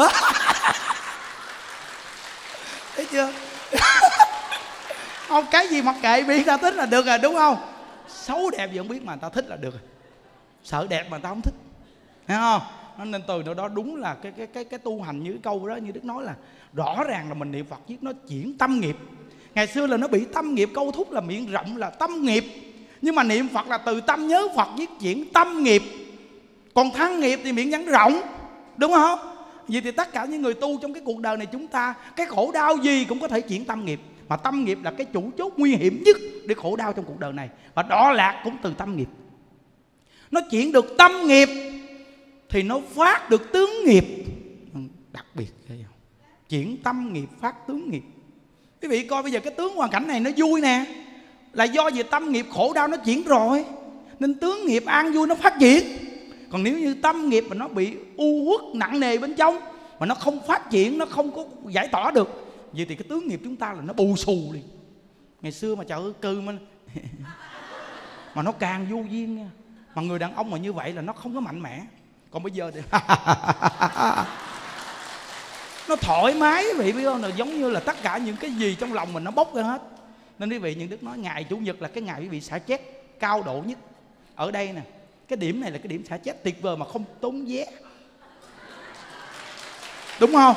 Speaker 1: Thấy chưa? Không, cái gì mặc kệ miệng ta thích là được rồi đúng không? Xấu đẹp gì không biết mà người ta thích là được rồi. Sợ đẹp mà người ta không thích. Thấy không? Nên từ đó đúng là cái cái cái cái tu hành như cái câu đó như Đức nói là rõ ràng là mình niệm Phật viết nó chuyển tâm nghiệp. Ngày xưa là nó bị tâm nghiệp câu thúc là miệng rộng là tâm nghiệp. Nhưng mà niệm Phật là từ tâm nhớ Phật viết chuyển tâm nghiệp. Còn thân nghiệp thì miệng nhắn rộng. Đúng không? Vậy thì tất cả những người tu trong cái cuộc đời này chúng ta, cái khổ đau gì cũng có thể chuyển tâm nghiệp. Mà tâm nghiệp là cái chủ chốt nguy hiểm nhất để khổ đau trong cuộc đời này. Và đọa lạc cũng từ tâm nghiệp. Nó chuyển được tâm nghiệp thì nó phát được tướng nghiệp. Đặc biệt chuyển tâm nghiệp phát tướng nghiệp. Quý vị coi bây giờ cái tướng hoàn cảnh này nó vui nè, là do về tâm nghiệp khổ đau nó chuyển rồi, nên tướng nghiệp an vui nó phát triển. Còn nếu như tâm nghiệp mà nó bị u uất nặng nề bên trong, mà nó không phát triển, nó không có giải tỏa được, vậy thì cái tướng nghiệp chúng ta là nó bù xù liền. Ngày xưa mà trời ơi cư mà mà nó càng vô duyên nha. Mà người đàn ông mà như vậy là nó không có mạnh mẽ. Còn bây giờ thì nó thoải mái quý vị biết không? Là giống như là tất cả những cái gì trong lòng mình nó bốc ra hết. Nên quý vị những Đức nói ngày Chủ nhật là cái ngày quý vị xả chết cao độ nhất. Ở đây nè, Cái điểm này là cái điểm xả stress tuyệt vời mà không tốn vé, đúng không?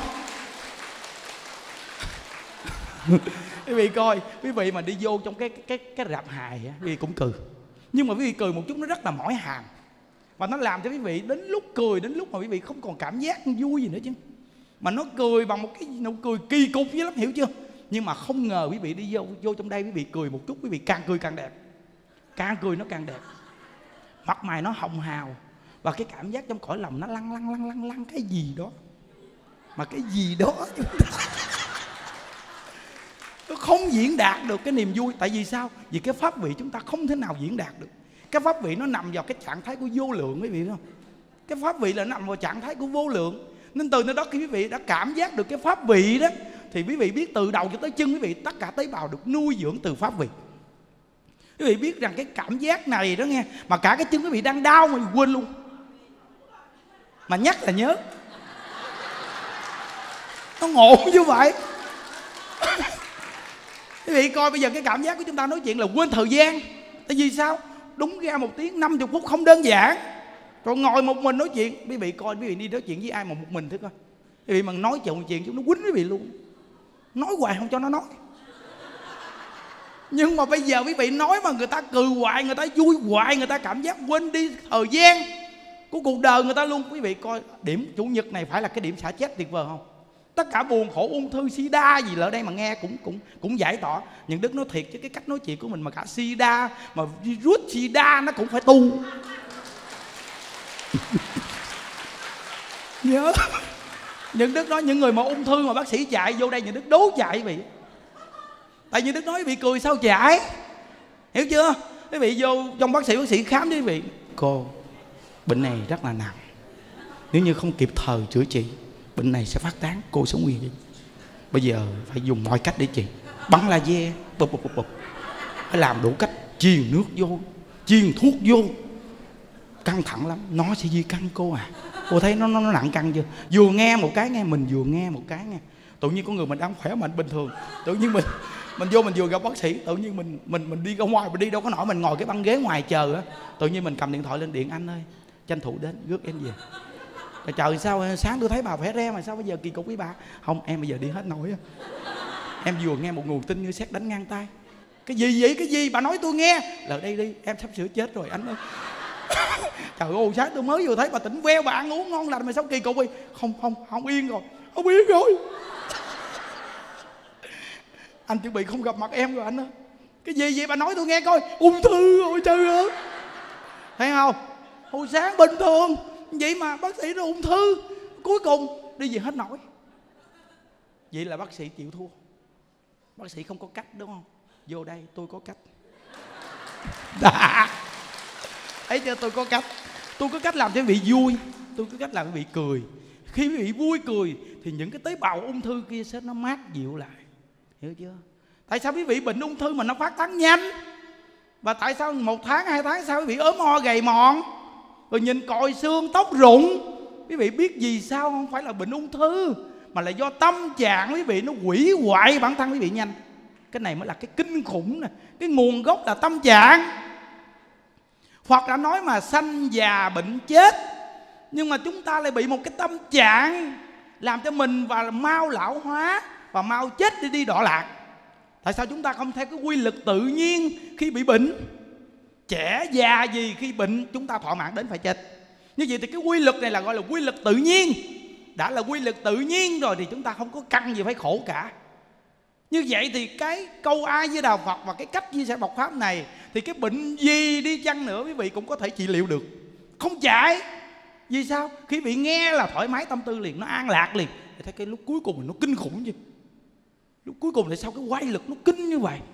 Speaker 1: Quý vị coi, quý vị mà đi vô trong cái cái cái rạp hài á, quý vị cũng cười, nhưng mà quý vị cười một chút nó rất là mỏi hàm, và nó làm cho quý vị đến lúc cười, đến lúc mà quý vị không còn cảm giác vui gì nữa chứ, mà nó cười bằng một cái nụ cười kỳ cục dữ lắm, hiểu chưa? Nhưng mà không ngờ quý vị đi vô vô trong đây, quý vị cười một chút, quý vị càng cười càng đẹp, càng cười nó càng đẹp, mặt mày nó hồng hào, và cái cảm giác trong cõi lòng nó lăn lăn lăn lăn lăn cái gì đó, mà cái gì đó nó không diễn đạt được cái niềm vui. Tại vì sao? Vì cái pháp vị chúng ta không thể nào diễn đạt được. Cái pháp vị nó nằm vào cái trạng thái của vô lượng, quý vị biết không? Cái pháp vị là nằm vào trạng thái của vô lượng. Nên từ nơi đó khi quý vị đã cảm giác được cái pháp vị đó, thì quý vị biết từ đầu cho tới chân quý vị tất cả tế bào được nuôi dưỡng từ pháp vị. Quý vị biết rằng cái cảm giác này đó nghe, mà cả cái chân quý vị đang đau mà quên luôn, mà nhắc là nhớ. Nó ngộ như vậy. Quý vị coi bây giờ cái cảm giác của chúng ta nói chuyện là quên thời gian. Tại vì sao? Đúng ra một tiếng năm mươi phút không đơn giản. Còn ngồi một mình nói chuyện, quý vị coi quý vị đi nói chuyện với ai mà một mình thôi coi, quý vị mà nói chuyện chuyện chúng nó quýnh quý vị luôn, nói hoài không cho nó nói. Nhưng mà bây giờ quý vị nói mà người ta cười hoài, người ta vui hoài, người ta cảm giác quên đi thời gian của cuộc đời người ta luôn. Quý vị coi điểm chủ nhật này phải là cái điểm xả stress tuyệt vời không? Tất cả buồn khổ, ung thư, sida gì ở đây mà nghe cũng cũng cũng giải tỏa. Những Đức nói thiệt chứ cái cách nói chuyện của mình mà cả sida, mà virus sida nó cũng phải tu. Nhớ Những Đức nói những người mà ung thư mà bác sĩ chạy vô đây, Những Đức đố chạy quý vị. Tại Những Đức nói bị cười sao chạy, hiểu chưa? Quý vị vô trong bác sĩ, bác sĩ khám với quý vị: cô, bệnh này rất là nặng, nếu như không kịp thời chữa trị, bệnh này sẽ phát tán, cô sống nguy hiểm. Bây giờ phải dùng mọi cách để trị, bắn laser, bụp bụp bụp bụp, phải làm đủ cách, truyền nước vô, truyền thuốc vô. Căng thẳng lắm, nó sẽ di căn cô à. Cô thấy nó, nó nó nặng căng chưa? Vừa nghe một cái nghe, mình vừa nghe một cái nghe. Tự nhiên con người mình đang khỏe mạnh bình thường, tự nhiên mình mình vô mình vừa gặp bác sĩ, tự nhiên mình mình mình đi ra ngoài, mình đi đâu có nổi, mình ngồi cái băng ghế ngoài chờ á, tự nhiên mình cầm điện thoại lên điện: anh ơi, tranh thủ đến rước em về. Trời, sao sáng tôi thấy bà khỏe re mà sao bây giờ kỳ cục với bà? Không, em bây giờ đi hết nổi á. Em vừa nghe một nguồn tin như sét đánh ngang tay. Cái gì vậy? Cái gì? Bà nói tôi nghe. Là đây đi, em sắp sửa chết rồi anh ơi. Trời ơi, sáng tôi mới vừa thấy bà tỉnh veo, bà ăn uống ngon lành mà sao kỳ cục vậy? Không, không, không yên rồi. Không yên rồi. Anh chuẩn bị không gặp mặt em rồi anh ơi. Cái gì vậy? Bà nói tôi nghe coi. Ung thư rồi trời ơi. Thấy không? Hồi sáng bình thường vậy mà bác sĩ nó ung thư, cuối cùng đi về hết nổi. Vậy là bác sĩ chịu thua. Bác sĩ không có cách, đúng không? Vô đây tôi có cách. Thấy chưa? Tôi có cách. Tôi có cách làm cho quý vị vui, tôi có cách làm cho quý vị cười. Khi quý vị vui cười thì những cái tế bào ung thư kia sẽ nó mát dịu lại, hiểu chưa? Tại sao quý vị bệnh ung thư mà nó phát tán nhanh? Và tại sao một tháng, hai tháng sau quý vị ốm o gầy mòn, rồi nhìn còi xương, tóc rụng? Quý vị biết vì sao không? Phải là bệnh ung thư, mà là do tâm trạng quý vị nó hủy hoại bản thân quý vị nhanh. Cái này mới là cái kinh khủng nè. Cái nguồn gốc là tâm trạng. Hoặc đã nói mà sanh già bệnh chết, nhưng mà chúng ta lại bị một cái tâm trạng làm cho mình và mau lão hóa và mau chết đi đi đọa lạc. Tại sao chúng ta không theo cái quy luật tự nhiên khi bị bệnh? Trẻ già gì khi bệnh chúng ta thọ mạng đến phải chết. Như vậy thì cái quy luật này là gọi là quy luật tự nhiên. Đã là quy luật tự nhiên rồi thì chúng ta không có căn gì phải khổ cả. Như vậy thì cái câu A Di Đà Phật và cái cách chia sẻ Phật pháp này, thì cái bệnh gì đi chăng nữa quý vị cũng có thể trị liệu được, không chạy. Vì sao? Khi bị nghe là thoải mái tâm tư liền, nó an lạc liền. Thì thấy cái lúc cuối cùng nó kinh khủng chứ. Lúc cuối cùng tại sao cái quay lực nó kinh như vậy?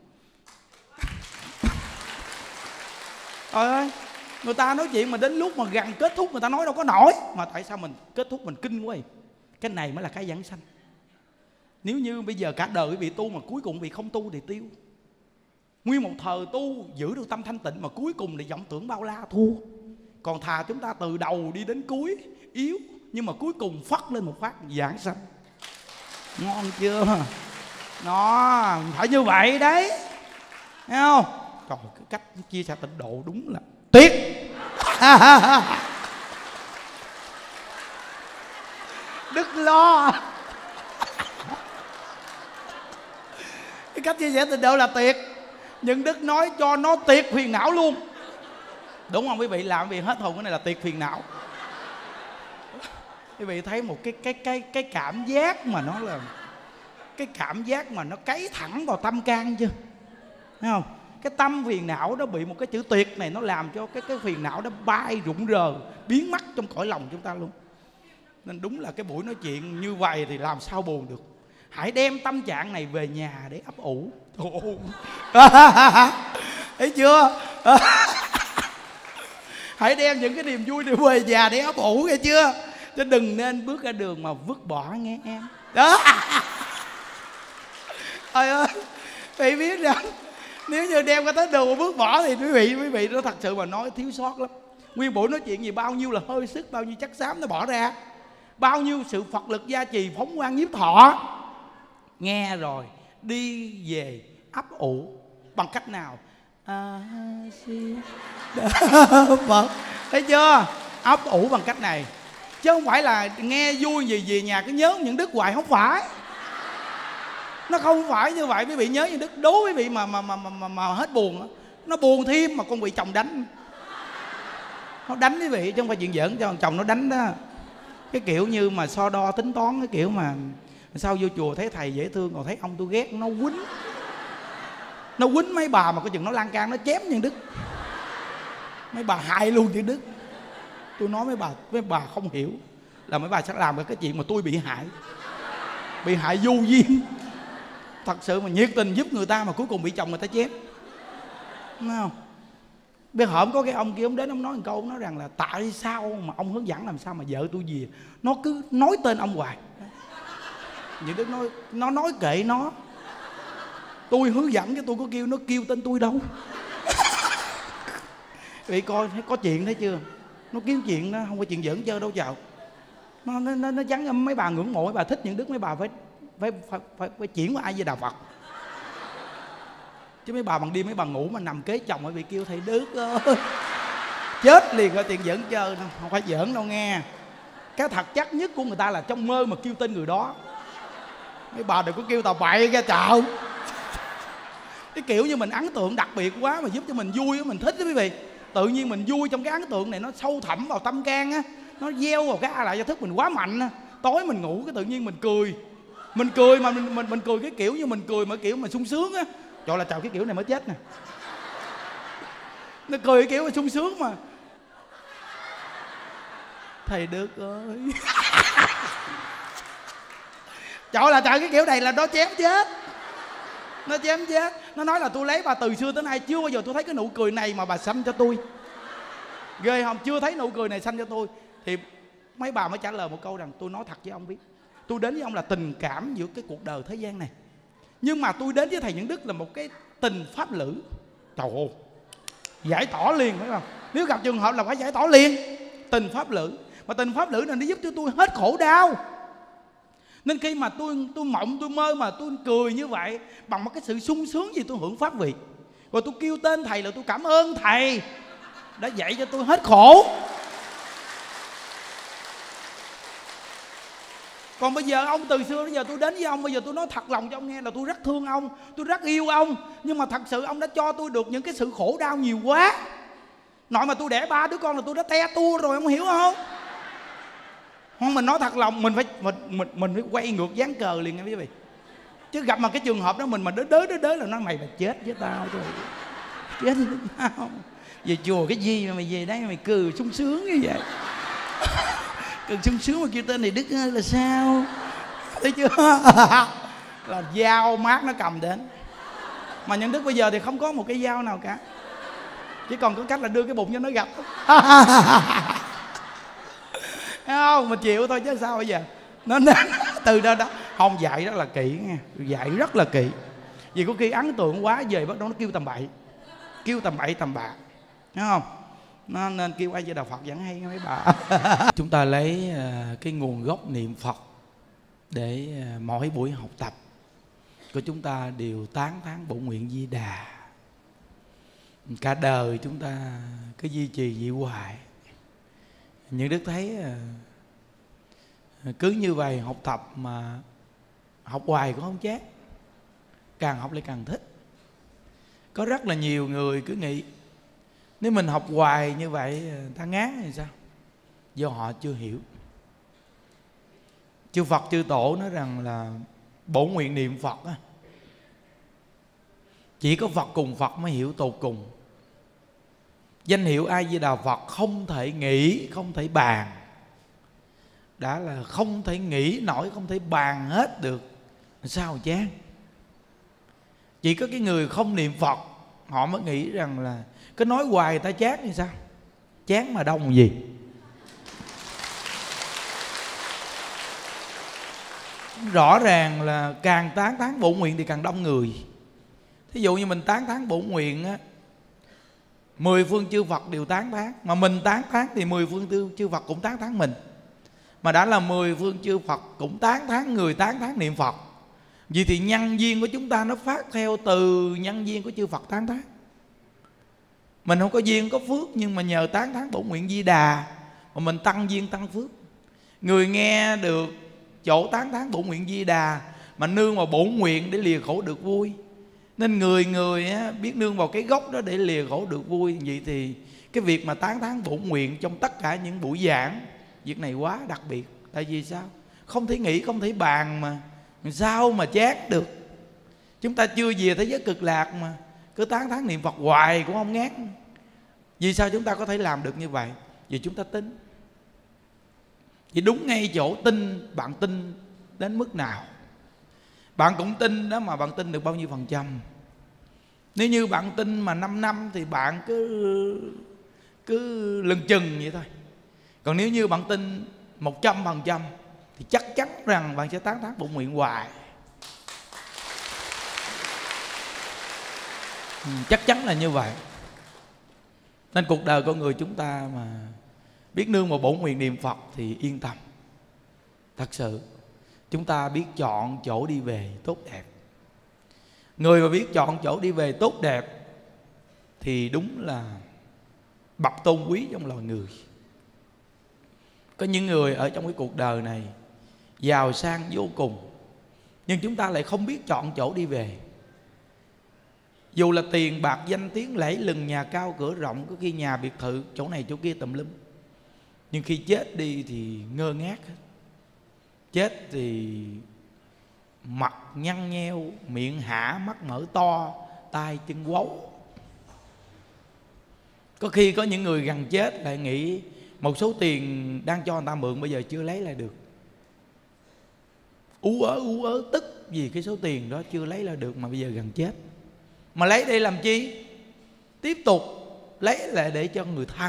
Speaker 1: Trời ơi, người ta nói chuyện mà đến lúc mà gần kết thúc người ta nói đâu có nổi. Mà tại sao mình kết thúc mình kinh quá vậy? Cái này mới là cái giảng sanh. Nếu như bây giờ cả đời quý vị tu mà cuối cùng quý vị không tu thì tiêu. Nguyên một thời tu giữ được tâm thanh tịnh mà cuối cùng thì vọng tưởng bao la thua. Còn thà chúng ta từ đầu đi đến cuối yếu, nhưng mà cuối cùng phất lên một phát giảng sanh. Ngon chưa? Nó phải như vậy đấy, thấy không? Trời, cái cách chia sẻ tịnh độ đúng là tuyệt. Đức lo. Cái cách chia sẻ tình độ là tuyệt, nhưng Đức nói cho nó tuyệt phiền não luôn. Đúng không quý vị? Làm việc hết hồn cái này là tuyệt phiền não. Quý vị thấy một cái cái cái cái cảm giác mà nó là cái cảm giác mà nó cấy thẳng vào tâm can chưa? Thấy không? Cái tâm phiền não nó bị một cái chữ tuyệt này, nó làm cho cái cái phiền não nó bay rụng rờ, biến mất trong cõi lòng chúng ta luôn. Nên đúng là cái buổi nói chuyện như vậy thì làm sao buồn được. Hãy đem tâm trạng này về nhà để ấp ủ. Thấy chưa? Hãy đem những cái niềm vui này về nhà để ấp ủ, nghe chưa? Chứ đừng nên bước ra đường mà vứt bỏ, nghe em. Đó. Trời ơi, quý vị biết rằng nếu như đem cái tới đường mà vứt bỏ thì quý vị quý vị nó thật sự mà nói thiếu sót lắm. Nguyên buổi nói chuyện gì bao nhiêu là hơi sức, bao nhiêu chất xám nó bỏ ra, bao nhiêu sự Phật lực gia trì phóng quang nhiếp thọ. Nghe rồi đi về ấp ủ bằng cách nào? A Di Đà Phật. Thấy chưa? Ấp ủ bằng cách này, chứ không phải là nghe vui gì về nhà cứ nhớ những đức hoài, không phải. Nó không phải như vậy. Quý vị nhớ những đức, đố quý vị mà mà mà mà, mà hết buồn, nó buồn thêm mà con bị chồng đánh. Nó đánh quý vị chứ không phải chuyện giỡn, cho chồng nó đánh đó. Cái kiểu như mà so đo tính toán, cái kiểu mà sao vô chùa thấy thầy dễ thương, còn thấy ông tôi ghét, nó quýnh. Nó quýnh mấy bà mà có chừng nó lan can nó chém những đức. Mấy bà hại luôn những đức. Tôi nói mấy bà mấy bà không hiểu là mấy bà sẽ làm cái chuyện mà tôi bị hại. Bị hại vô duyên. Thật sự mà nhiệt tình giúp người ta mà cuối cùng bị chồng người ta chém. Đúng không? Bây hổm có cái ông kia, ông đến ông nói một câu, ông nói rằng là tại sao mà ông hướng dẫn làm sao mà vợ tôi về, nó cứ nói tên ông hoài. Những đức nói, nó nói kệ nó, tôi hướng dẫn chứ tôi có kêu nó kêu tên tôi đâu. Vậy coi thấy có chuyện thấy chưa? Nó kiếm chuyện đó, không có chuyện giỡn chơi đâu chào. Nó nó nó, nó chắn mấy bà ngưỡng mộ, mấy bà thích những đức, mấy bà phải phải phải phải, phải chuyển qua Ai Di Đà Phật. Chứ mấy bà bằng đêm mấy bà ngủ mà nằm kế chồng mới bị kêu thầy Đức ơi, chết liền, coi tiền giỡn chơi đâu, không phải giỡn đâu nghe. Cái thật chắc nhất của người ta là trong mơ mà kêu tên người đó. Mấy bà đừng có kêu tào bậy ra chợ. Cái kiểu như mình ấn tượng đặc biệt quá mà giúp cho mình vui, mình thích đó quý vị. Tự nhiên mình vui trong cái ấn tượng này, nó sâu thẳm vào tâm can á, nó gieo vào cái a lại gia thức mình quá mạnh á. Tối mình ngủ cái tự nhiên mình cười, mình cười mà mình mình, mình cười cái kiểu như mình cười mà kiểu mà sung sướng á. Trời là chào, cái kiểu này mới chết nè. Nó cười cái kiểu mà sung sướng mà. Thầy Đức ơi. Trời là trời, cái kiểu này là nó chém chết. Nó chém chết. Nó nói là tôi lấy bà từ xưa tới nay chưa bao giờ tôi thấy cái nụ cười này mà bà sanh cho tôi. Ghê không? Chưa thấy nụ cười này sanh cho tôi. Thì mấy bà mới trả lời một câu rằng tôi nói thật với ông biết, tôi đến với ông là tình cảm giữa cái cuộc đời thế gian này, nhưng mà tôi đến với thầy Những Đức là một cái tình pháp lữ. Trời ơi, giải tỏa liền phải không? Nếu gặp trường hợp là phải giải tỏa liền. Tình pháp lữ. Mà tình pháp lữ này nó giúp cho tôi hết khổ đau. Nên khi mà tôi tôi mộng tôi mơ mà tôi cười như vậy, bằng một cái sự sung sướng gì tôi hưởng pháp vị, rồi tôi kêu tên thầy là tôi cảm ơn thầy đã dạy cho tôi hết khổ. Còn bây giờ ông từ xưa đến giờ tôi đến với ông, bây giờ tôi nói thật lòng cho ông nghe là tôi rất thương ông, tôi rất yêu ông, nhưng mà thật sự ông đã cho tôi được những cái sự khổ đau nhiều quá. Nội mà tôi đẻ ba đứa con là tôi đã te tua rồi, ông hiểu không? Không, mình nói thật lòng, mình phải mình mình mình phải quay ngược dáng cờ liền nha quý vị. Chứ gặp mà cái trường hợp đó mình mà đới đới đới đới là nói mày mà chết với tao thôi, chết với tao. Về chùa cái gì mà mày về đây mày cười sung sướng như vậy, cười sung sướng mà kêu tên này Đức ơi là sao? Thấy chưa? Là dao mát nó cầm đến. Mà Nhân Đức bây giờ thì không có một cái dao nào cả, chỉ còn có cách là đưa cái bụng cho nó gặp. Thấy không? Mình chịu thôi chứ sao bây giờ. Nó nên từ đó đó không dạy rất là kỹ nha, dạy rất là kỹ. Vì có khi ấn tượng quá về bắt đầu nó kêu tầm bậy, kêu tầm bậy tầm bạ, thấy không? Nó nên kêu Ai Di Đà Phật vẫn hay mấy bà. Chúng ta lấy uh, cái nguồn gốc niệm Phật để uh, mỗi buổi học tập của chúng ta đều tán thán bổn nguyện Di Đà. cả đời chúng ta cứ duy trì vậy hoài. Những Đức thấy cứ như vậy học tập mà học hoài cũng không chán, càng học lại càng thích. Có rất là nhiều người cứ nghĩ nếu mình học hoài như vậy người ta ngán thì sao? Do họ chưa hiểu. Chư Phật chư Tổ nói rằng là bổn nguyện niệm Phật á, chỉ có Phật cùng Phật mới hiểu tột cùng. Danh hiệu A Di Đà Phật không thể nghĩ, không thể bàn. Đã là không thể nghĩ nổi, không thể bàn hết được, sao chán. Chỉ có cái người không niệm Phật họ mới nghĩ rằng là cứ nói hoài người ta chán thì sao? Chán mà đông gì. Rõ ràng là càng tán thán bổn nguyện thì càng đông người. Thí dụ như mình tán thán bổn nguyện á, mười phương chư Phật đều tán thán. Mà mình tán thán thì mười phương chư Phật cũng tán thán mình. Mà đã là mười phương chư Phật cũng tán thán người tán thán niệm Phật, vì thì nhân duyên của chúng ta nó phát theo từ nhân duyên của chư Phật tán thán. Mình không có duyên có phước, nhưng mà nhờ tán thán bổn nguyện Di Đà mà mình tăng duyên tăng phước. Người nghe được chỗ tán thán bổn nguyện Di Đà mà nương vào bổn nguyện để lìa khổ được vui. Nên người người á, biết nương vào cái gốc đó để lìa khổ được vui. Vậy thì cái việc mà tán thán bổn nguyện trong tất cả những buổi giảng, việc này quá đặc biệt. Tại vì sao? Không thể nghĩ, không thể bàn mà sao mà chán được. Chúng ta chưa về thế giới cực lạc mà cứ tán thán niệm Phật hoài cũng không ngán. Vì sao chúng ta có thể làm được như vậy? Vì chúng ta tin. Thì đúng ngay chỗ tin, bạn tin đến mức nào? Bạn cũng tin đó, mà bạn tin được bao nhiêu phần trăm? Nếu như bạn tin mà năm năm thì bạn cứ cứ lưng chừng vậy thôi. Còn nếu như bạn tin một trăm phần trăm thì chắc chắn rằng bạn sẽ tán thán bổn nguyện hoài. ừ, Chắc chắn là như vậy. Nên cuộc đời con người chúng ta mà biết nương vào bổn nguyện niệm Phật thì yên tâm. Thật sự chúng ta biết chọn chỗ đi về tốt đẹp. Người mà biết chọn chỗ đi về tốt đẹp thì đúng là bậc tôn quý trong loài người. Có những người ở trong cái cuộc đời này giàu sang vô cùng, nhưng chúng ta lại không biết chọn chỗ đi về. Dù là tiền bạc danh tiếng lẫy lừng, nhà cao cửa rộng, có khi nhà biệt thự chỗ này chỗ kia tùm lum, nhưng khi chết đi thì ngơ ngác hết. Chết thì mặt nhăn nheo, miệng hả, mắt mở to, tay chân quấu. Có khi có những người gần chết lại nghĩ một số tiền đang cho người ta mượn bây giờ chưa lấy lại được, ú ớ ú ớ tức vì cái số tiền đó chưa lấy lại được mà bây giờ gần chết. Mà lấy đây làm chi? Tiếp tục lấy lại để cho người thân,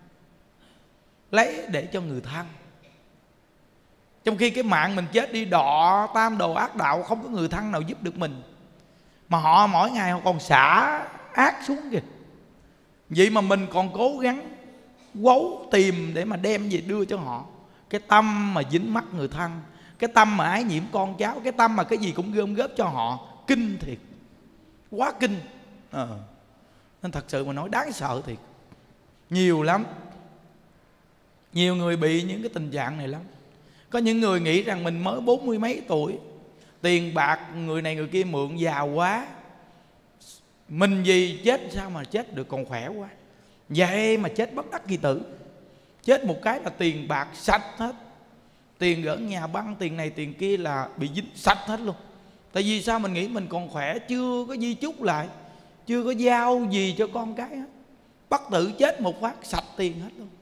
Speaker 1: lấy để cho người thân. Trong khi cái mạng mình chết đi đọ tam đồ ác đạo, không có người thân nào giúp được mình, mà họ mỗi ngày họ còn xả ác xuống kìa. Vậy mà mình còn cố gắng quấu tìm để mà đem về đưa cho họ. Cái tâm mà dính mắc người thân, cái tâm mà ái nhiễm con cháu, cái tâm mà cái gì cũng gom góp cho họ, kinh thiệt, quá kinh. à. Nên thật sự mà nói đáng sợ thiệt. Nhiều lắm, nhiều người bị những cái tình trạng này lắm. Có những người nghĩ rằng mình mới bốn mươi mấy tuổi, tiền bạc người này người kia mượn giàu quá, mình gì chết sao mà chết được, còn khỏe quá. Vậy mà chết bất đắc kỳ tử. Chết một cái là tiền bạc sạch hết, tiền gửi nhà băng, tiền này tiền kia là bị dính sạch hết luôn. Tại vì sao? Mình nghĩ mình còn khỏe, chưa có di chúc lại, chưa có giao gì cho con cái hết. Bất tử chết một phát sạch tiền hết luôn.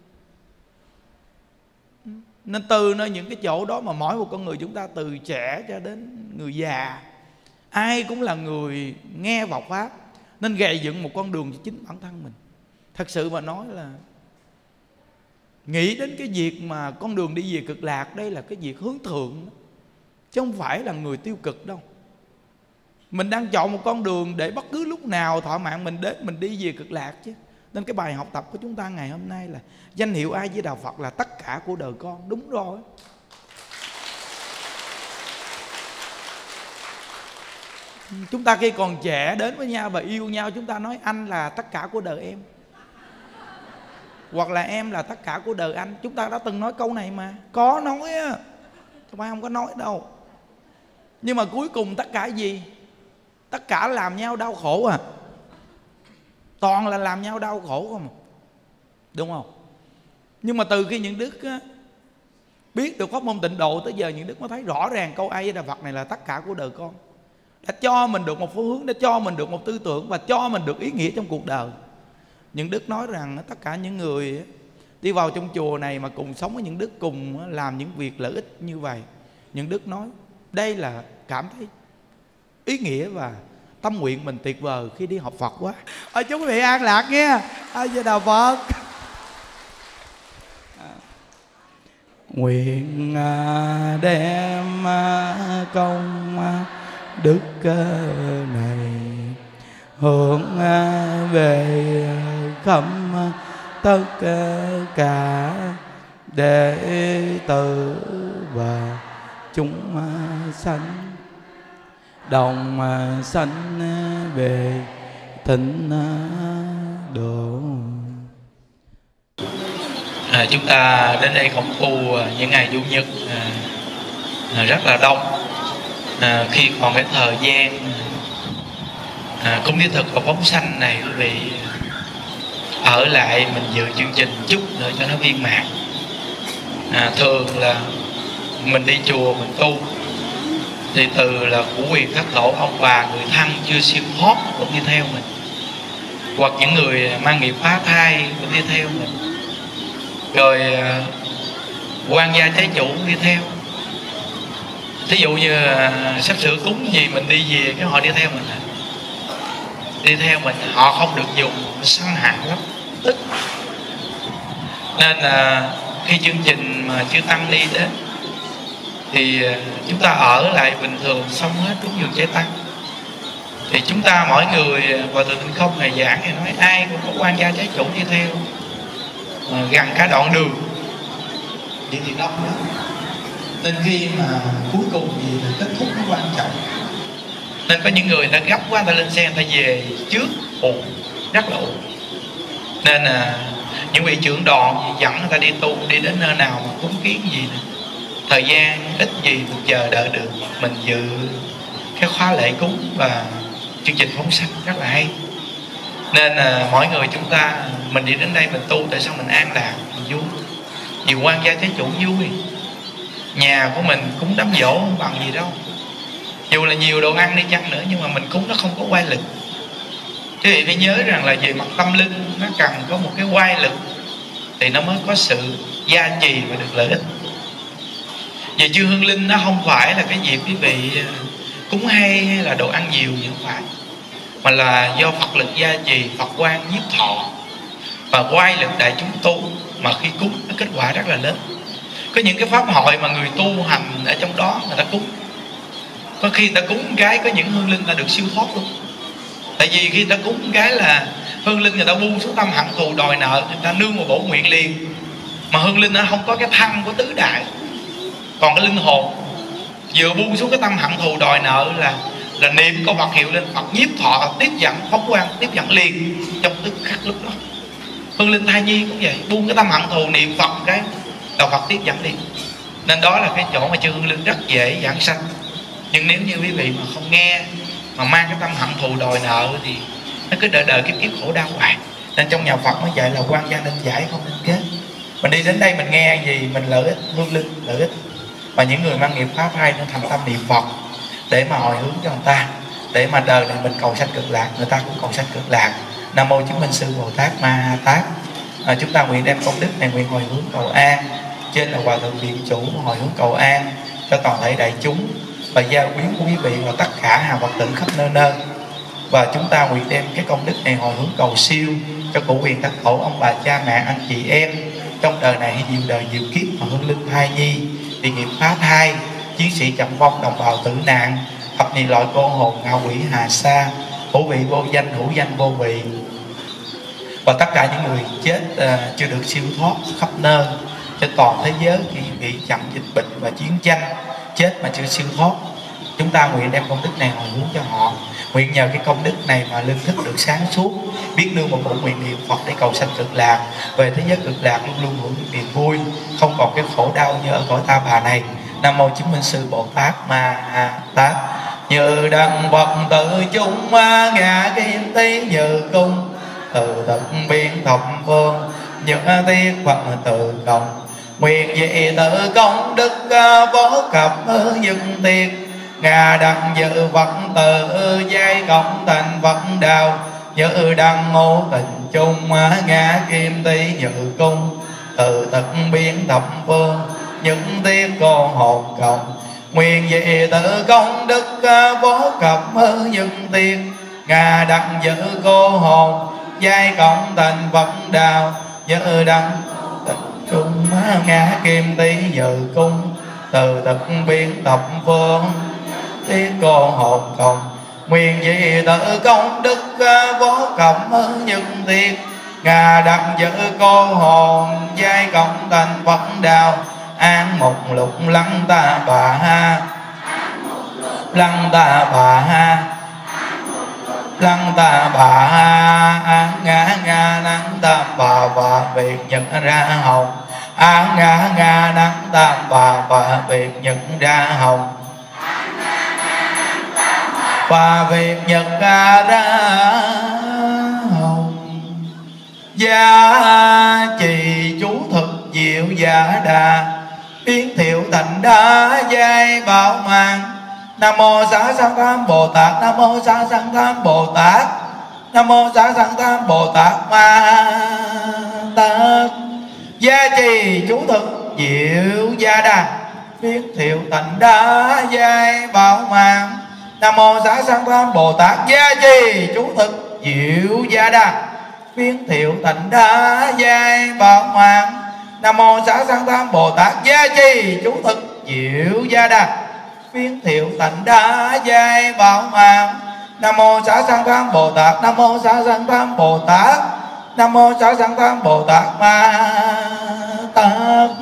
Speaker 1: Nên từ nơi những cái chỗ đó mà mỗi một con người chúng ta, từ trẻ cho đến người già, ai cũng là người nghe Phật Pháp, nên gầy dựng một con đường cho chính bản thân mình. Thật sự mà nói là nghĩ đến cái việc mà con đường đi về cực lạc, đây là cái việc hướng thượng đó, chứ không phải là người tiêu cực đâu. Mình đang chọn một con đường để bất cứ lúc nào thọ mạng mình đến mình đi về cực lạc chứ. Nên cái bài học tập của chúng ta ngày hôm nay là danh hiệu A Di Đà Phật là tất cả của đời con. Đúng rồi. Chúng ta khi còn trẻ đến với nhau và yêu nhau, chúng ta nói anh là tất cả của đời em, hoặc là em là tất cả của đời anh. Chúng ta đã từng nói câu này mà. Có nói á, không phải không có nói đâu. Nhưng mà cuối cùng tất cả gì? Tất cả làm nhau đau khổ à. Toàn là làm nhau đau khổ không, đúng không? Nhưng mà từ khi những đức á, biết được pháp môn tịnh độ tới giờ, những đức mới thấy rõ ràng câu A Di Đà Phật này là tất cả của đời con. Đã cho mình được một phương hướng, đã cho mình được một tư tưởng, và cho mình được ý nghĩa trong cuộc đời. Những đức nói rằng tất cả những người đi vào trong chùa này mà cùng sống với những đức, cùng làm những việc lợi ích như vậy, những đức nói đây là cảm thấy ý nghĩa và tâm nguyện mình tuyệt vời khi đi học Phật quá. Ôi chúc quý vị an lạc nha. A Di Đà Phật. Nguyện đem công đức này hướng về khắp tất cả đệ tử và chúng sanh, đồng sanh về tịnh độ.
Speaker 2: À, chúng ta đến đây khổng tu những ngày Chủ nhật à, rất là đông. À, khi còn cái thời gian à, cúng thiết thực và phóng sanh này, quý vị ở lại mình dự chương trình chút nữa cho nó viên mãn. À, thường là mình đi chùa mình tu thì từ là của quyền các tổ ông bà, người thân chưa siêu thoát cũng đi theo mình, hoặc những người mang nghiệp phá thai cũng đi theo mình, rồi quan gia trái chủ đi theo. Thí dụ như sắp sửa cúng gì mình đi về cái họ đi theo mình, đi theo mình, họ không được dùng, sân hại lắm, tức. Nên là khi chương trình mà chư tăng đi đến thì chúng ta ở lại bình thường xong hết cúng dường trái tăng. Thì chúng ta mỗi người vào từ Tinh Không ngày giảng thì nói ai cũng có quan gia trái chủ đi theo à, gần cả đoạn đường. Vậy thì đông đó. Nên khi mà cuối cùng gì là kết thúc nó quan trọng. Nên có những người đã gấp quá, người ta lên xe người ta về trước ồn, rất là ồn. Nên là những vị trưởng đoàn dẫn người ta đi tu, đi đến nơi nào mà cúng kiến gì nè, thời gian ít gì mình chờ đợi được, mình dự cái khóa lễ cúng và chương trình phóng sanh rất là hay. Nên là mỗi người chúng ta mình đi đến đây mình tu, tại sao mình an lạc, mình vui. Vì quan gia trái chủ vui, nhà của mình cúng đám giỗ không bằng gì đâu. Dù là nhiều đồ ăn đi chăng nữa nhưng mà mình cúng nó không có quay lực. Quý vị phải nhớ rằng là về mặt tâm linh nó cần có một cái quay lực thì nó mới có sự gia trì và được lợi ích. Về chư hương linh nó không phải là cái dịp quý vị cúng hay hay là đồ ăn nhiều gì, không phải, mà là do Phật lực gia trì, Phật quan nhiếp thọ và quay lực đại chúng tu, mà khi cúng nó kết quả rất là lớn. Có những cái pháp hội mà người tu hành ở trong đó người ta cúng, có khi người ta cúng cái có những hương linh ta được siêu thoát luôn. Tại vì khi người ta cúng cái là hương linh người ta buông xuống tâm hận thù đòi nợ, người ta nương vào bổ nguyện liền. Mà hương linh nó không có cái thân của tứ đại, còn cái linh hồn vừa buông xuống cái tâm hận thù đòi nợ là là niệm câu Phật hiệu lên, Phật nhiếp thọ tiếp dẫn phóng quang tiếp dẫn liền trong tức khắc lúc đó. Hương linh thai nhi cũng vậy, buông cái tâm hận thù niệm Phật cái là Phật tiếp dẫn liền. Nên đó là cái chỗ mà chư hương linh rất dễ giảng sanh. Nhưng nếu như quý vị mà không nghe, mà mang cái tâm hận thù đòi nợ thì nó cứ đợi đời kiếp kiếp khổ đau hoài. Nên trong nhà Phật mới dạy là quan gia nên giải không nên kết. Mình đi đến đây mình nghe gì mình lợi ích, hương linh lợi ích. Và những người mang nghiệp phá thai nên thành tâm niệm Phật để mà hồi hướng cho người ta, để mà đời này mình cầu sanh cực lạc, người ta cũng cầu sanh cực lạc. Nam mô chứng minh sư Bồ Tát Ma Ha Tát. À, chúng ta nguyện đem công đức này nguyện hồi hướng cầu an. Trên là hòa thượng viện chủ hồi hướng cầu an cho toàn thể đại chúng và gia quyến của quý vị và tất cả hàng Phật tử khắp nơi nơi. Và chúng ta nguyện đem cái công đức này hồi hướng cầu siêu cho cụ quyền thất tổ, ông bà cha mẹ anh chị em trong đời này hay nhiều đời nhiều kiếp mà hương linh thai nhi, bị nghiệp phá thai, chiến sĩ chậm vong, đồng bào tử nạn, thập nhị loại cô hồn, ngạ quỷ hà sa, hữu vị vô danh, hữu danh vô vị, và tất cả những người chết uh, chưa được siêu thoát khắp nơi trên toàn thế giới khi bị chậm dịch bệnh và chiến tranh chết mà chưa siêu thoát, Chúng ta nguyện đem công đức này hồi hướng cho họ. Nguyện nhờ cái công đức này mà linh thức được sáng suốt, biết nương một bộ nguyện niệm Phật để cầu sanh cực lạc. Về thế giới cực lạc luôn luôn hưởng niềm vui, không còn cái khổ đau như ở cõi ta bà này. Nam mô Chứng Minh Sư Bồ Tát Ma Tát. Như đăng Phật tự chúng ngã kim tí như cung, từ tận biên thập phương những tiết Phật tự cộng. Nguyện dị tự công đức vô cập những tiết, ngà đăng dự Phật tự giai cộng thành Phật đạo. Như đăng ngô tình chung ngã kim tí như cung, từ tận biên thập phương những tiết cô hồn cộng. Nguyện dị tự công đức vô cập những tiết, ngà đăng dự cô hồn giai cộng thành Phật đạo. Như đăng chung ngã kim tí như cung, từ tận biên thập phương tiết cô hồn cộng. Nguyện dị tự công đức vô cập những tiết, ngà đặng giữ cô hồn giai cộng thành Phật đạo. An một lục lăng ta bà ha, lăng ta bà ha, lăng ta bà ha. An ngã ngã năng tam bà bà việc nhận ra hồng. An ngã ngã năng tam bà bà việc nhận ra hồng. Và việc nhận ra hồng. Gia trì chú thực diệu giả đà, biến thiệu thành đá giai bảo mạng. Nam mô Xá Sanh Tham Bồ Tát, Nam mô Xá Sanh Tham Bồ Tát, Nam mô Xá Sanh Tham Bồ Tát Ma Tát. Gia trì chú thực diệu gia đà, biến thiệu thành đá giai bảo mạng. Nam mô Xá Sanh Tham Bồ Tát. Gia trì chú thực diệu gia đà, biến thiệu thành đá giai bảo mạng. Nam mô Xá Sanh Tham Bồ Tát. Gia trì chú thực diệu gia đà, biến thiệu thành đá giai bảo mạng. Nam mô Xá Sanh Tham Bồ Tát, Nam mô Xá Sanh Tham Bồ Tát, Nam mô Xá Sanh Tham Bồ Tát Ma Tát.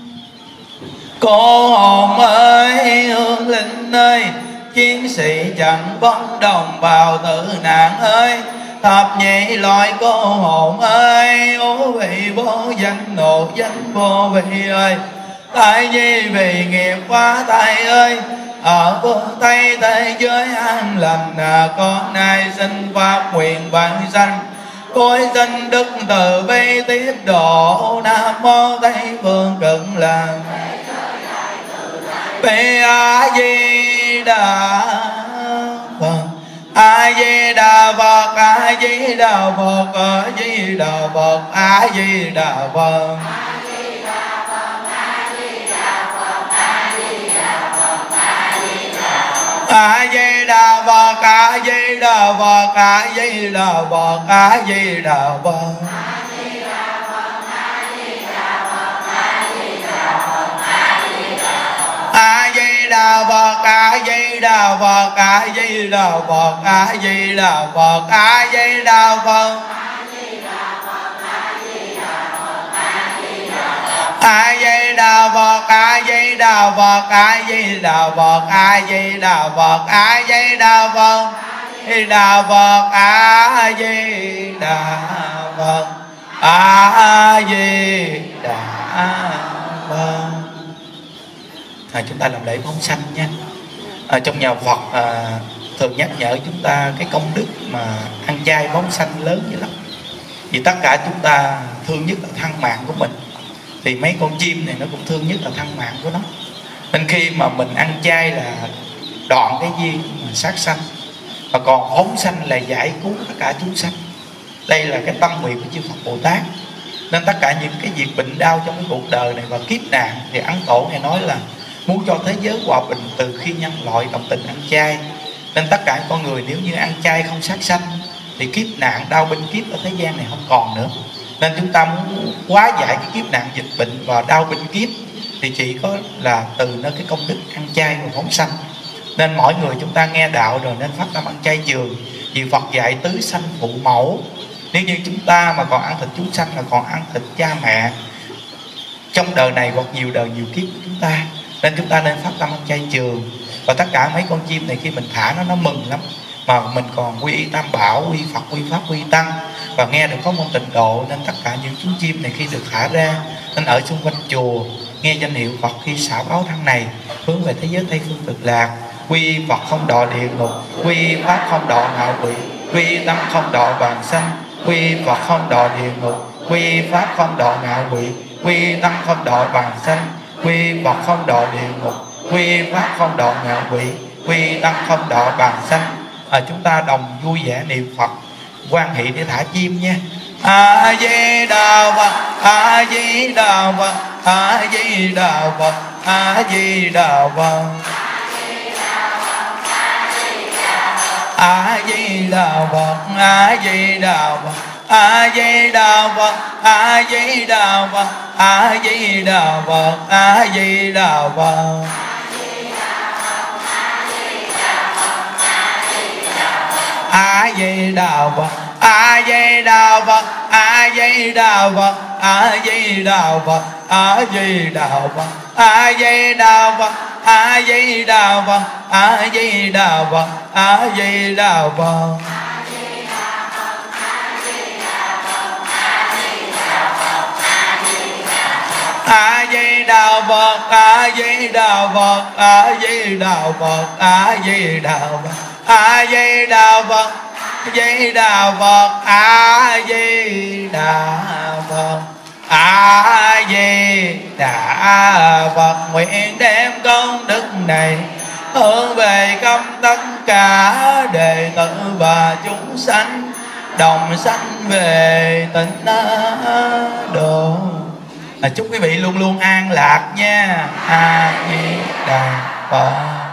Speaker 2: Cô hồn ơi, hương linh ơi, chiến sĩ chẳng bóng đồng bào tử nạn ơi. Thập nhị loại cô hồn ơi, ô vị vô danh nộ danh vô vị ơi. Tại vì vì nghiệp quá tay ơi, ở phương Tây thế giới an lành, con nay xin phát nguyện vãng sanh, cõi xin đức từ bi tiếp độ. Nam mô Tây phương Cực Lạc Bi A Di Đà Phật. A Di Đà Phật, A Di Đà Phật, A Di Đà Phật, A Di Đà Phật. A Di Đà Phật, A Di Đà Phật, A Di Đà Phật, A Di Đà Phật. A Di Đà Phật, A Di Đà Phật, A Di Đà Phật, A Di Đà Phật, A Di Đà Phật. A Di Đà Phật, A Di Đà Phật, A Di Đà Phật, A Di Đà Phật, A Di Đà Phật. Di Đà Phật, A Di Đà Phật, A Di Đà Phật. À, chúng ta làm lễ phóng sanh nha. À, trong nhà Phật à, thường nhắc nhở chúng ta cái công đức mà ăn chay phóng sanh lớn dữ lắm. Vì tất cả chúng ta thương nhất là thân mạng của mình, thì mấy con chim này nó cũng thương nhất là thân mạng của nó. Nên khi mà mình ăn chay là đoạn cái duyên mà sát sanh, và còn phóng sanh là giải cứu tất cả chúng sanh. Đây là cái tâm nguyện của chư Phật Bồ Tát. Nên tất cả những cái việc bệnh đau trong cái cuộc đời này và kiếp nạn, thì Ấn Tổ này nói là muốn cho thế giới hòa bình từ khi nhân loại đồng tình ăn chay. Nên tất cả con người nếu như ăn chay không sát sanh, thì kiếp nạn đau binh kiếp ở thế gian này không còn nữa. Nên chúng ta muốn hóa giải cái kiếp nạn dịch bệnh và đau binh kiếp, thì chỉ có là từ nơi cái công đức ăn chay và phóng sanh. Nên mỗi người chúng ta nghe đạo rồi nên phát tâm ăn chay trường. Vì Phật dạy tứ sanh phụ mẫu. Nếu như chúng ta mà còn ăn thịt chúng sanh là còn ăn thịt cha mẹ trong đời này hoặc nhiều đời nhiều kiếp của chúng ta. Nên chúng ta nên phát tâm ăn chay trường.
Speaker 1: Và tất cả mấy con chim này khi mình thả nó nó mừng lắm, mà mình còn quy y Tam Bảo, quy Phật, quy Pháp, quy Tăng, và nghe được có môn Tịnh Độ. Nên tất cả những chú chim này khi được thả ra nên ở xung quanh chùa nghe danh hiệu Phật khi xả báo thân này hướng về thế giới Tây Phương Cực Lạc. Quy Phật không đọa địa ngục, quy Pháp không đọa ngạo quỷ, quy Tăng không đọa vàng sanh, quy Phật không đọa địa ngục, quy Pháp không đọa ngạo quỷ, quy Tăng không đọa vàng sanh, quy Phật không đọa địa ngục, quy Pháp không đọa ngạo quỷ, quy Tăng không đọa vàng sanh. À, chúng ta đồng vui vẻ niệm Phật quan hệ để thả chim nha. A Di Đà Phật, A Di Đà Phật, A Di Đà Phật, A Di Đà Phật, A Di Đà Phật, A Di Đà Phật, A Di Đà Phật, A Di Đà Phật, A Di Đà Phật, A Di Đà Phật. A Di Đà Phật, A Di Đà Phật, A Di Đà Phật, A Di Đà Phật, A Di Đà Phật, A Di Đà Phật, A Di Đà Phật, A Di Đà Phật, A Di Đà Phật. A Di Đà Phật, A Di Đà Phật, A Di Đà Phật, A Di Đà Phật, A Di Đà Phật, A Di Đà Phật, A Di Đà Phật, A Di Đà Phật. Nguyện đem công đức này hướng về khắp tất cả đệ tử và chúng sanh đồng sanh về tịnh độ. À, chúc quý vị luôn luôn an lạc nha. A Di Đà Phật.